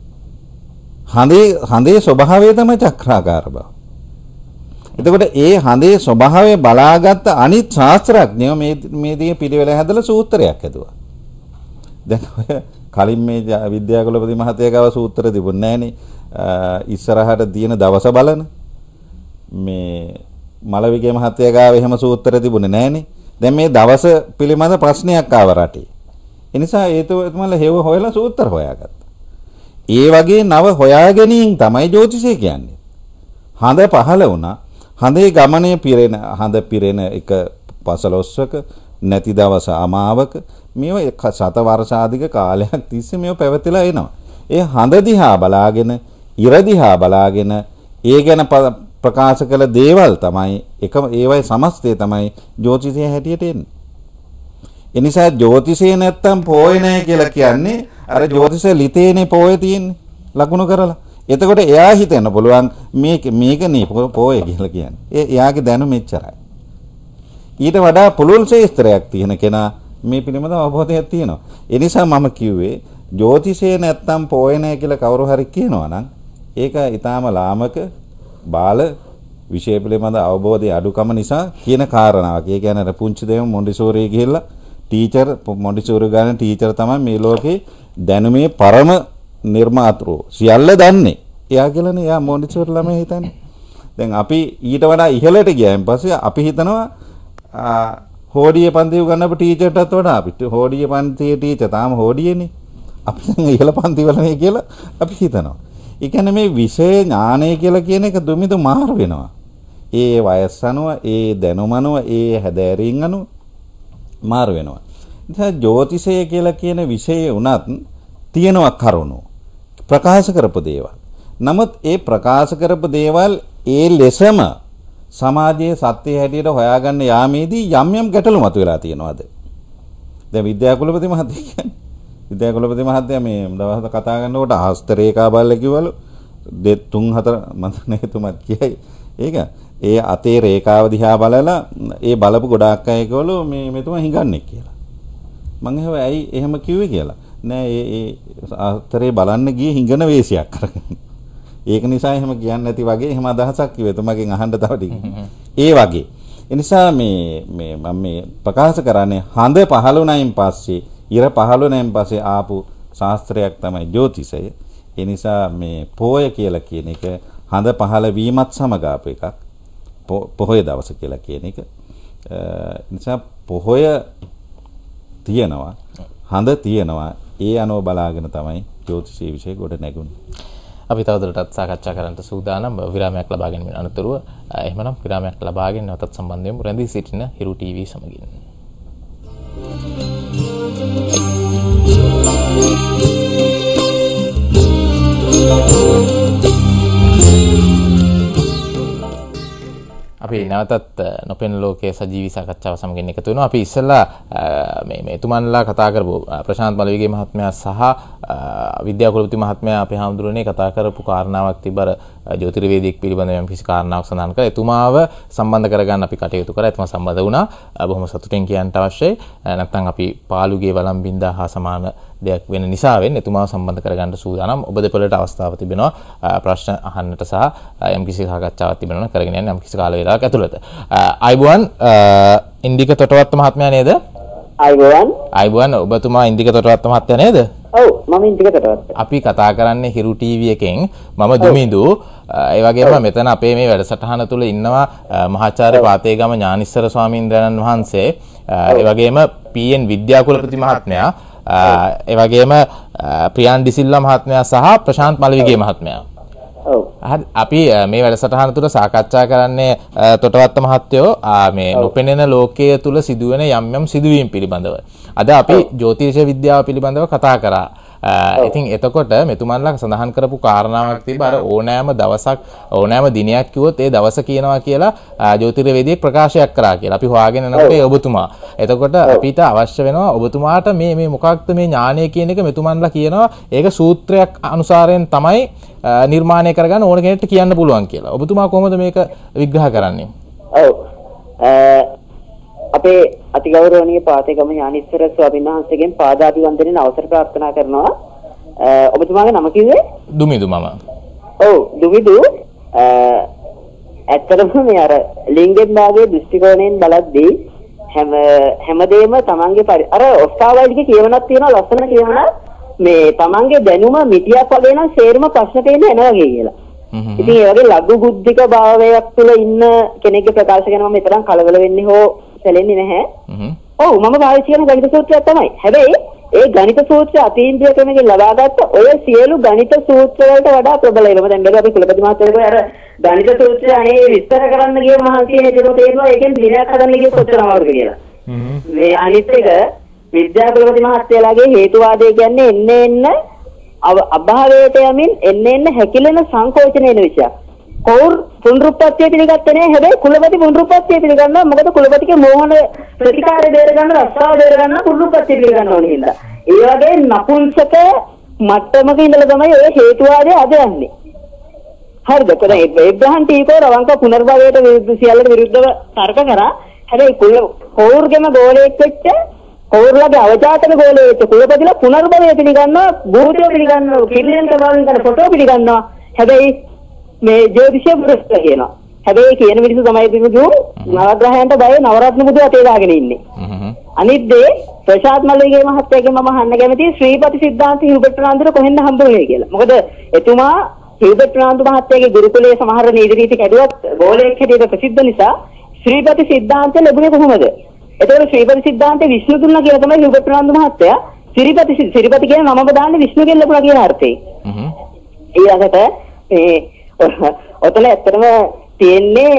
හඳේ ස්වභාවය තමයි චක්‍රාකාර බව. එතකොට ඒ හඳේ ස්වභාවය බලාගත්ත අනිත් ශාස්ත්‍රඥයෝ මේ දේ පිළිවෙල හැදලා සූත්‍රයක් හැදුවා. දැන් ඔය කලින් මේ විද්‍යාකුලපති මහත්තයා ගාව සූත්‍ර තිබුණේ නැහනේ. ඉස්සරහට තියෙන දවස බලන මේ මලවිගේ මහත්තයා ගාව එහෙම සූත්‍ර තිබුණේ නැහනේ. දැන් මේ දවස පිළිබඳ ප්‍රශ්නයක් ආව රටේ. ඒ නිසා ඒතුමල හේව හොයලා සූත්‍ර හොයාගත්තා. ඒ වගේ නව හොයා ගැනීම තමයි ජ්‍යොතිෂය කියන්නේ. හඳ පහළ වුණා. හඳේ ගමනේ හඳ පිරෙන එක 15ක නැති දවස අමාවක මේවා සත වර්ෂාධික කාලයක් තිස්සේ මේව පැවතිලා එනවා. ඒ හඳ දිහා බලාගෙන ඉර දිහා බලාගෙන ඒ ගැන ප්‍රකාශ කළ දේවල් තමයි ඒවයි සමස්තය තමයි ජ්‍යොතිෂය හැටියට එන්නේ. ඒ නිසා ජ්‍යොතිෂය නැත්තම් පොය නැහැ කියලා කියන්නේ අර ජ්‍යොතිෂ ලිතේනේ පොය තියෙන්නේ ලකුණු කරලා. එතකොට එයා හිතෙන්න පුළුවන් මේක නේ පොය කියලා කියන්නේ. එයාගේ දැනුම මෙච්චරයි. ඊට වඩා පුළුල් ශේස්ත්‍රයක් තියෙන කෙනා මේ පිළිබඳව අවබෝධයක් තියෙනවා. ඒ නිසා මම කිව්වේ ජ්‍යොතිෂය නැත්තම් පොය නැහැ කියලා කවුරු හරි කියනවා නම් ඒක ඊටාම ලාමක බාල විෂය පිළිබඳ අවබෝධය අඩුකම නිසා කියන කාරණාවක්. ඒ කියන්නේ අර පුංචි දෙයම මොන්ඩිසෝරියේ ගිහිල්ලා ටීචර් මොන්ඩිසෝරි ගාන ටීචර් තමයි මේ ලෝකේ දැනුමේ පරම නිර්මාතෘ සියල්ල දන්නේ. එයා කියලානේ එයා මොන්ඩිසෝරි ළමයි හිතන්නේ. දැන් අපි ඊට වඩා ඉහළට ගියාන් පස්සේ අපි හිතනවා හෝඩියේ පන්ති උගන්නපු ටීචර්ටත් වඩා අපිට හෝඩියේ පන්තියේ ටීචර් තාම හෝඩියේනේ. අපි දැන් ඉහළ පන්ති වල නේ කියලා අපි හිතනවා. ඒ කියන්නේ මේ විෂය ඥානය කියලා කියන එක දුමිදු මාරු වෙනවා. ඒ වයස් අනුව, ඒ දැනුම අනුව, ඒ හැදෑරීම් අනුව මාරු වෙනවා. ඉතින් ජ්‍යොතිෂය කියලා කියන විෂය උනත් තියෙනවා කරුණු. ප්‍රකාශ කරපු දේවල්. නමුත් ඒ ප්‍රකාශ කරපු දේවල් ඒ ලෙසම සමාජයේ සත්‍ය හැටියට හොයාගන්න යාමේදී යම් ගැටලු මතුවලා තියෙනවාද? දැන් විද්‍යාකුලපති මහත්තයා කියන්නේ විද්‍යාකුලපති මහත්තයා මේ දවස් කතා කරනකොට හස්ත රේඛා බලලා කිව්වලු 3 4 මන්දනේ තුමත් කියයි. ඒක ඒ අතේ රේඛාව දිහා බලලා ඒ බලපු ගොඩාක් අය කිව්වලු මේ මෙතුමා හිඟන්නේ කියලා. මං ඇහුවා ඇයි එහෙම කිව්වේ කියලා. නෑ ඒ අතරේ බලන්න ගියේ හිඟන වේශයක් කරගෙන. ඒක නිසා එහෙම කියන්නේ නැති වගේ එහෙම අදහසක් කිව්වේ. තුමගෙන් අහන්න තව ටික. ඒ වගේ. ඒ නිසා මම මේ ප්‍රකාශ කරන්නේ හඳ පහළුණයින් පස්සේ ඉර පහළුණයින් පස්සේ ආපු ශාස්ත්‍රයක් තමයි ජ්‍යොතිෂය. ඒ නිසා මේ පොය කියලා කියන එක හඳ පහළ වීමත් සමග ආපු එකක්. පොහොය දවස කියලා කියන එක. නිසා පොහොය තියෙනවා. හඳ තියෙනවා. ඒ අනුව බලාගෙන තමයි ජ්‍යොතිෂයේ විෂය ගොඩ නැගුණේ. අපි තවදුරටත් සාකච්ඡා කරන්නට සූදානම් විරාමයක් ලබා ගැනීම අනතුරුව එහෙමනම් විරාමයක් ලබාගෙන නැවතත් සම්බන්ධ වෙමු රැඳී සිටින හිරු ටීවී සමගින්. අපි නැවතත් නොපෙනෙන ලෝකයේ සජීවී සාකච්ඡාව සමගින් එකතු වෙනවා. අපි ඉස්සෙල්ලා මේ තුමන්ලා කතා කරපු ප්‍රශාන්ත් මලවිගේ මහත්මයා සහ විද්‍යා කුලපති මහත්මයා අපේ හාමුදුරනේ කතා කරපු කාරණාවක් තිබර ජ්‍යොතිර්වේදියෙක් පිළිබඳව යම් කිසි කාරණාවක් සඳහන් කළා. එතුමාව සම්බන්ධ කරගන්න අපි කටයුතු කරා. එතුමා සම්බන්ධ වුණා. බොහොම සතුටින් කියන්නට අවශ්‍යයි. නැත්නම් අපි පාළුගේ වළම්බින්දා හා සමාන දෙයක් වෙන නිසාවෙන් එතුමාව සම්බන්ධ කරගන්න සූදානම්. ඔබ දෙපළට අවස්ථාවක් තිබෙනවා ප්‍රශ්න අහන්නට සහ යම් කිසි සාකච්ඡාවක් තිබෙනවා කරගෙන යන්න යම් කිසි කාල වේලාවක් ඇතුළත. අයිබුවන් ඉන්දික තොටවත්ත මහත්මයා නේද? අයිබුවන් ඔබතුමා ඉන්දික තොටවත්ත මහත්මයා නේද? ඔව් මම ඉන්දික තොටවත්ත. අපි කතා කරන්නේ හිරු ටීවී එකෙන්. මම දුමිඳු. ඒ වගේම මෙතන අපේ මේ වැඩසටහන තුල ඉන්නවා මහාචාර්ය පාතේගම ඥානිස්සර ස්වාමීන්ද්‍රයන් වහන්සේ. ඒ වගේම පීඑන් විද්‍යාකුලපති මහත්මයා. ඒ වගේම ප්‍රියාන් ඩිසිල්ලා මහත්මයා සහ ප්‍රශාන්ත් මලවිගේ මහත්මයා. හරි අපි මේ වැඩසටහන තුළ සාකච්ඡා කරන්නේ තොටවත්ත මහත්තයෝ මේ නොපෙනෙන ලෝකයේ තුල සිදුවෙන යම් යම් සිදුවීම් පිළිබඳව. අද අපි ජ්‍යොතිෂ විද්‍යාව පිළිබඳව කතා කරා. ඉතින් එතකොට මෙතුමන්ලා සඳහන් කරපු කාරණාවක් තිබ්බ අර ඕනෑම දවසක් ඕනෑම දිනයක් කිව්වොත් ඒ දවස කියනවා කියලා ජ්‍යොතිර්වේදියෙක් ප්‍රකාශයක් කරා කියලා. අපි හොයාගෙන යනකොට ඒ ඔබතුමා. එතකොට අපිට අවශ්‍ය වෙනවා ඔබතුමාට මේ මොකක්ද මේ ඥානය කියන එක මෙතුමන්ලා කියනවා ඒක සූත්‍රයක් අනුසාරයෙන් තමයි නිර්මාණය කරගන්න ඕන කෙනෙක්ට කියන්න පුළුවන් කියලා. ඔබතුමා කොහොමද මේක විග්‍රහ කරන්නේ? ඔව්. අපේ අතිගෞරවනීය පාතේගම ඥානිස්සර ස්වාමීන් වහන්සේගෙන් පාදාභිවන්දනෙන් අවසර ප්‍රාර්ථනා කරනවා. ඔබතුමාගේ නම කිව්වේ? දුමිදු මම. ඔව් දුමිදු ඇත්තටම මේ අර ලිංගෙන් භාගයේ දෘෂ්ටි කෝණයෙන් බලද්දී හැමදේම තමන්ගේ අර ඔස්කාවයිගේ කියවනක් තියෙනවා ලස්සන කියවනක් මේ තමන්ගේ දැනුම මිටියක් වගේ නම් සේරම ප්‍රශ්න තේින්න එනවා කියලා. ඉතින් ඒ වගේ ලඝු බුද්ධික භාවයක් තුළ ඉන්න කෙනෙක්ගේ ප්‍රකාශ කරනවා මම තරම් කලබල වෙන්නේ හෝ සැලෙන්නේ නැහැ. ඔව් මම පාවිච්චි කරන ගණිත සූත්‍රයක් තමයි. හැබැයි ඒ ගණිත සූත්‍රය අතීන්ද්‍රිය ක්‍රමයෙන් ලබාගත්ත ඔය සියලු ගණිත සූත්‍ර වලට වඩා ප්‍රබලයි. මම දැන් බැලුවා අපි කුලපති මහත්තයාගේ අර ගණිත සූත්‍රය අනේ විස්තර කරන්න ගිය මහන්සිය හිතේට තේරෙනවා ඒකෙන් දිනයක් හදන්න ගිය කොච්චර අමාරුද කියලා. මේ අනිත් එක විද්‍යා කුලපති මහත්තයාගේ හේතුවාදය කියන්නේ එන්න අභාවයට යමින් එන්න හැකිලෙන සංකෝචන වෙන විෂයක්. කවුරු පුනරුත්පත්තිය පිළිගත්තේ නැහැ. හැබැයි කුලපති පුනරුත්පත්තිය පිළිගන්නවා. මොකද කුලපතිගේ මෝහන ප්‍රතිකාරය බේර ගන්න රස්සාව බේර ගන්න පුනරුත්පත්තිය පිළිගන්න ඕනේ හින්දා. ඒ වගේ නපුංසක මට්ටමක ඉඳලා තමයි ඔය හේතුවාදය අද යන්නේ. හරිද? කොහොමද ඒබ්‍රහම් ටීකෝ රවංක පුනර්භවයට විරුද්ධ සියල්ලට විරුද්ධව තර්ක කරා. හැබැයි කවුරුගේම ගෝලයක් වෙච්ච කවුරුලගේ අවජාතක ගෝලයේ වෙච්ච කුලපතිලා පුනර්භවය පිළිගන්නවා, භූතය පිළිගන්නවා, කිරිලෙන්ට වලින් කරන ෆොටෝ පිළිගන්නවා. හැබැයි මේ ජ්‍යොතිෂය පුරුෂ කියනවා. හැබැයි කියන මිනිස්සු තමයි පිටු නවග්‍රහයන්ට බය නවරත්න බුදු අතේ දාගෙන ඉන්නේ. අනිත් දේ ප්‍රශාන්ත් මල්ලිගේ මහත්තයාගෙන් මම අහන්න කැමතියි ශ්‍රීපති සිද්ධාන්ත හිල්බර්ට් ප්‍රනාන්දුර කොහෙන්ද හම්බ වුනේ කියලා. මොකද එතුමා හිල්බර්ට් ප්‍රනාන්දු මහත්තයාගේ ගුරුකුලයේ සමහර නීති රීති කැඩුවත් ගෝලයක් හැටියට ප්‍රසිද්ධ නිසා ශ්‍රීපති සිද්ධාන්ත ලැබුණේ කොහොමද? ඒතකොට ශ්‍රීපති සිද්ධාන්තේ විෂ්ණු දුන්නා කියලා තමයි හිල්බර්ට් ප්‍රනාන්දු මහත්තයා ශ්‍රීපති කියන නමම දාන්නේ විෂ්ණුගෙන් ලැබුණා කියන අර්ථයෙන්. ඊළඟට ඔතන ඇත්තටම තියෙන්නේ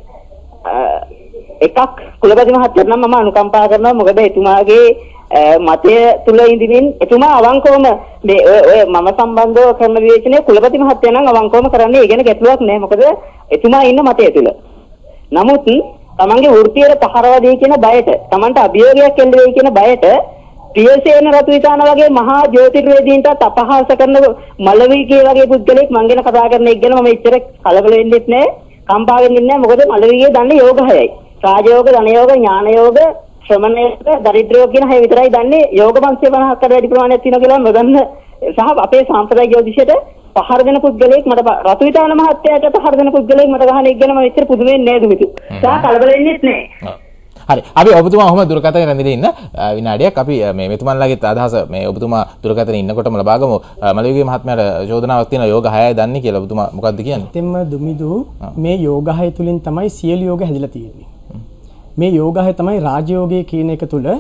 එකක් කුලපති මහත්තයා නම් මම අනුකම්පා කරනවා. මොකද එතුමාගේ මතය තුල ඉඳින්න එතුමා අවංකවම මේ ඔය මම සම්බන්ධව කරන විවේචනයේ කුලපති මහත්තයා නම් අවංකවම කරන්නේ ඒ ගැන ගැටලුවක් නැහැ. මොකද එතුමා ඉන්න මතය තුල. නමුත් තමන්ගේ වෘත්තියට පහරව දෙයි කියන බයට, තමන්ට අභියෝගයක් එල්ල වෙයි කියන බයට පියසේන රතුවිතාන වගේ මහා ජ්‍යොතිර්වේදීන්ට අපහාස කරන මලවිගේ වගේ පුද්ගලෙක් මං ගැන කතා කරන එක ගැන මම එච්චර කලබල වෙන්නෙත් නැහැ, කම්පා වෙන්නෙත් නැහැ. මොකද මලවිගේ දන්නේ යෝග 6යි. රාජයෝග, ධනයෝග, ඥානයෝග, ශ්‍රමණයෝග, දරිද්‍රයෝග කියන 6 විතරයි දන්නේ. යෝග 550කට වැඩි ප්‍රමාණයක් තියෙනවා කියලා නොදන්න සහ අපේ සාම්ප්‍රදායික ජ්‍යොතිෂයට පහර දෙන පුද්ගලෙක් මට රතුවිතාන මහත්තයාට පහර දෙන පුද්ගලෙක් මට ගහන එක ගැන මම එච්චර පුදුම වෙන්නේ නැහැ දුමිතු. සහ කලබල වෙන්නෙත් නැහැ. හරි අපි ඔබතුමා ඔහොම දුරකථනයේ රැඳිලා ඉන්න විනාඩියක් අපි මේ මෙතුමන්ලාගේ අදහස මේ ඔබතුමා දුරකථනයේ ඉන්නකොටම ලබාගමු. මලවිගේ මහත්මයාට චෝදනාවක් තියෙනවා යෝග 6යි දන්නේ කියලා. ඔබතුමා මොකද්ද කියන්නේ? එතෙම දුමිදු මේ යෝග 6 තුලින් තමයි සියලු යෝග හැදිලා තියෙන්නේ. මේ යෝග 6 තමයි රාජයෝගයේ කියන එක තුල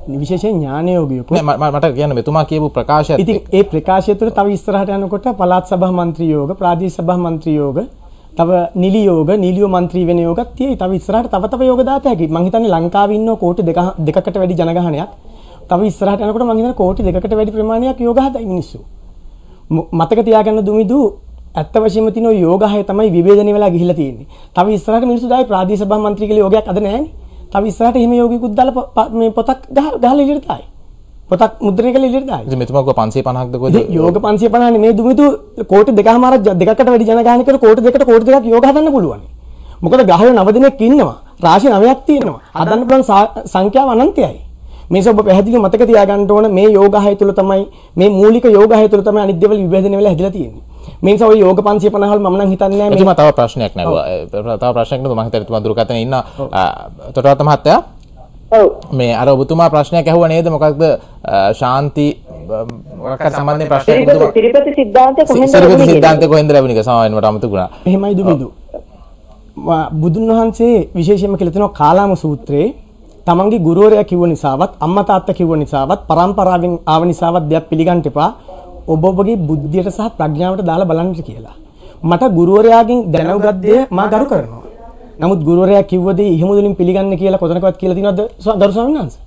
විශේෂයෙන් ඥානයෝගියෙකු මට කියන්න මෙතුමා කියපු ප්‍රකාශය ඉතින් ඒ ප්‍රකාශය තුළ තව ඉස්සරහට යනකොට පළාත් සභා මන්ත්‍රී යෝග ප්‍රාදේශ සභා මන්ත්‍රී යෝග තව නිලි යෝග නිලියෝ මන්ත්‍රී වෙන යෝගත් තියෙයි. තව ඉස්සරහට තව යෝග දාත හැකියි. මං හිතන්නේ ලංකාවේ ඉන්න කෝටි දෙකකට වැඩි ජනගහනයක් තව ඉස්සරහට යනකොට මං හිතන්නේ කෝටි දෙකකට වැඩි ප්‍රමාණයක් යෝග හදයි මිනිස්සු. මතක තියාගන්න දුමිදු ඇත්ත වශයෙන්ම තියෙන යෝගහය තමයි විභේදනය වෙලා ගිහිල්ලා තියෙන්නේ. තව ඉස්සරහට මිනිස්සු දායි ප්‍රාදේශ සභා මන්ත්‍රී කියලා යෝගයක් අද නැහැනේ. තව ඉස්සරහට එහෙම යෝගිකුත් දාලා මේ පොතක් ගහලා එළියට දායි. පොතක් මුද්‍රණය කරලා එළියට දායි. ඉතින් මෙතුමා කිව්වා 550ක්ද කොහෙද? යෝග 550 නේ මේ දුමිදු කෝටි දෙකකට වැඩි ජනගහනයකට කෝටි දෙකක් යෝග හදන්න පුළුවන්. මොකද ගහේ 9 දිනක් ඉන්නවා. රාශි 9ක් තියෙනවා. හදන්න පුළුවන් සංඛ්‍යාව අනන්තයයි. මේක ඔබ පැහැදිලිව මතක තියාගන්න ඕන මේ යෝගහය තුළ තමයි මේ මූලික යෝගහය තුළ තමයි අනිත් දේවල් විභේදනය වෙලා හැදිලා තියෙන්නේ. මේ නිසා ඔය යෝග 550 වල මම නම් හිතන්නේ නැහැ මෙතුමා තව ප්‍රශ්නයක් නැගුවා. තව ප්‍රශ්නයක් නේද මම හිතන්නේ එතුමා දුරකථනයේ ඉන්න තොටවත්ත මහත්තයා. ඔව්. මේ අර ඔබතුමා ප්‍රශ්නයක් ඇහුවා නේද මොකක්ද ශාන්ති මොකක්ද සම්බන්ධයෙන් ප්‍රශ්නයක් ඔබතුමා ත්‍රිපති සිද්ධාන්තය කොහෙන්ද ත්‍රිපති සිද්ධාන්තය කොහෙන්ද ලැබුණේ කියලා සමාවෙන්න මට අමතක වුණා. එහෙමයි දුමිදු. බුදුන් වහන්සේ විශේෂයෙන්ම කියලා තියෙනවා කාලාම සූත්‍රයේ තමන්ගේ ගුරුවරයා කිව්ව නිසාවත් අම්මා තාත්තා කිව්ව නිසාවත් පරම්පරාවෙන් ආව නිසාවත් දෙයක් පිළිගන්න එපා. ඔබ ඔබගේ බුද්ධියට සහ ප්‍රඥාවට දාලා බලන්න කියලා. මට ගුරුවරයාගෙන් දැනුගත් දේ මා ගරු කරනවා. නමුත් ගුරුවරයා කිව්ව දේ ඉහිමුදුලින් පිළිගන්න කියලා කොතනකවත් කියලා තියෙනවද ගරු ස්වාමීන් වහන්සේ?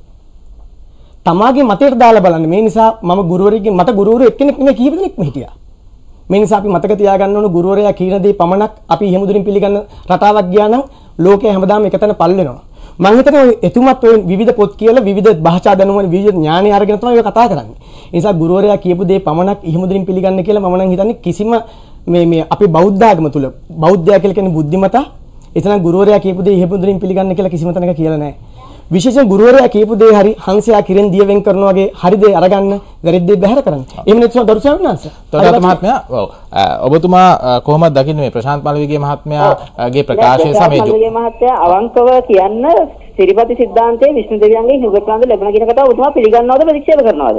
තමාගේ මතයට දාලා බලන්න. මේ නිසා මම ගුරුවරයෙක්ගෙන් මට ගුරුවරු එක්කෙනෙක් නෙමෙයි කීප දෙනෙක්ම හිටියා. මේ නිසා අපි මතක තියාගන්න ඕන ගුරුවරයා කියන දේ පමණක් අපි ඉහිමුදුලින් පිළිගන්න රටාවක් ගියා නම් ලෝකේ හැමදාම එකතැන පල් වෙනවා. මම හිතන්නේ එතුමත් ඔය විවිධ පොත් කියලා විවිධ භාෂා දැනුම විවිධ ඥානය අරගෙන තමයි ඔය කතා කරන්නේ. ඒ නිසා ගුරුවරයා කියපු දේ පමණක් ඉහිමුදුලින් පිළිගන්න කියලා මම නම් හිතන්නේ කිසිම මේ අපේ බෞද්ධ ආගම තුල බෞද්ධයා කියලා කියන්නේ බුද්ධිමතා. එතන ගුරුවරයා කියපු දේ ඉහිමුදුලින් පිළිගන්න කියලා කිසිම තැනක කියලා නැහැ. විශේෂයෙන් ගුරුවරයා කියපු දේ හරි හංසයා කිරෙන් දිය වෙන් කරනවා වගේ හරි දේ අරගන්න වැරදි දේ බැහැර කරන්න. එහෙම නැත්නම් දරු ස්වාමීන් වහන්සේ. තොටවත්ත මහත්මයා ඔව් ඔබතුමා කොහොමද දකින්නේ මේ ප්‍රශාන්ත් මල්විගේ මහත්මයාගේ ප්‍රකාශය සහ මේ මල්විගේ මහත්මයා අවංකව කියන්න ත්‍රිපති සිද්ධාන්තයේ විෂ්ණු දෙවියන්ගේ යුගප්‍රාන්ත ලැබුණ කියන කතාව ඔබතුමා පිළිගන්නවද ප්‍රතික්ෂේප කරනවද?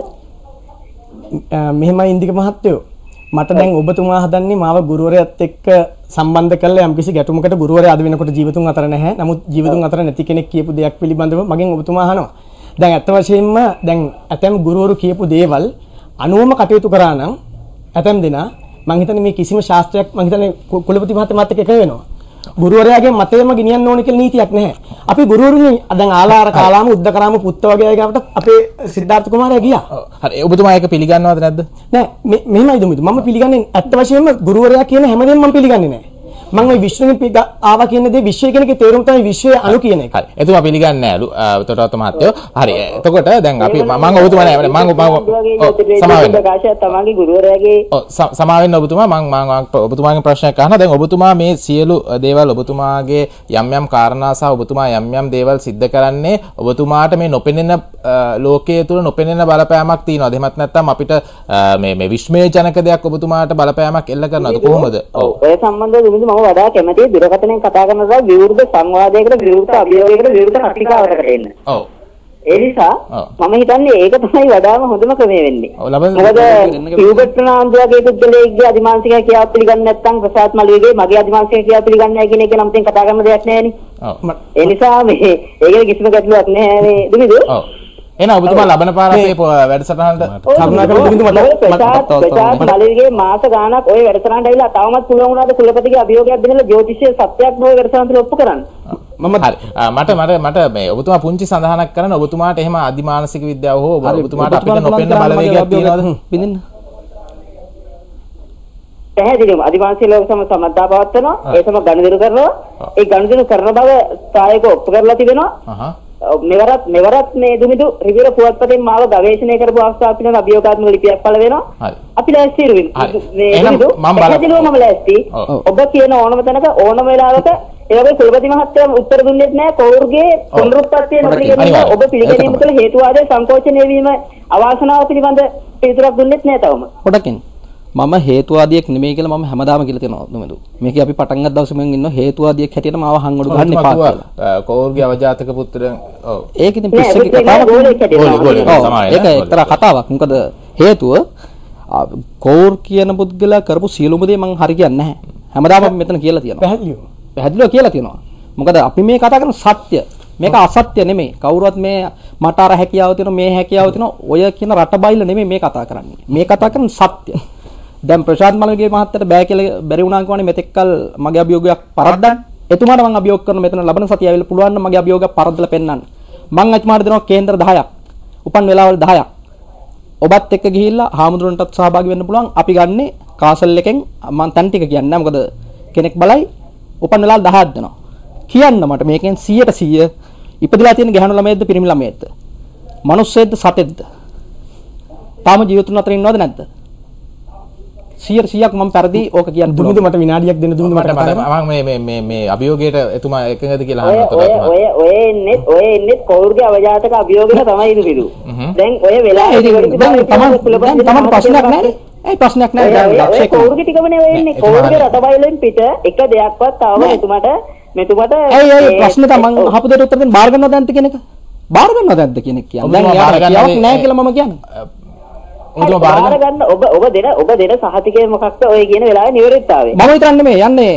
මෙහෙමයි ඉන්දික මහත්තයෝ මට දැන් ඔබතුමා හදන්නේ මාව ගුරුවරයාත් එක්ක සම්බන්ධ කරලා යම්කිසි ගැටුමකට ගුරුවරයා අද වෙනකොට ජීවිතුන් අතර නැහැ. නමුත් ජීවිතුන් අතර නැති කෙනෙක් කියපු දෙයක් පිළිබඳව මගෙන් ඔබතුමා අහනවා. දැන් ඇත්ත වශයෙන්ම දැන් ඇතැම් ගුරුවරු කියපු දේවල් අනුවම කටයුතු කරා නම් ඇතැම් දෙනා මං හිතන්නේ මේ කිසිම ශාස්ත්‍රයක් මං හිතන්නේ කුලපති මහත්මයාත් එක්ක එක වෙනවා. ගුරුවරයාගේ මතයම ගෙනියන්න ඕන කියලා නීතියක් නැහැ. අපි ගුරුවරුනි දැන් ආලාර කාලාම උද්දකරාම පුත්ත වගේ අය ගාවට අපේ සිද්ධාර්ථ කුමාරයා ගියා. හරි ඔබතුමා ඒක පිළිගන්නවද නැද්ද? නෑ මෙහෙමයි දුමිතු මම පිළිගන්නේ ඇත්ත වශයෙන්ම ගුරුවරයා කියන හැමදේම මම පිළිගන්නේ නෑ. මම මේ විශ්වෙන් ආවා කියන දේ විශ්වය කියන එකේ තේරුම තමයි විශ්වය අණු කියන එක. හරි. එතුමා පිළිගන්නේ නෑලු. තොටවත්ත මහත්තයෝ. හරි. එතකොට දැන් අපි මම ඔබතුමා නෑ සමාවෙන්න. තමන්ගේ ගුරුවරයාගේ සමාවෙන්න ඔබතුමා මම ඔබතුමාගේ ප්‍රශ්නයක් අහනවා. දැන් ඔබතුමා මේ සියලු දේවල් ඔබතුමාගේ යම් කාරණා සහ ඔබතුමා යම් දේවල් සිද්ධ කරන්නේ ඔබතුමාට මේ නොපෙනෙන ලෝකයේ තුල නොපෙනෙන බලපෑමක් තියෙනවද? එහෙමත් නැත්නම් අපිට මේ විශ්මයජනක දෙයක් ඔබතුමාට බලපෑමක් එල්ල කරනවද කොහොමද? ඔව්. ඒ සම්බන්ධව වඩා කැමති දුරකථනයෙන් කතා කරනවා විවෘත සංවාදයකට විවෘත අභියෝගයකට විවෘත කතිකාවතකට එන්න. ඔව්. ඒ නිසා මම හිතන්නේ ඒක තමයි වඩාම හොඳම ක්‍රමය වෙන්නේ. මොකද කිව්බට් ප්‍රනාන්දුවගේ පුද්ගලයෙක්ගේ අධිමානසිකය කියලා පිළිගන්නේ නැත්නම් ප්‍රසාද් මල්විගේ මගේ අධිමානසිකය කියලා පිළිගන්නේ නැහැ කියන එක නම් මම කතා කරන දෙයක් නැහැ නේ. ඔව්. ඒ නිසා මේ ඒකේ කිසිම ගැටලුවක් නැහැ නේ දුමිදු. ඔව්. එහෙනම් ඔබතුමා ලබන පාර අපේ වැඩසටහනට කරුණාකරලා දුමිදු මට මල්විගේ මාස ගාණක් ওই වැඩසටහනට ඇවිල්ලා තවමත් පුළුවන් වුණාද කුලපතිගේ අභියෝගයක් දෙන්නලා ජ්‍යොතිෂය සත්‍යයක් බව වැඩසටහනට ඔප්පු කරන්න. මම හරි මට මේ ඔබතුමා පුංචි සඳහනක් කරන්න ඔබතුමාට එහෙම අධිමානසික විද්‍යාව හෝ ඔබතුමාට අපිට නොපෙනෙන බලවේගයක් තියෙනවද බින්දින්න පැහැදිලිවම අධිමානසික ලෝක සමතා පවත්වනවා ඒ සම ගණදිරු කරනවා ඒ ගණදිරු කරන බව සායක ඔප්පු කරලා තිබෙනවා මෙවරත් මේ දුමිදු රිවිර පුවත්පතෙන් මාව ගවේෂණය කරපු අවස්ථාවක් පිළිබඳ අභියෝගාත්මක ලිපියක් පළ වෙනවා අපි ලෑස්ති මේ දුමිදු පැහැදිලිවම ලෑස්ති ඔබ කියන ඕනම තැනක ඕනම වෙලාවක ඒ වගේ කුලපති මහත්තයා උත්තර දුන්නෙත් නැහැ කවුරුගේ පුනරුත්පත්තිය නොපිළිගැනීම ඔබ පිළිගැනීම තුළ හේතුවාදයේ සංකෝචනය වීම අවාසනාව පිළිබඳ පිළිතුරක් දුන්නෙත් නැහැ තවම. පොඩකින් මම හේතුවාදියෙක් නෙමෙයි කියලා මම හැමදාම කියලා තියෙනවා දුමෙදු. මේක අපි පටන් ගත්ත දවසේ මම ඉන්නවා හේතුවාදියෙක් හැටියට මාව හංගඩු ගන්න එපා කියලා. කවුරුගේ අවජාතක පුත්‍රයන් ඔව්. ඒක ඉතින් පිස්සෙක් කතාවක්. ඒක එක්තරා කතාවක්. මොකද හේතුව කවුරු කියන පුද්ගලයා කරපු සියලුම දේ මම හරි කියන්නේ නැහැ. හැමදාම මෙතන කියලා තියෙනවා. පැහැදිලිව කියලා තියෙනවා. මොකද අපි මේ කතා කරන සත්‍ය මේක අසත්‍ය නෙමෙයි. කවුරුවත් මේ මට අර හැකියාව තියෙනවා මේ හැකියාව තියෙනවා ඔය කියන රටබයිල නෙමෙයි මේ කතා කරන්නේ. මේ කතා කරන්නේ සත්‍ය. දැන් ප්‍රශාන්ත් මල්ගේ මහත්තයට බෑ කියලා බැරි වුණා කියවනේ මෙතෙක්කල් මගේ අභියෝගයක් පරද්දන්න. එතුමාට මම අභියෝග කරන මෙතන ලබන සතිය ආවිල්ලා පුළුවන් නම් මගේ අභියෝගයක් පරද්දලා පෙන්නන්න. මම එතුමාට දෙනවා කේන්දර 10ක්. උපන් වෙලාවල් 10ක්. ඔබත් එක්ක ගිහිල්ලා හාමුදුරන්ටත් සහභාගී වෙන්න පුළුවන්. අපි ගන්නේ කාසල් එකෙන් මම තන් ටික කියන්නේ නැහැ. මොකද කෙනෙක් බලයි උපන් වෙලාවල් 10ක් දෙනවා. කියන්න මට මේකෙන් 100% ඉපදලා තියෙන ගැහණු ළමයෙක්ද පිරිමි ළමයෙක්ද? මිනිස්සෙක්ද සතෙක්ද? තාම ජීවිතුන් අතර ඉන්නවද නැද්ද? 100%ක් මම පෙරදී ඕක කියන්න දුමිදු මට විනාඩියක් දෙන්න දුමිදු මට මම මේ අභියෝගයට එතුමා එකඟද කියලා අහන්න ඔය එන්නේ කවුරුගේ අවජාතක අභියෝගයට තමයි දුමිදු. දැන් ඔය වෙලාවේ තමන් ප්‍රශ්නයක් නැහැ. ඒ ප්‍රශ්නයක් නැහැ. දැන් ඔය කවුරුගේ ටිකමනේ ඔය එන්නේ. කවුරුගේ රටබයිලෙන් පිට එක දෙයක්වත් තාම එතුමාට ඒ ප්‍රශ්න තමන් අහපු දෙයට උත්තර දෙන්න බාර ගන්නවද නැද්ද කියන එක? බාර ගන්නවද නැද්ද කියන එක කියන්නේ. දැන් යාට කියාවක් නැහැ කියලා මම කියන්නේ. බාර ගන්න ඔබ දෙන සහතිකය මොකක්ද ඔය කියන වෙලාවේ නිවැරදිතාවය. මම විතරක් නෙමෙයි යන්නේ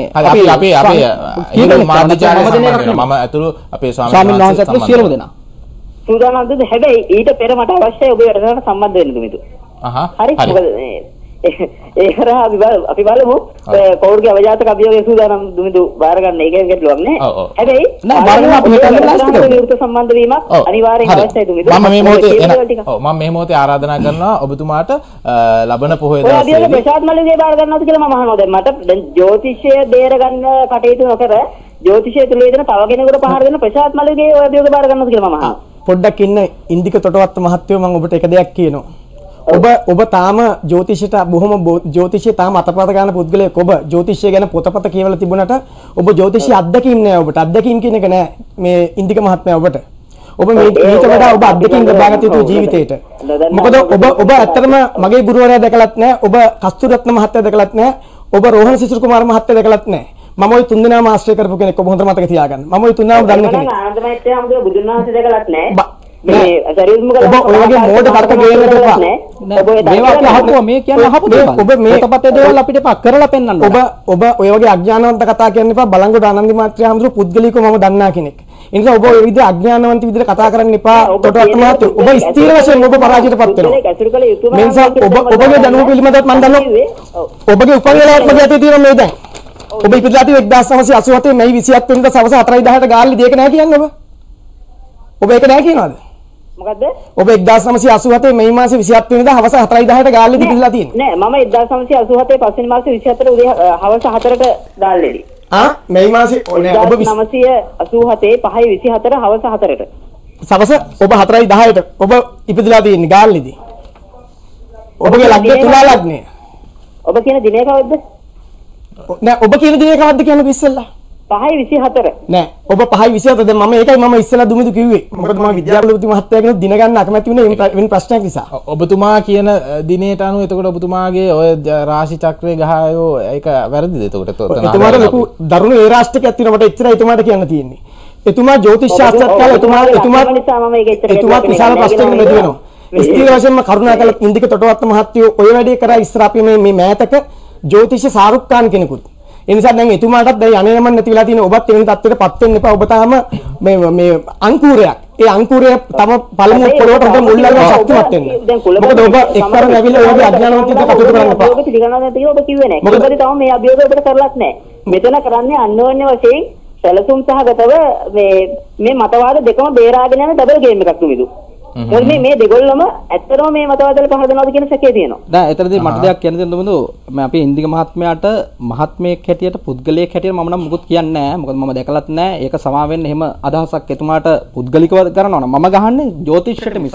අපි මම ඇතුළු අපේ ස්වාමීන් වහන්සේත් සියලුම දෙනා. සූදානම්ද? හැබැයි ඊට පෙර මට අවශ්‍යයි ඔබ වැඩසටහනට සම්බන්ධ වෙන්න දුමිතු. හරි. ඒ කරා අපි බලමු කවුරුගේ අවජාතක අභියෝගය සූදානම් දුමිතු බාර ගන්න එක ගැටලුවක් නෑ. හැබැයි නෑ බාර ගන්න අපි හිතන්නේ ප්ලාස්ටික් එක. විරුද්ධ සම්බන්ධ වීමක් අනිවාර්යෙන් අවශ්‍යයි දුමිතු. මම මේ මොහොතේ ආරාධනා කරනවා ඔබතුමාට ලබන පොහොය දවසේ ඔය ප්‍රසාද් මල්ලිගේ බාර ගන්නවද කියලා මම අහනවා. දැන් මට දැන් ජ්‍යොතිෂය බේර ගන්න කටයුතු නොකර ජ්‍යොතිෂය තුල යෙදෙන තව කෙනෙකුට පහර දෙන ප්‍රසාද් මල්ලිගේ ඔය අභියෝග බාර ගන්නවද කියලා මම අහනවා. පොඩ්ඩක් ඉන්න ඉන්දික තොටවත්ත මහත්තයෝ මම ඔබට එක දෙයක් කියනවා. ඔබ තාම ජ්‍යොතිෂයට බොහොම ජ්‍යොතිෂය තාම අතපත ගන්න පුද්ගලයෙක්. ඔබ ජ්‍යොතිෂය ගැන පොතපත කියවලා තිබුණාට ඔබ ජ්‍යොතිෂය අත්දැකීම් නෑ ඔබට. අත්දැකීම් කියන එක නෑ මේ ඉන්දික මහත්මයා ඔබට. ඔබ මේක වඩා ඔබ අත්දැකීම් ලබාගත යුතු ජීවිතේට. මොකද ඔබ ඇත්තටම මගේ ගුරුවරයා දැකලත් නෑ. ඔබ කස්තුරත්න මහත්තයා දැකලත් නෑ. ඔබ රෝහණ සිසිල් කුමාර මහත්තයා දැකලත් නෑ. මම ওই තුන්දෙනාම ආශ්‍රය කරපු කෙනෙක්. ඔබ හොඳට මතක තියාගන්න. මම ওই තුන්දෙනාම දන්න කෙනෙක්. ආනන්ද මහත්තයා හම්බුනේ බුදුන් වහන්සේ දැකලත් නෑ. මේ ඔය වගේ මෝඩ තර්ක ගේන්න එපා. මේවා අපි අහපුවා මේ කියන්නේ අහපු දේවල්. ඔබ මේ පොතපතේ දේවල් අපිට එපා කරලා පෙන්නන්න. ඔබ ඔය වගේ අඥානවන්ත කතා කියන්න එපා. බලංගොඩ ආනන්ද මාත්‍රි හඳුරු පුද්ගලිකව මම දන්නා කෙනෙක්. ඒ නිසා ඔබ ඔය විදිහ අඥානවන්ත විදිහට කතා කරන්න එපා. තොටවත් මාත් ඔබ ස්ථීර වශයෙන් ඔබ පරාජයටපත් වෙනවා. මේ නිසා ඔබගේ දැනුම පිළිබඳව මම දන්නවා. ඔබගේ උපන් වෙලාවක් මගේ අතේ තියෙනවා මේ දැන්. ඔබ ඉපදලා තියෙන්නේ 1987 මැයි 27 වෙනිදා සවස් 4:10ට ගාල්ලි දෙක නැහැ කියන්නේ ඔබ. ඔබ ඒක නැහැ කියනවාද? මොකද්ද? ඔබ 1987 මේ මාසේ 27 වෙනිදා හවස 4:10ට ගාල්ලි දිවිලා තියෙන්නේ. නෑ මම 1987 පස්වෙනි මාසේ 24 උදේ හවස 4ට ගාල්ලෙලි. මේ මාසේ නෑ ඔබ 1987 5:24 හවස 4ට. සවස ඔබ 4:10ට ඔබ ඉපදලා තියෙන්නේ ගාල්ලිදී. ඔබගේ ලග්නේ තුලා ලග්නේ. ඔබ කියන දිනේ කවද්ද? නෑ ඔබ කියන දිනේ කවද්ද කියන්නේ ඉස්සෙල්ලා? 5:24 නෑ ඔබ 5:24 දැන් මම ඒකයි මම ඉස්සෙල්ලා දුමිදු කිව්වේ. මොකද මම විද්‍යාපති මහත්තයාගෙන දින ගන්න අකමැති වුණේ වෙන ප්‍රශ්නයක් නිසා. ඔබතුමා කියන දිනේට අනුව එතකොට ඔබතුමාගේ ඔය රාශි චක්‍රයේ ගහයෝ ඒක වැරදිද එතකොට? එතුමාට ලොකු දරුණු ඒ රාෂ්ට්‍රයක් තියෙනවා. මට එච්චරයි එතුමාට කියන්න තියෙන්නේ. එතුමා ජ්‍යොතිෂ ශාස්ත්‍රඥ කාලේ එතුමාත් විශාල ප්‍රශ්නයක් නේද වෙනවා. ස්ථීර වශයෙන්ම කරුණාකර ඉන්දික තොටවත්ත මහත්තයෝ ඔය වැඩේ කරා ඉස්සර අපි මේ මෑතක ජ්‍යොතිෂ ශාරුක් ખાන් කෙනෙකුත්. ඒ නිසා දැන් එතුමාටත් දැන් යන්නේ නම් නැති වෙලා තියෙන ඔබත් එවැනි තත්ත්වයකටපත් වෙන්න එපා. ඔබ තාම මේ අංකුරයක්. ඒ අංකුරය තම පළමු පොළොවට හොඳ මුල් අල්ලලා ශක්තිමත් වෙන්න. මොකද ඔබ එක්තරම් ඇවිල්ලා ඔයගේ අඥානවන්තයෙක් කටයුතු කරන්න එපා. ඔබ පිළිගන්නවා නැති කියලා ඔබ කිව්වේ නැහැ. මොකද තව මේ අභියෝගය ඔබට කරලත් නැහැ. මෙතන කරන්නේ අන්‍යෝන්‍ය වශයෙන් සැලසුම් සහගතව මේ මතවාද දෙකම බේරාගෙන යන ඩබල් ගේම් එකක් දුමිදු. මොකද මේ දෙගොල්ලම ඇත්තටම මේ මතවාදවල පහර දෙනවද කියන සැකේ තියෙනවා. දැන් එතනදී මට දෙයක් කියන්න තියෙනවා දුමුදු. මම අපි ඉන්දික මහත්මයාට මහත්මයෙක් හැටියට පුද්ගලයෙක් හැටියට මම නම් මුකුත් කියන්නේ නැහැ. මොකද මම දැකලත් නැහැ. ඒක සමා වෙන්න එහෙම අදහසක් එතුමාට පුද්ගලිකව කරනවා නම් මම ගහන්නේ ජ්‍යොතිෂයට මිසක්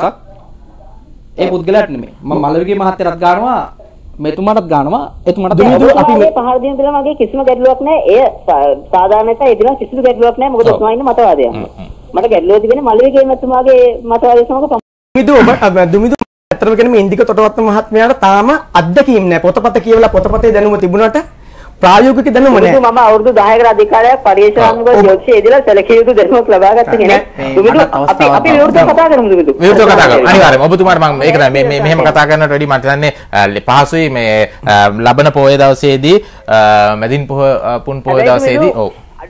ඒ පුද්ගලයාට නෙමෙයි. මම මලවිගේ මහත්තයාට ගන්නවා මෙතුමාටත් ගන්නවා. එතුමාට දුමුදු අපි පහර දෙන දේ මගේ කිසිම ගැටලුවක් නැහැ. ඒ සාධාරණයි ඒ දින කිසිම ගැටලුවක් නැහැ. මොකද ඔස්මා ඉන්න මතවාදයක්. මට ගැටලුව තිබෙන්නේ මල්විගේ මතුමාගේ මතවාදය සමග දුමිදු ඇත්තටම කියන්නේ ඉන්දික තොටවත්ත මහත්මයාට තාම අත්දැකීම් නැහැ. පොතපත කියවලා පොතපතේ දැනුම තිබුණාට ප්‍රායෝගික දැනුම නැහැ. මම අවුරුදු 10කට අධික කාලයක් පරිශ්‍රාත්මක ජ්‍යොතිෂයේ ඉඳලා සැලකිය යුතු දැනුමක් ලබාගත්ත කෙනෙක්. දුමිදු අපි විවෘතව කතා කරමු දුමිදු. විවෘතව කතා කරමු. අනිවාර්යයෙන්ම ඔබතුමාට මම ඒක නෑ මේ මෙහෙම කතා කරනට වැඩි මට හිතන්නේ පහසුයි මේ ලබන පොහොය දවසේදී මැදින් පුන් පොහොය දවසේදී ඔව් අඩු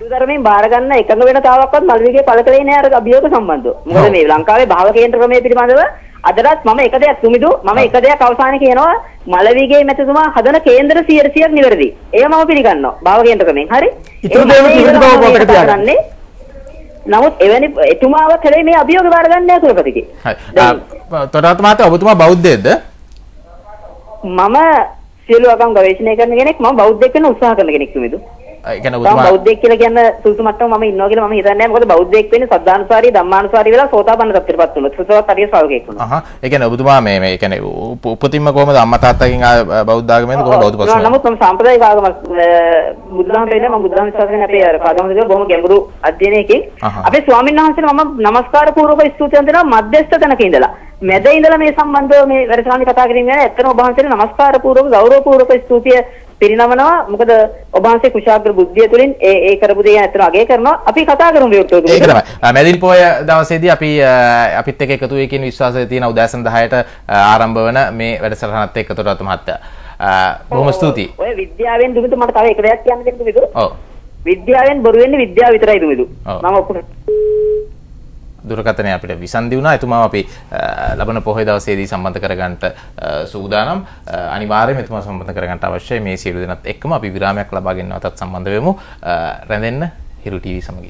හින්දු ධර්මයෙන් බාර ගන්න එකඟ වෙන තාවක්වත් මල්විගේ පළ කළේ නෑ අර අභියෝග සම්බන්ධව. මොකද මේ ලංකාවේ භාව කේන්ද්‍ර ක්‍රමයේ පිළිබඳව අදටත් මම එක දෙයක් සුමිදු මම එක දෙයක් අවසානයේ කියනවා මල්විගේ මැතිතුමා හදන කේන්ද්‍ර 100% නිවැරදි. ඒක මම පිළිගන්නවා භාව කේන්ද්‍ර ක්‍රමයෙන්. හරි. ඊටු දේව විරුද්ධ බව පොතකට තියාගන්න. නමුත් එවැනි එතුමාවත් හැබැයි මේ අභියෝග බාර ගන්න නෑ කුලපතිගේ. හරි. තොරාත් මහත්තයා ඔබතුමා බෞද්ධයේද? මම සියලු අගම් ගවේෂණය කරන කෙනෙක් මම බෞද්ධයෙක් වෙන්න උත්සාහ කරන කෙනෙක් සුමිදු. ඒ කියන්නේ මම බෞද්ධයෙක් කියලා කියන්න සුසු මට්ටම මම ඉන්නවා කියලා මම හිතන්නේ නැහැ. මොකද බෞද්ධයෙක් වෙන්නේ සද්ධානුසාරී ධම්මානුසාරී වෙලා සෝතාපන්න තත්ත්වයටපත් වුණොත්. සුසවත් අරිය ශ්‍රාවකයෙක් වුණා. ඒ කියන්නේ ඔබතුමා මේ ඒ කියන්නේ උපතින්ම කොහමද අම්මා තාත්තගෙන් බෞද්ධ ආගමෙන්ද කොහොමද බෞද්ධ පසුබිම? නමුත් මම සාම්ප්‍රදායික ආගම බුදුදහම වෙන්නේ මම බුදුදහම විශ්වාස කරන අපේ අර පාදමදේ බොහොම ගැඹුරු අධ්‍යයනයකින් අපේ ස්වාමීන් වහන්සේට මම নমස්කාර පූර්වක ස්තුතියන් දෙනවා මධ්‍යස්ථ තැනක ඉඳලා. මැද ඉඳලා මේ සම්බන්ධව මේ වැඩසටහන කතා කිරීම ගැන ඇත්තටම ඔබ වහන්සේට নমස්කාර පූර්වක ගෞරව පූර්වක ස්තුතිය පිරිනමනවා. මොකද ඔබ වහන්සේ කුශාග්‍ර බුද්ධිය තුලින් ඒ කරපු දේ ගැන ඇත්තටම අගය කරනවා. අපි කතා කරමු විවෘතව. ඒක තමයි. මැදින් පොය දවසේදී අපි අපිත් එක්ක එකතු වෙයි කියන විශ්වාසය තියෙන උදෑසන 10ට ආරම්භ වන මේ වැඩසටහනත් එක්ක තොරතුරු මහත්තයා. බොහොම ස්තුතියි. ඔය විද්‍යාවෙන් දුමිතු මට තව එක දෙයක් කියන්න දෙන්න දුමිතු. ඔව්. විද්‍යාවෙන් බොරු වෙන්නේ විද්‍යාව විතරයි දුමිතු. මම ඔප්පු දුරකථනය අපිට විසන්දි වුණා. එතුමාව අපි ලබන පොහොය දවසේදී සම්බන්ධ කරගන්නට සූදානම්. අනිවාර්යයෙන්ම එතුමාව සම්බන්ධ කරගන්නට අවශ්‍යයි. මේ සියලු දෙනාත් එක්කම අපි විරාමයක් ලබාගෙන නැවතත් සම්බන්ධ වෙමු. රැඳෙන්න හිරු ටීවී සමගින්.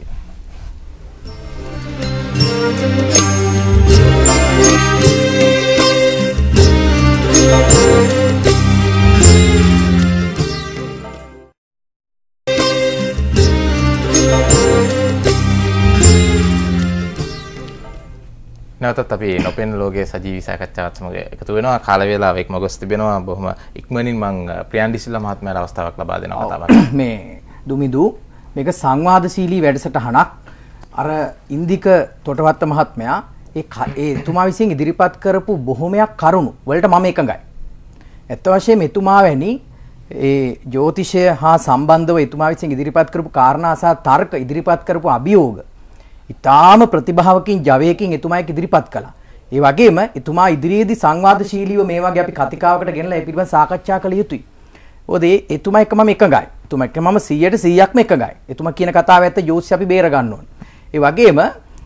නැවතත් අපි නොපෙනෙන ලෝකයේ සජීවී සාකච්ඡාවත් සමග එකතු වෙනවා. කාල වේලාව එක්ම ගොස් තිබෙනවා. බොහොම ඉක්මනින් මම ප්‍රියන්ඩිසිල්ලා මහත්මයාට අවස්ථාවක් ලබා දෙනවා කතා කරන්න. මේ දුමිදු මේක සංවාදශීලී වැඩසටහනක්. අර ඉන්දික තොටවත්ත මහත්මයා ඒ එතුමා විසින් ඉදිරිපත් කරපු බොහොමයක් කරුණු වලට මම එකඟයි. ඇත්ත වශයෙන්ම එතුමා වැනි ඒ ජ්‍යොතිෂය හා සම්බන්ධව එතුමා විසින් ඉදිරිපත් කරපු කාරණා සහ තර්ක ඉදිරිපත් කරපු අභියෝග ඉතාම ප්‍රතිභාවකින් ජවයකින් එතුමායි ඉදිරිපත් කළා. ඒ වගේම එතුමා ඉදිරියේදී සංවාදශීලීව මේ වගේ අපි කතිකාවකට ගෙනලා ඒ පිළිබඳව සාකච්ඡා කළ යුතුයි. මොකද එතුමා එක්ක මම එකඟයි. එතුමා එක්ක මම 100%ක්ම එකඟයි. එතුමා කියන කතාව ඇත්ත ජෝතිෂය අපි බේර ගන්න ඕනේ. ඒ වගේම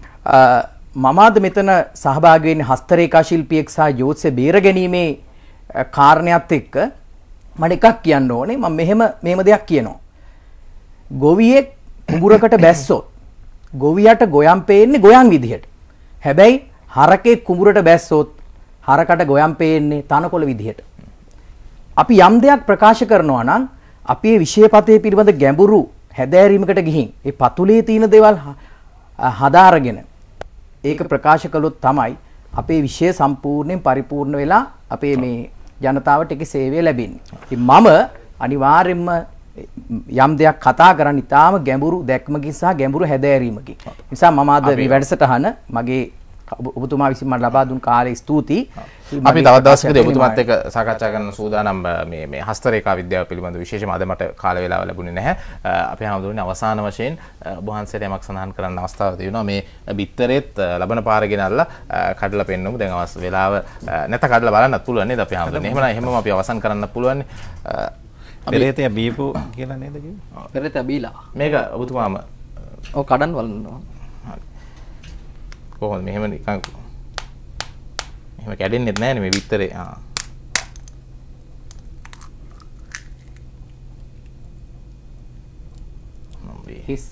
මම අද මෙතන සහභාගී වෙන්නේ හස්තරේඛා ශිල්පියෙක් සහ ජෝතිෂය බේර ගැනීමේ කාරණයක් එක්ක මම එකක් කියන්න ඕනේ. මම මෙහෙම දෙයක් කියනවා. ගොවියෙක් කුඹුරකට බැස්සොත් ගොවියට ගොයම් පේන්නේ ගොයන් විදිහට. හැබැයි හරකේ කුඹුරට බැස්සොත් හරකට ගොයම් පේන්නේ තනකොළ විදිහට. අපි යම් දෙයක් ප්‍රකාශ කරනවා නම් අපි මේ විෂයපතේ පිළිබඳ ගැඹුරු හැදෑරීමකට ගිහින් ඒ පතුලේ තියෙන දේවල් හදාරගෙන ඒක ප්‍රකාශ කළොත් තමයි අපේ විෂය සම්පූර්ණයෙන් පරිපූර්ණ වෙලා අපේ මේ ජනතාවට ඒකේ සේවය ලැබෙන්නේ. ඉතින් මම අනිවාර්යයෙන්ම යම් දෙයක් කතා කරන්න ඉතාම ගැඹුරු දැක්මකින් සහ ගැඹුරු හැදෑරීමකින්. නිසා මම අද මේ වැඩසටහන මගේ ඔබතුමා විසින් මට ලබා දුන් කාලේ ස්තුතියි. අපි තවත් දවසකදී ඔබතුමාත් එක්ක සාකච්ඡා කරන්න සූදානම් මේ හස්තරේඛා විද්‍යාව පිළිබඳ විශේෂයෙන්ම අද මට කාල වේලාව ලැබුණේ නැහැ. අපි හැමෝටම අවසාන වශයෙන් ඔබ වහන්සේට යමක් සඳහන් කරන්න අවස්ථාවක් තියෙනවා. මේ බිත්තරෙත් ලබන පාර ගෙනල්ලා කඩලා පෙන්නමු. දැන් අවස් වේලාව නැත කඩලා බලන්නත් පුළුවන් නේද අපි හැමෝටම. එහෙමම අපි අවසන් කරන්න පුළුවන්. පෙරේතය බීපු කියලා නේද කිව්වේ? පෙරේතය බීලා. මේක ඔබතුමාම ඔව් කඩන් වලනවා. කොහොමද මෙහෙම නිකන් එහෙම කැඩෙන්නේ නැහැ මේ විතරේ. හිස්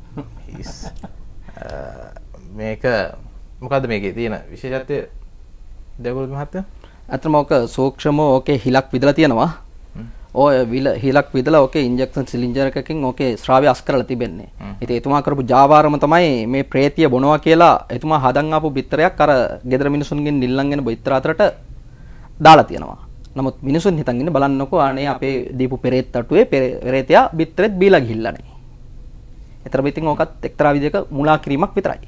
මේක මොකද්ද මේකේ තියෙන විශේෂත්වය දෙවොල් මහත්තයා? අතම ඔක සූක්ෂම ඕකේ හිලක් විදලා තියෙනවා. ඔය හිලක් විදලා ඕකේ ඉන්ජෙක්ෂන් සිලින්ඩර් එකකින් ඕකේ ශ්‍රාවය අස් කරලා තිබෙන්නේ. ඉතින් එතුමා කරපු ජාවාරම තමයි මේ ප්‍රේතිය බොනවා කියලා එතුමා හදන් ආපු බිත්තරයක් අර ගෙදර මිනිසුන්ගෙන් නිල්ලන්ගෙන බිත්තර අතරට දාලා තියෙනවා. නමුත් මිනිසුන් හිතන් ඉන්නේ බලන්නකෝ අනේ අපේ දීපු පෙරේත් තටුවේ පෙරේතයා බිත්තරෙත් බීලා ගිහිල්ලා නේ. ඒතර ඉතින් ඕකත් එක්තරා විදිහක මුලා කිරීමක් විතරයි.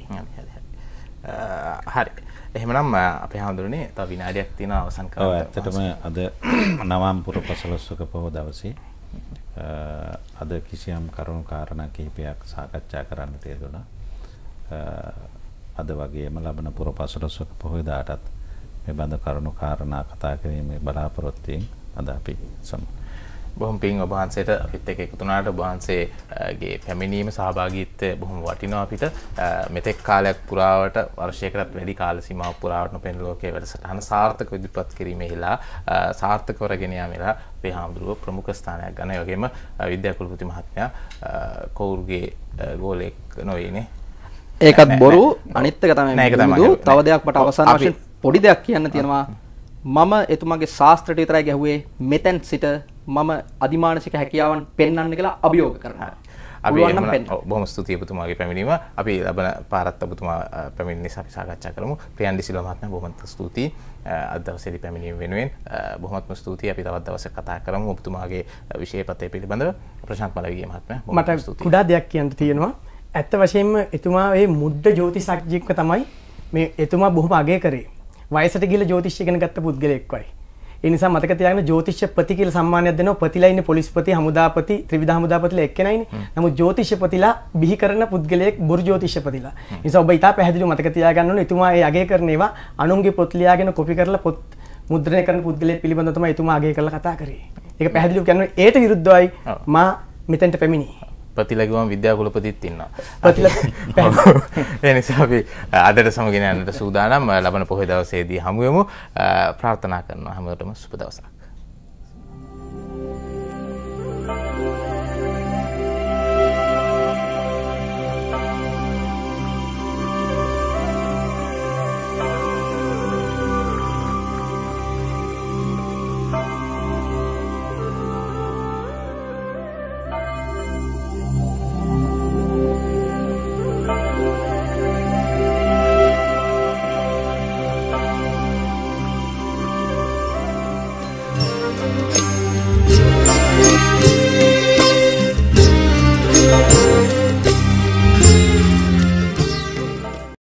හරි. එහෙමනම් අපේ හැමදෙරනේ තව විනාඩියක් තියෙනවා අවසන් කරන්න. ඔව් ඇත්තටම අද නවම් පුර පසළොස්වක පොහොය දවසේ අද කිසියම් කරුණු කාරණා කිහිපයක් සාකච්ඡා කරන්න තියදුණා. අද වගේම ලබන පුර පසළොස්වක පොහොය දාටත් මේ බඳ කරුණු කාරණා කතා කිරීමේ බලාපොරොත්තුෙන් අද අපි බොහොම පිං ඔබ වහන්සේට අපිත් එක්ක එකතු වුණාට ඔබ වහන්සේගේ පැමිණීම සහභාගීත්වය බොහොම වටිනවා අපිට. මෙතෙක් කාලයක් පුරාවට වර්ෂයකටත් වැඩි කාල සීමාවක් පුරාවට නොපෙනෙන ලෝකයේ වැඩසටහන සාර්ථක ඉදිරිපත් කිරීමේලා සාර්ථක කරගෙන යාමේලා අපේ හාමුදුරුවෝ ප්‍රමුඛ ස්ථානයක් ගන්න. ඒ වගේම විද්‍යා කුලපති මහත්මයා කවුරුගේ ගෝලෙක් නොවේනේ. ඒකත් බොරු. අනිත් එක තමයි තව දෙයක් මට අවසාන වශයෙන් පොඩි දෙයක් කියන්න තියෙනවා. මම එතුමාගේ ශාස්ත්‍රයට විතරයි ගැහුවේ මෙතෙන් සිට මම අධිමානසික හැකියාවන් පෙන්වන්න කියලා අභියෝග කරනවා. අපි බොහොම ස්තුතියි ඔබතුමාගේ පැමිණීම. අපි ලබන පාරත් ඔබතුමා පැමිණෙන නිසා අපි සාකච්ඡා කරමු. ප්‍රියන්ඩි සිල්වා මහත්මයා බොහොම ස්තුතියි. අද දවසේදී පැමිණීම වෙනුවෙන් බොහොමත්ම ස්තුතියි. අපි තවත් දවසක කතා කරමු ඔබතුමාගේ විෂයපතේ පිළිබඳව. ප්‍රශාන්ත් මලවිගේ මහත්මයා බොහොම ස්තුතියි. මට කුඩා දෙයක් කියන්න තියෙනවා. ඇත්ත වශයෙන්ම එතුමා මේ මුද්ද ජ්‍යොතිෂඥයෙක්ව තමයි මේ එතුමා බොහොම අගය කරේ. වයසට ගිහලා ජ්‍යොතිෂය ඉගෙන ගත්ත පුද්ගලයෙක් වයි. ඒ නිසා මතක තියාගන්න ජ්‍යොතිෂපති කියලා සම්මානයක් දෙනවා. පතිලා ඉන්නේ පොලිස්පති, හමුදාපති, ත්‍රිවිධ හමුදාපතිලා එක්කෙනයිනේ. නමුත් ජ්‍යොතිෂපතිලා බිහි කරන පුද්ගලයෙක් බොරු ජ්‍යොතිෂපතිලා. ඒ නිසා ඔබ ඊට පැහැදිලිව මතක තියාගන්න ඕනේ එතුමා ඒ අගය කරන ඒවා අනුන්ගේ පොත් ලියාගෙන කොපි කරලා පොත් මුද්‍රණය කරන පුද්ගලයෙක් පිළිබඳව තමයි එතුමා අගය කරලා කතා කරේ. ඒක පැහැදිලිව කියන්නේ ඒට විරුද්ධවයි මා මෙතෙන්ට පැමිණි. ප්‍රතිලගුවම විද්‍යා කුලපතිත් ඉන්නවා. ඒ නිසා අපි අදට සමගින යන්නට සූදානම්. ලබන පොහොය දවසේදී හමු වෙමු. ප්‍රාර්ථනා කරනවා හැමෝටම සුබ දවසක්.